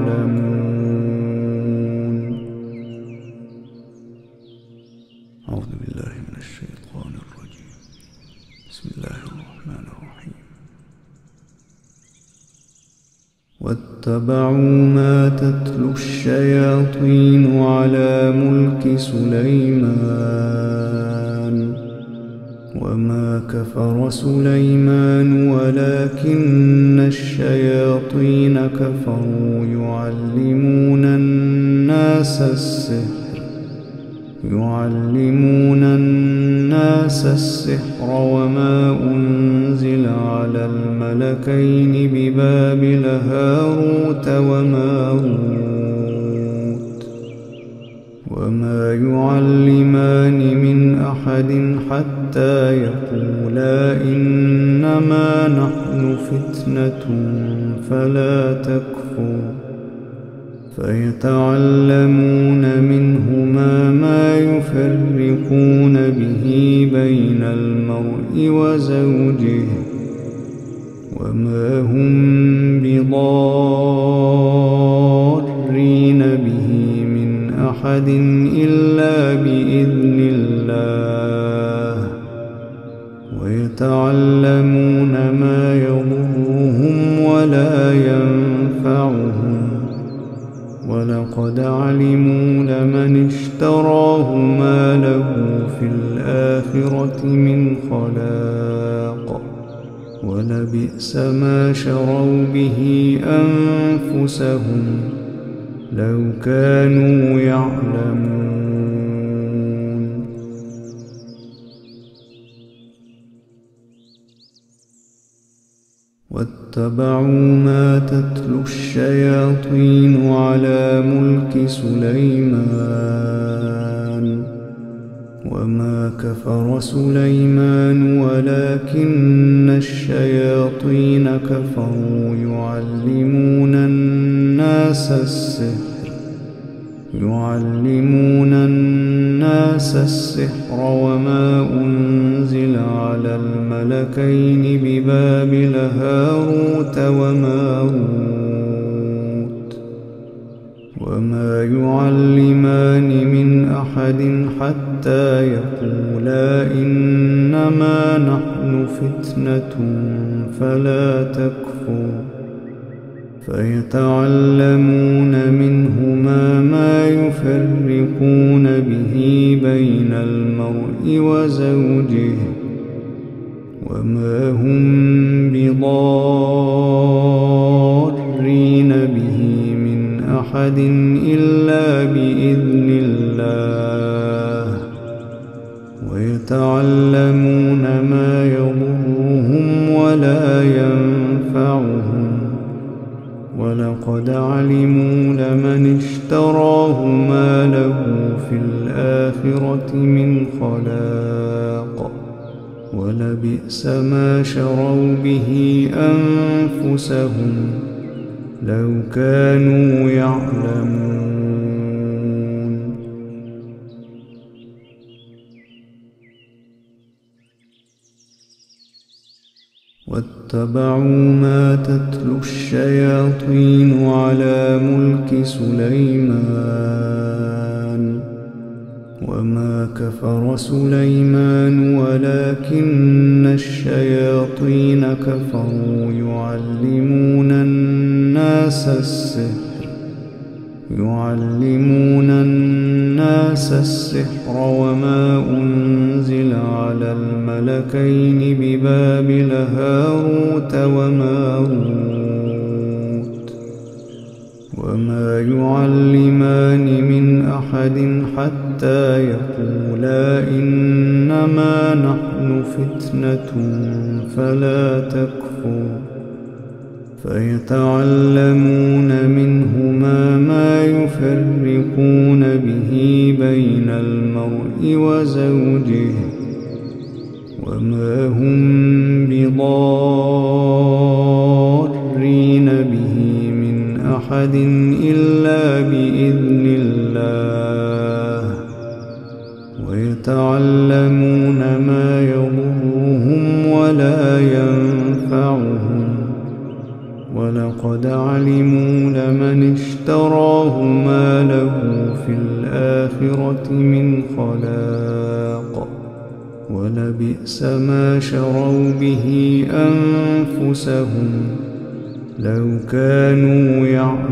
يعلمون.
أعوذ بالله من الشيطان الرجيم. بسم الله الرحمن الرحيم.
واتبعوا ما تتلو الشياطين على ملك سليمان وما كفر سليمان ولكن الشياطين كفروا يعلمون الناس السحر وما أنزل على الملكين ببابل هاروت وماروت وما يعلمان من أحد حتى يقولا إنما نحن فتنة فلا تكفر فيتعلمون منهما ما يفرقون به بين المرء وزوجه وما هم بضارين به من أحد إلا بإذن الله ويتعلمون ما يضرهم ولا ينفعهم ولقد علموا لمن اشتراه ما له في الآخرة من خلاق ولبئس ما شروا به أنفسهم لو كانوا يعلمون. واتبعوا ما تتلو الشياطين على ملك سليمان وما كفر سليمان ولكن الشياطين كفروا يعلمون الناس يعلمون الناس السحر وما أنزل على الملكين ببابل هاروت وماروت وما يعلمان من أحد حتى يقولا إنما نحن فتنة فلا تكفر فيتعلمون منهما ما يفرقون به بين المرء وزوجه وما هم بضارين به من أحد إلا بإذن الله ويتعلمون ما يضرهم ولا ينفعهم ولقد علموا لمن اشتراه ما له في الآخرة من خلاق ولبئس ما شروا به أنفسهم لو كانوا يعلمون واتبعوا ما تتلو الشياطين على ملك سليمان وما كفر سليمان ولكن الشياطين كفروا يعلمون الناس السحر وما أنزل على الملكين ببابل هاروت وماروت وما يعلمان من أحد حتى يقولا إنما نحن فتنة فلا تكفر فيتعلمون منهما ما يفرقون به بين المرء وزوجه وما هم بضارين به من أحد إلا بإذن الله ويتعلمون ما يضرهم ولا ينفعهم ولقد علموا لمن اشتراه ما له في الآخرة من خلاق ولبئس ما شروا به أنفسهم لو كانوا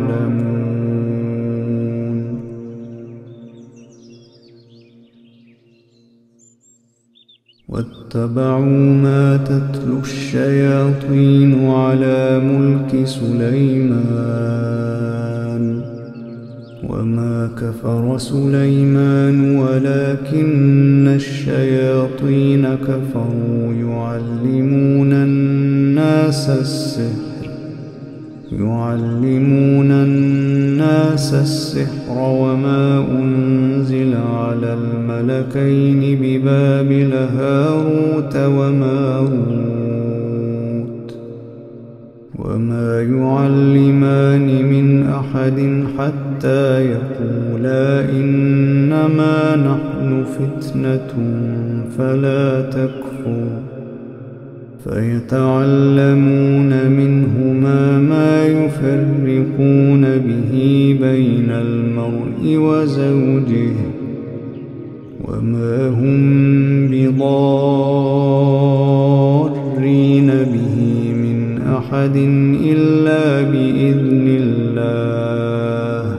يعلمون واتبعوا ما تتلو الشياطين على ملك سليمان وما كفر سليمان ولكن الشياطين كفروا يعلمون الناس السحر وما أنزل على الملكين ببابل هاروت وماروت وما يعلمان من أحد حتى يقولا إنما نحن فتنة فلا تكفر فيتعلمون منهما ما يفرقون به بين المرء وزوجه وما هم بضارين به من أحد إلا بإذن الله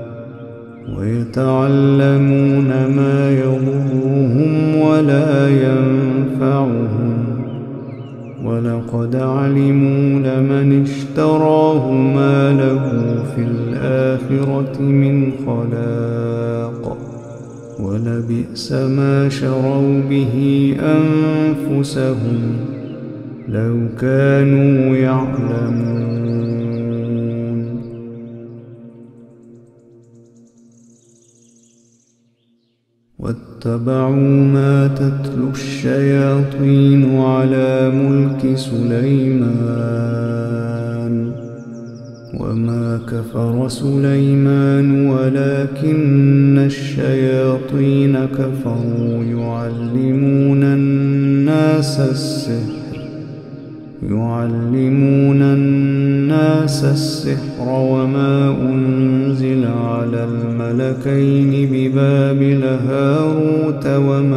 ويتعلمون ما يضرهم ولا ينفعهم ولقد علموا لمن اشتراه ما له في الآخرة من خلاق ولبئس ما شروا به أنفسهم لو كانوا يعلمون واتبعوا ما تتلو الشياطين على ملك سليمان وما كفر سليمان ولكن الشياطين كفروا يعلمون الناس السحر وما أنزل على الملكين ببابل هاروت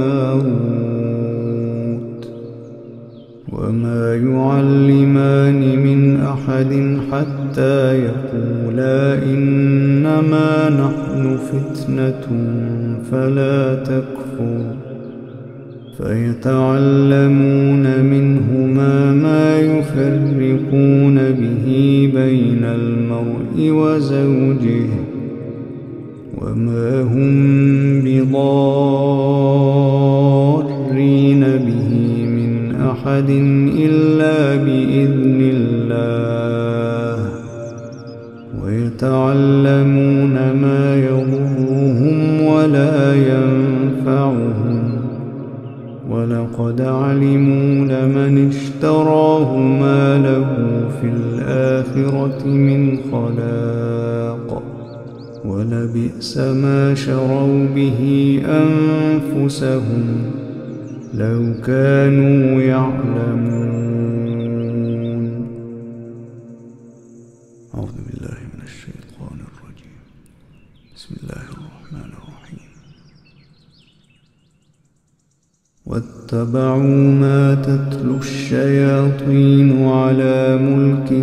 وماروت وما يعلمان من أحد حتى يقولا إنما نحن فتنة فلا تكفر فيتعلمون منهما ما يفرقون به بين المرء وزوجه وما هم بضارين به من أحد إلا بإذن الله ويتعلمون ما يضرهم ولا ينفعهم ولقد علموا لمن اشتراه ما له في الآخرة من خلاق ولبئس ما شروا به أنفسهم لو كانوا يعلمون.
أعوذ بالله من الشيطان الرجيم. بسم الله الرحمن الرحيم.
واتبعوا ما تتلو الشياطين على ملك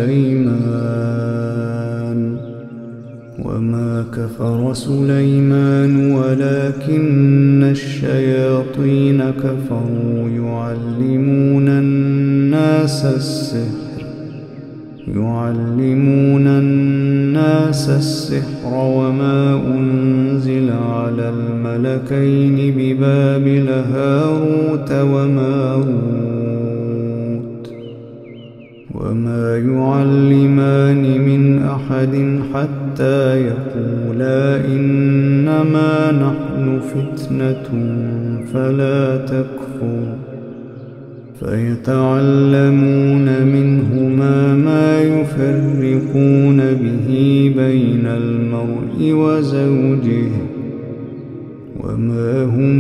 سليمان وما كفر سليمان ولكن الشياطين كفروا يعلمون الناس السحر وما أنزل على الملكين ببابل هاروت وماروت وما يعلمان من أحد حتى يقولا إنما نحن فتنة فلا تكفر فيتعلمون منهما ما يفرقون به بين المرء وزوجه وما هم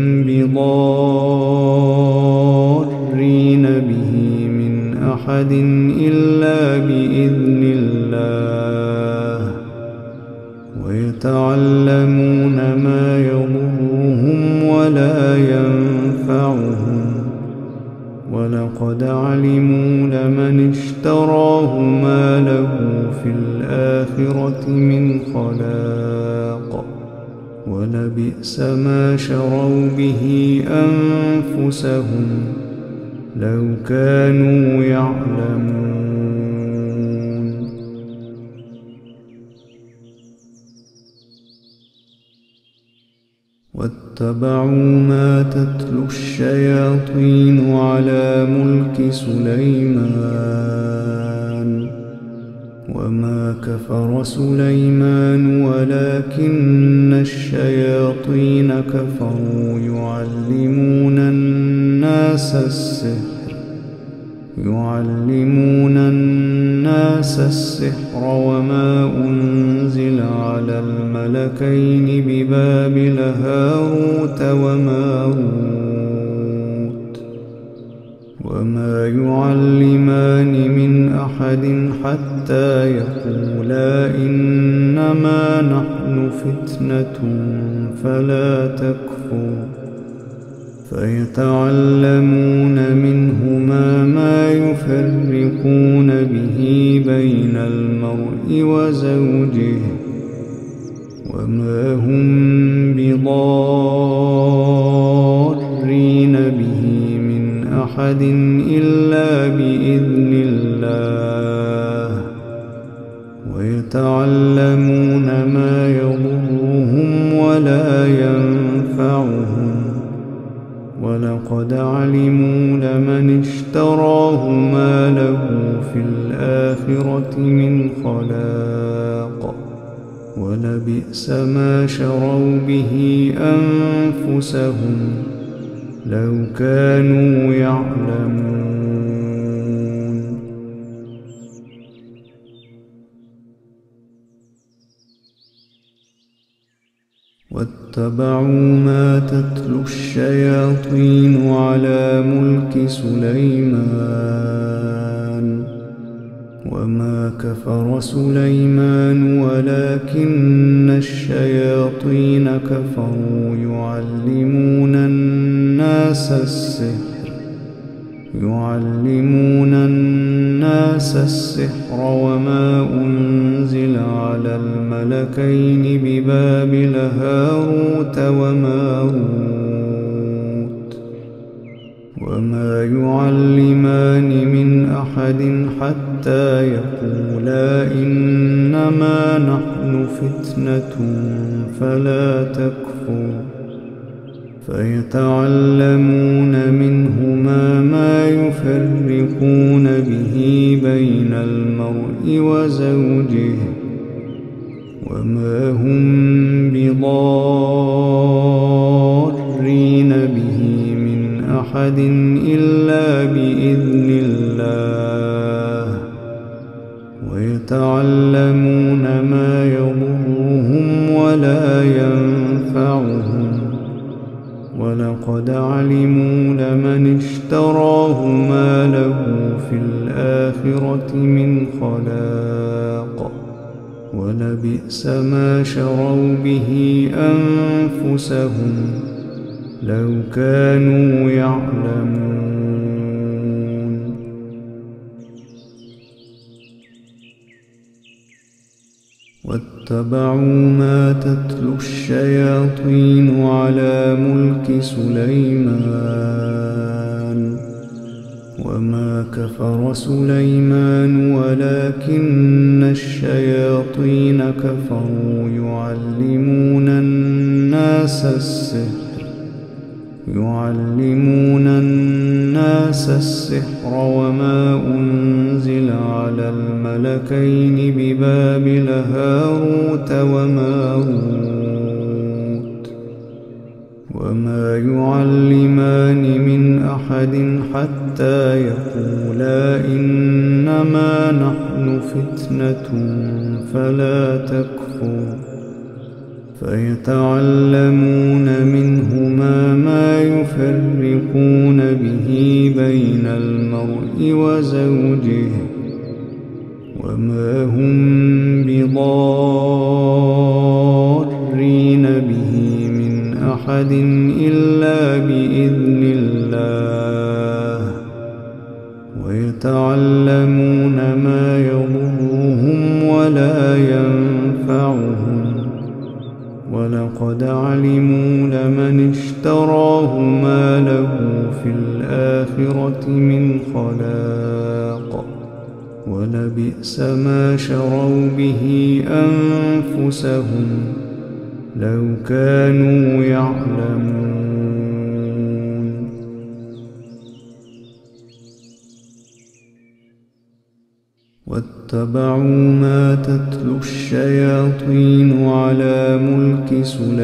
بضارين به من أحد إلا بإذن الله ويتعلمون ما يضرهم ولا ينفعهم ولقد علموا لمن اشتراه ما له في الآخرة من خلاق ولبئس ما شروا به أنفسهم لو كانوا يعلمون. واتبعوا ما تتلو الشياطين على ملك سليمان وما كفر سليمان ولكن الشياطين كفروا يعلمون الناس السحر وما أنزل على الملكين ببابل هاروت وماروت وما يعلمان من أحد حتى يقولا إنما نحن فتنة فلا تكفر فيتعلمون منهما ما يفرقون به بين المرء وزوجه وما هم بضارين به من أحد إلا بإذن الله ويتعلمون ما يضرهم ولا ينفعهم ولقد علموا لمن اشتراه ما له في الآخرة من خلاق ولبئس ما شروا به أنفسهم لو كانوا يعلمون. واتبعوا ما تتلو الشياطين على ملك سليمان وما كفر سليمان ولكن الشياطين كفروا يعلمون الناس السحر وما أنزل على الملكين ببابل هاروت وماروت وما يعلمان من أحد حتى يقولا إنما نحن فتنة فلا تكفر فيتعلمون منهما ما يفرقون به بين المرء وزوجه وما هم بضارين به من أحد إلا بإذن الله ويتعلمون ما يضرهم ولا ينفعهم ولقد علموا لمن اشتراه ما له في الآخرة من خلاق ولبئس ما شروا به أنفسهم لو كانوا يعلمون واتبعوا ما تتلو الشياطين على ملك سليمان وما كفر سليمان ولكن الشياطين كفروا يعلمون الناس السحر وما أنزل على الملكين ببابل هاروت وماروت وما يعلمان من أحد حتى يقولا إنما نحن فتنة فلا تكفر فيتعلمون منهما ما يفرقون به بين المرء وزوجه وما هم بضارين به من أحد إلا بإذن الله ويتعلمون ما يضرهم ولا ينفعهم ولقد علموا لمن اشتراه ما له في الآخرة من خلاق ولبئس ما شروا به أنفسهم لو كانوا يعلمون واتبعوا ما تتلو الشياطين على ملك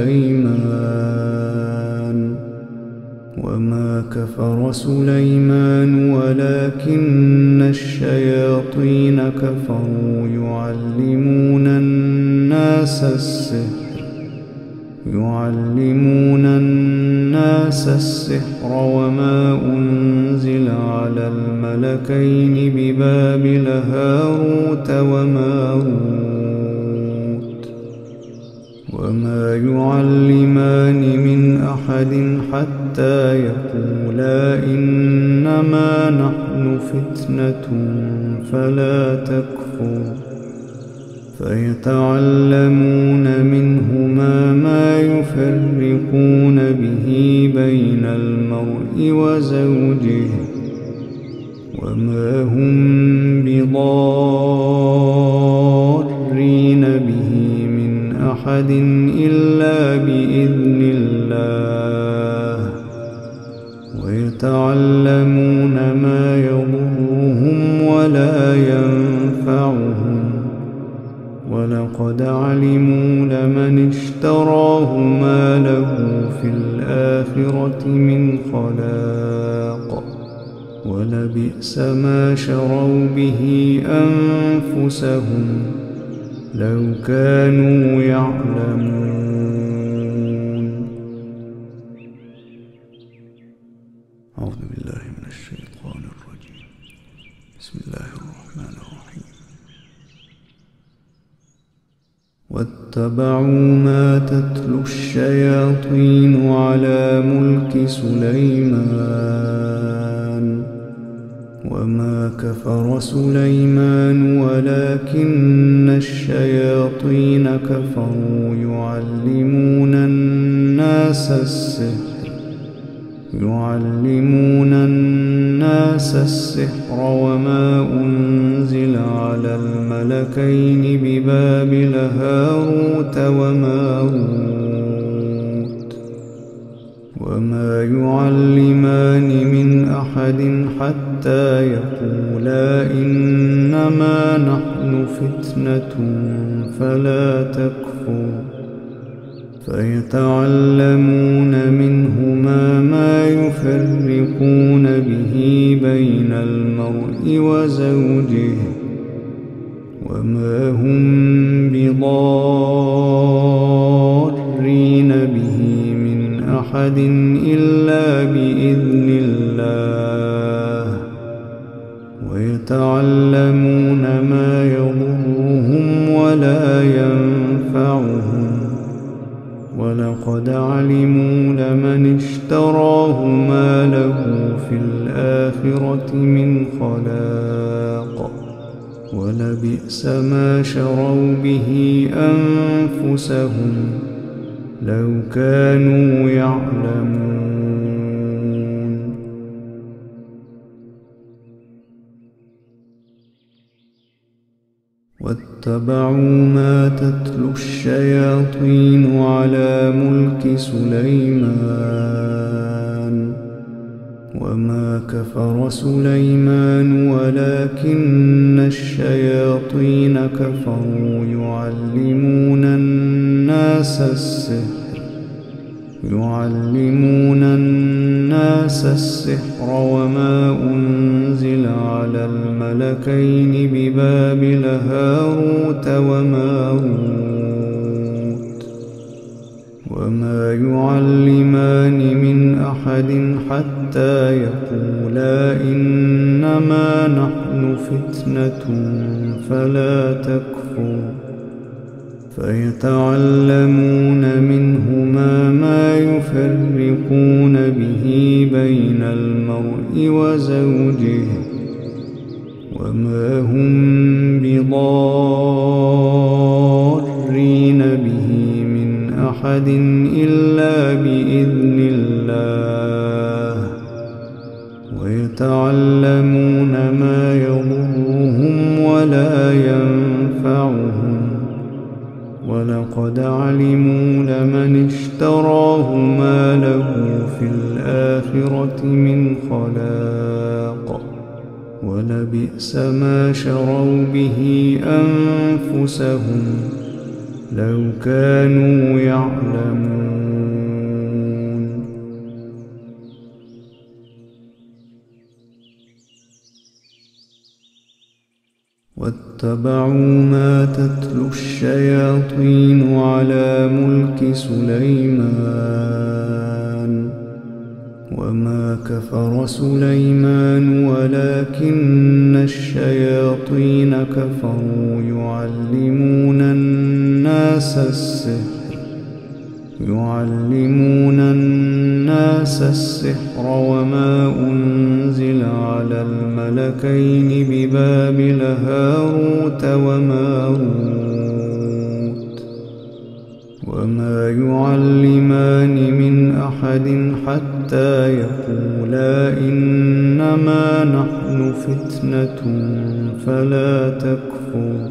سليمان وما كفر سليمان ولكن الشياطين كفروا يعلمون الناس السحر وما أنزل على الملكين ببابل هاروت وماروت وما يعلمان من أحد حتى يقولا إنما نحن فتنة فلا تكفر فيتعلمون منهما ما يفرقون به بين المرء وزوجه وما هم بضارين به من أحد إلا بإذن الله ويتعلمون ما يضرهم ولا ينفعهم ولقد علموا لمن اشتراه ما له في الآخرة من خلاق ولبئس ما شروا به أنفسهم لو كانوا يعلمون
أعوذ بالله من الشيطان الرجيم. بسم الله الرحمن الرحيم.
واتبعوا ما تتلو الشياطين على ملك سليمان وما كفر سليمان ولكن الشياطين كفروا يعلمون الناس السحر وما أنزل على الملكين ببابل هاروت وماروت وما يعلمان من أحد حتى يقولا إنما نحن فتنة فلا تكفر فيتعلمون منهما ما يفرقون به بين المرء وزوجه وما هم بضارين به من أحد إلا بإذن الله ويتعلمون ما يضرهم ولا ينفعهم ولقد علموا لمن اشتراه ما له في الآخرة من خلاق ولبئس ما شروا به أنفسهم لو كانوا يعلمون. واتبعوا ما تتلو الشياطين على ملك سليمان وما كفر سليمان ولكن الشياطين كفروا يعلمون الناس السحر وما أنزل على الملكين ببابل هاروت وماروت وما يعلمان من أحد حتى يقولا إنما نحن فتنة فلا تكفر فيتعلمون منهما ما يفرقون به بين المرء وزوجه وما هم بضارين به من أحد إلا بإذن الله ويتعلمون ما يضرهم ولا ينفعهم ولقد علموا لمن اشتراه ما له في الآخرة من خلاق ولبئس ما شروا به أنفسهم لو كانوا يعلمون. واتبعوا ما تتلو الشياطين على ملك سليمان وما كفر سليمان ولكن الشياطين كفروا يعلمون الناس السحر وما أنزل على الملكين ببابل هاروت وماروت وما يعلمان من أحد حتى يقولا إنما نحن فتنة فلا تكفر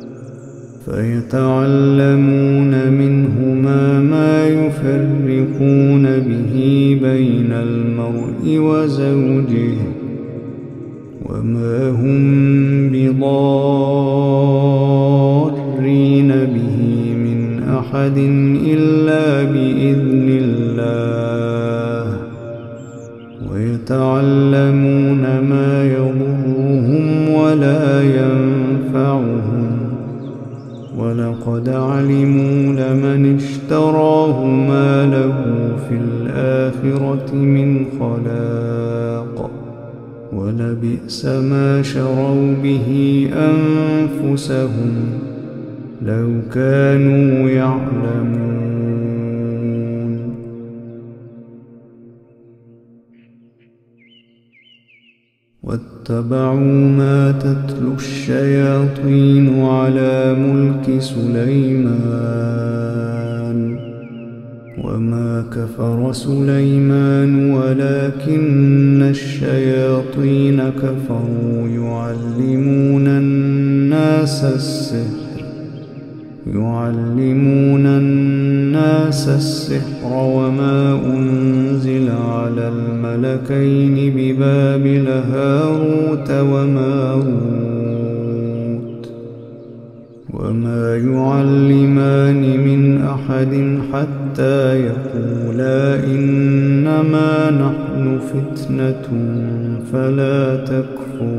فيتعلمون منهما ما يفرقون به بين المرء وزوجه وما هم بضارين به من أحد إلا بإذن الله ويتعلمون ما يضرهم ولا ينفعهم ولقد علموا لمن اشتراه ما له في الآخرة من خلاق ولبئس ما شروا به أنفسهم لو كانوا يعلمون. واتبعوا ما تتلو الشياطين على ملك سليمان وما كفر سليمان ولكن الشياطين كفروا يعلمون الناس السحر وما أنزل على الملكين ببابل هاروت وماروت وما يعلمان من أحد حتى يقولا إنما نحن فتنة فلا تكفر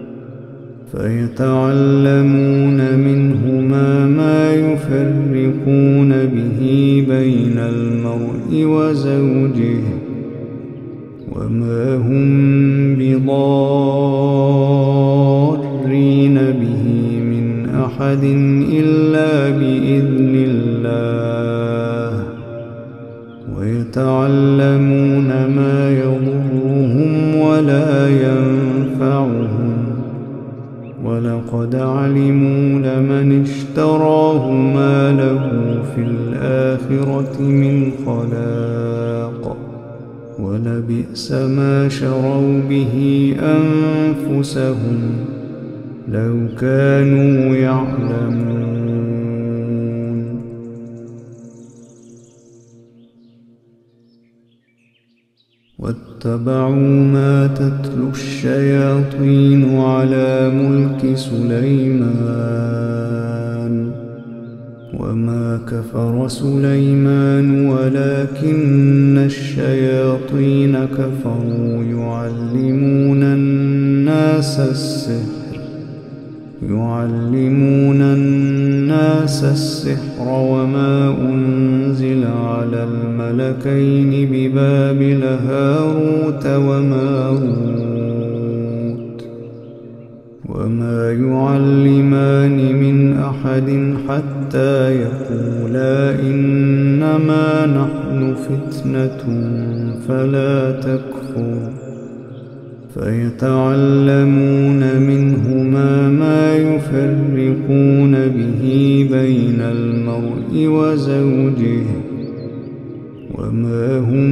فيتعلمون منهما ما يفرقون به بين المرء وزوجه وما هم بضارين به من أحد إلا بإذن الله ويتعلمون ما يضرهم ولا ينفعهم ولقد علموا لمن اشتراه ما له في الآخرة من خلاق ولبئس ما شروا به أنفسهم لو كانوا يعلمون. واتبعوا ما تتلو الشياطين على ملك سليمان وما كفر سليمان ولكن الشياطين كفروا يعلمون الناس السحر وما أنزل على الملكين ببابل هاروت وماروت وما يعلمان من أحد حتى يقولا إنما نحن فتنة فلا تكفر فيتعلمون منهما ما يفرقون به بين المرء وزوجه وما هم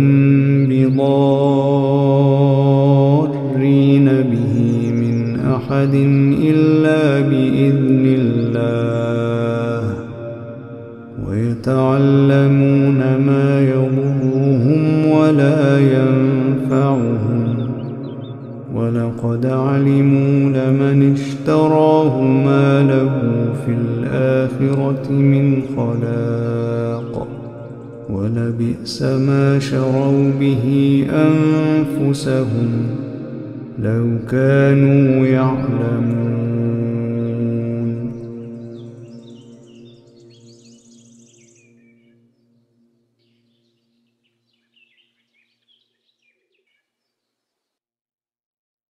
بضارين به من أحد إلا بإذن الله ويتعلمون ما يضرهم ولا ينفعهم ولقد علموا لمن اشتراه ما له في الآخرة من خلاق ولبئس ما شروا به أنفسهم لو كانوا يعلمون.